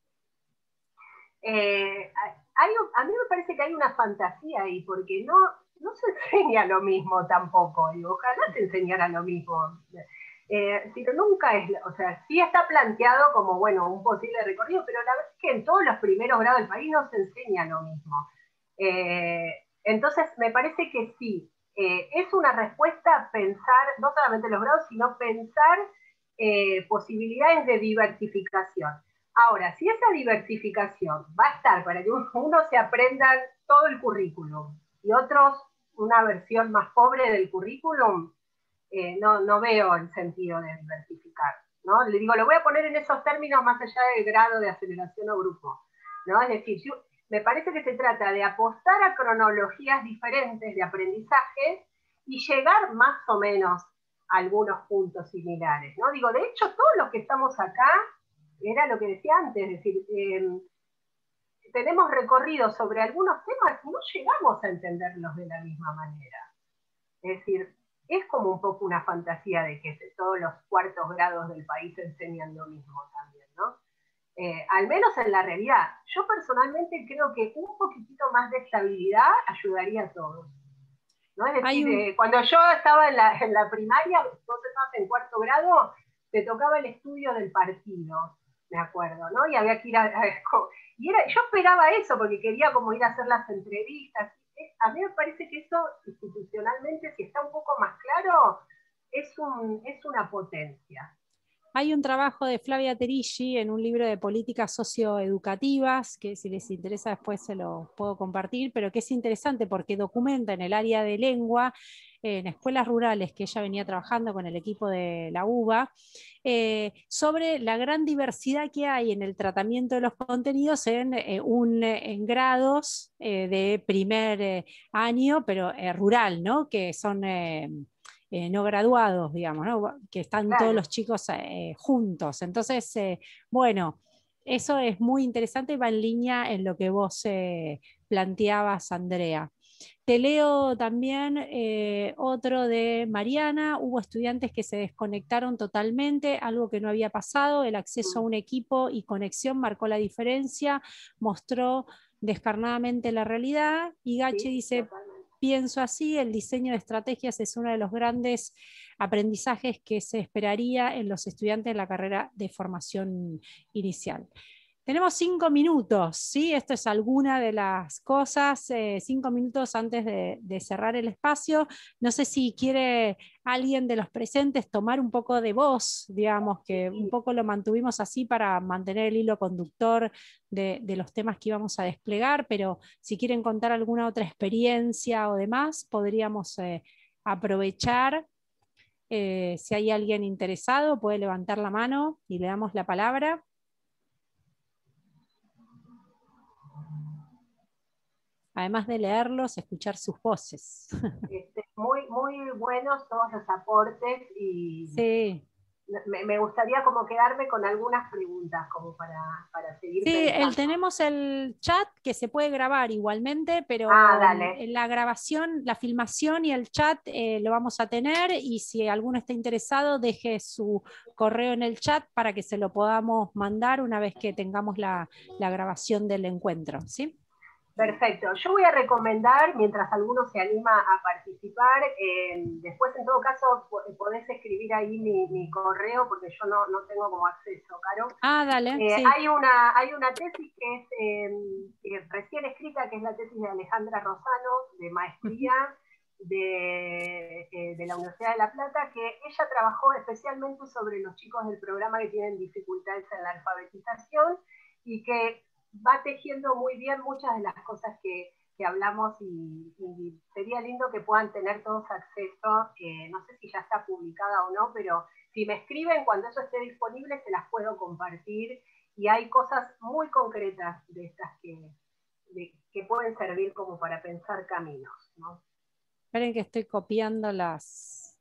A mí me parece que hay una fantasía ahí, porque no se enseña lo mismo tampoco, y ojalá se enseñara lo mismo. Pero nunca es, o sea, sí está planteado como, bueno, un posible recorrido, pero la verdad es que en todos los primeros grados del país no se enseña lo mismo. Entonces, me parece que sí, es una respuesta pensar, no solamente los grados, sino pensar posibilidades de diversificación. Ahora, si esa diversificación va a estar para que uno se aprenda todo el currículum y otros una versión más pobre del currículum, no veo el sentido de diversificar, ¿no? Le digo, lo voy a poner en esos términos más allá del grado de aceleración o grupo, ¿no? Es decir, me parece que se trata de apostar a cronologías diferentes de aprendizaje y llegar más o menos a algunos puntos similares, ¿no? Digo, de hecho, todos los que estamos acá, era lo que decía antes, es decir, tenemos recorrido sobre algunos temas y no llegamos a entenderlos de la misma manera. Es decir, es como un poco una fantasía de que todos los cuartos grados del país enseñan lo mismo también, ¿no? al menos en la realidad. Yo personalmente creo que un poquitito más de estabilidad ayudaría a todos. ¿No? Es decir, cuando yo estaba en la primaria, vos estabas en 4º grado, te tocaba el estudio del partido, me acuerdo, ¿no? Y había que ir yo esperaba eso, porque quería como ir a hacer las entrevistas. A mí me parece que eso, institucionalmente, si está un poco más claro, es una potencia. Hay un trabajo de Flavia Terigi en un libro de políticas socioeducativas, que si les interesa después se lo puedo compartir, pero que es interesante porque documenta en el área de lengua, en escuelas rurales que ella venía trabajando con el equipo de la UBA, sobre la gran diversidad que hay en el tratamiento de los contenidos en grados de primer año, pero rural, ¿no? Que son... no graduados, digamos, ¿no? Que están todos los chicos juntos. Entonces, bueno, eso es muy interesante y va en línea en lo que vos planteabas, Andrea. Te leo también otro de Mariana. Hubo estudiantes que se desconectaron totalmente, algo que no había pasado. El acceso a un equipo y conexión marcó la diferencia, mostró descarnadamente la realidad. Y Gachi dice... Totalmente. Pienso así, el diseño de estrategias es uno de los grandes aprendizajes que se esperaría en los estudiantes de la carrera de formación inicial. Tenemos 5 minutos, ¿sí? Esto es alguna de las cosas, 5 minutos antes de cerrar el espacio. No sé si quiere alguien de los presentes tomar un poco de voz, digamos, que un poco lo mantuvimos así para mantener el hilo conductor de los temas que íbamos a desplegar, pero si quieren contar alguna otra experiencia o demás, podríamos aprovechar. Si hay alguien interesado, puede levantar la mano y le damos la palabra. Además de leerlos, escuchar sus voces. Muy, muy buenos todos los aportes y sí. me gustaría como quedarme con algunas preguntas como para seguir pensando. Tenemos el chat que se puede grabar igualmente, pero la grabación, la filmación y el chat lo vamos a tener, y si alguno está interesado, deje su correo en el chat para que se lo podamos mandar una vez que tengamos la grabación del encuentro, ¿sí? Perfecto. Yo voy a recomendar, mientras alguno se anima a participar, después en todo caso podés escribir ahí mi correo, porque yo no tengo como acceso, Caro. Dale. Sí. Hay una tesis que es recién escrita, que es la tesis de Alejandra Rosano, de maestría de la Universidad de La Plata, que ella trabajó especialmente sobre los chicos del programa que tienen dificultades en la alfabetización, y que va tejiendo muy bien muchas de las cosas que hablamos, y sería lindo que puedan tener todos acceso. No sé si ya está publicada o no, pero si me escriben cuando eso esté disponible se las puedo compartir, y hay cosas muy concretas de estas que pueden servir como para pensar caminos, ¿no? Esperen que estoy copiando las...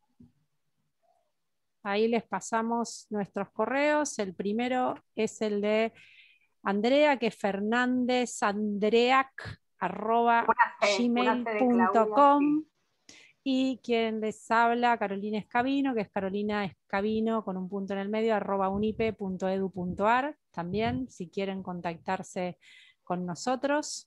Ahí les pasamos nuestros correos. El primero es el de Andrea, que es fernandezandreac@gmail.com, y quien les habla, Carolina Escabino, que es Carolina Escabino con un punto en el medio, @unipe.edu.ar, también, si quieren contactarse con nosotros.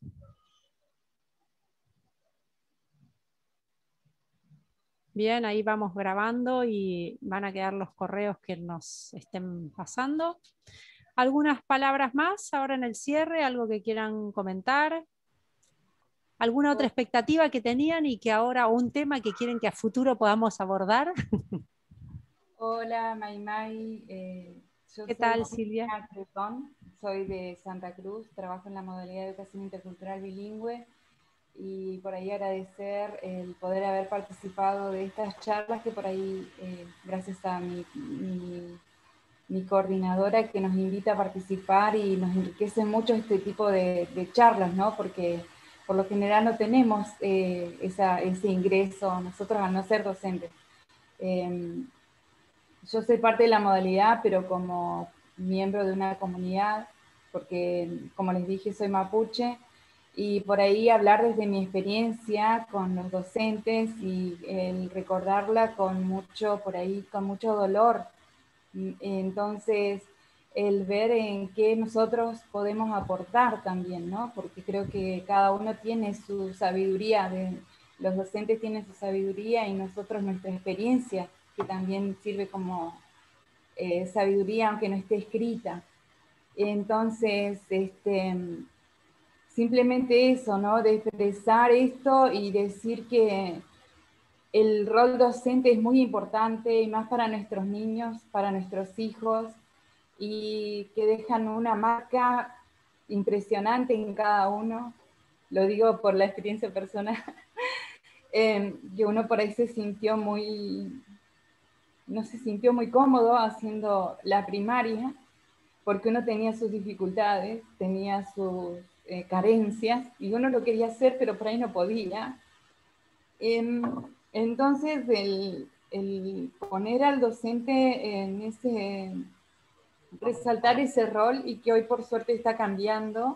Bien, ahí vamos grabando y van a quedar los correos que nos estén pasando. ¿Algunas palabras más ahora en el cierre? ¿Algo que quieran comentar? ¿Alguna otra expectativa que tenían y que ahora, un tema que quieren que a futuro podamos abordar? Hola, Maymay. ¿Qué tal, Silvia? Soy de Santa Cruz, trabajo en la modalidad de educación intercultural bilingüe, y por ahí agradecer el poder haber participado de estas charlas, que por ahí, gracias a mi coordinadora, que nos invita a participar, y nos enriquece mucho este tipo de charlas, ¿no? Porque por lo general no tenemos ese ingreso nosotros al no ser docentes. Yo soy parte de la modalidad, pero como miembro de una comunidad, porque, como les dije, soy mapuche, y por ahí hablar desde mi experiencia con los docentes y el recordarla con mucho dolor. Entonces, el ver en qué nosotros podemos aportar también, ¿no? Porque creo que cada uno tiene su sabiduría, los docentes tienen su sabiduría y nosotros nuestra experiencia, que también sirve como sabiduría aunque no esté escrita. Entonces, simplemente eso, ¿no? De expresar esto y decir que el rol docente es muy importante, y más para nuestros niños, para nuestros hijos, y que dejan una marca impresionante en cada uno. Lo digo por la experiencia personal, que uno por ahí se sintió no se sintió muy cómodo haciendo la primaria, porque uno tenía sus dificultades, tenía sus carencias, y uno lo quería hacer, pero por ahí no podía. Entonces, el poner al docente en resaltar ese rol, y que hoy por suerte está cambiando,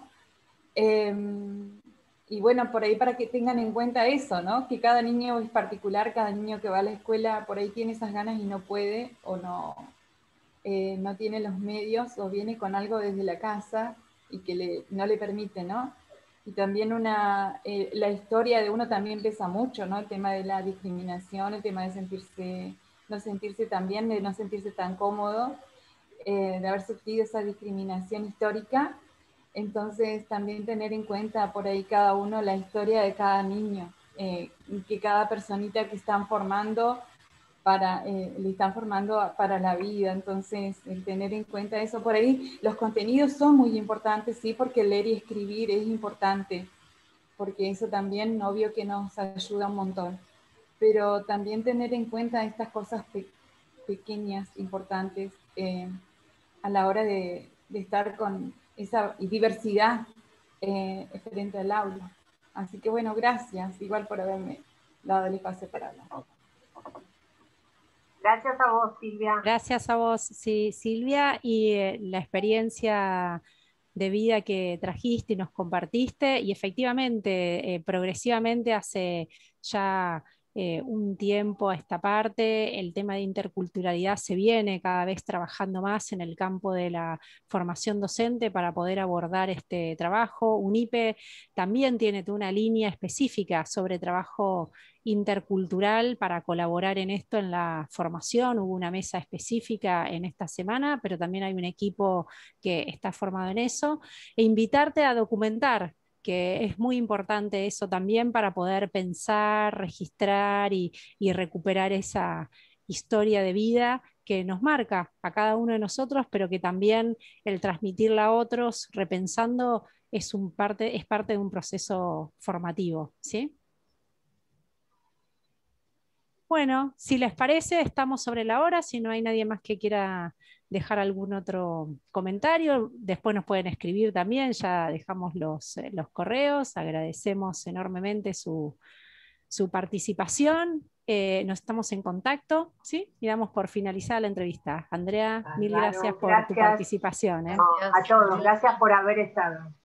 y bueno, por ahí para que tengan en cuenta eso, ¿no? Que cada niño es particular, cada niño que va a la escuela por ahí tiene esas ganas y no puede, o no tiene los medios, o viene con algo desde la casa y que no le permite, ¿no? Y también la historia de uno también pesa mucho, ¿no? El tema de la discriminación, el tema de no sentirse tan bien, de no sentirse tan cómodo, de haber sufrido esa discriminación histórica. Entonces también tener en cuenta por ahí cada uno la historia de cada niño, que cada personita que están formando le están formando para la vida. Entonces, el tener en cuenta eso, por ahí los contenidos son muy importantes, sí, porque leer y escribir es importante, porque eso también, obvio que nos ayuda un montón, pero también tener en cuenta estas cosas pequeñas, importantes, a la hora de estar con esa diversidad frente al aula. Así que bueno, gracias, igual por haberme dado el espacio para hablar. Gracias a vos, Silvia. Gracias a vos, sí, Silvia, y la experiencia de vida que trajiste y nos compartiste, y efectivamente, progresivamente hace ya un tiempo a esta parte, el tema de interculturalidad se viene cada vez trabajando más en el campo de la formación docente para poder abordar este trabajo. UNIPE también tiene una línea específica sobre trabajo intercultural para colaborar en esto, en la formación. Hubo una mesa específica en esta semana, pero también hay un equipo que está formado en eso, e invitarte a documentar, que es muy importante eso también para poder pensar, registrar y recuperar esa historia de vida que nos marca a cada uno de nosotros, pero que también el transmitirla a otros, repensando, es parte de un proceso formativo, ¿sí? Bueno, si les parece, estamos sobre la hora. Si no hay nadie más que quiera dejar algún otro comentario, después nos pueden escribir también, ya dejamos los correos. Agradecemos enormemente su participación. Nos estamos en contacto, ¿sí? Y damos por finalizada la entrevista. Andrea, mil gracias por tu participación. No, a todos, gracias por haber estado.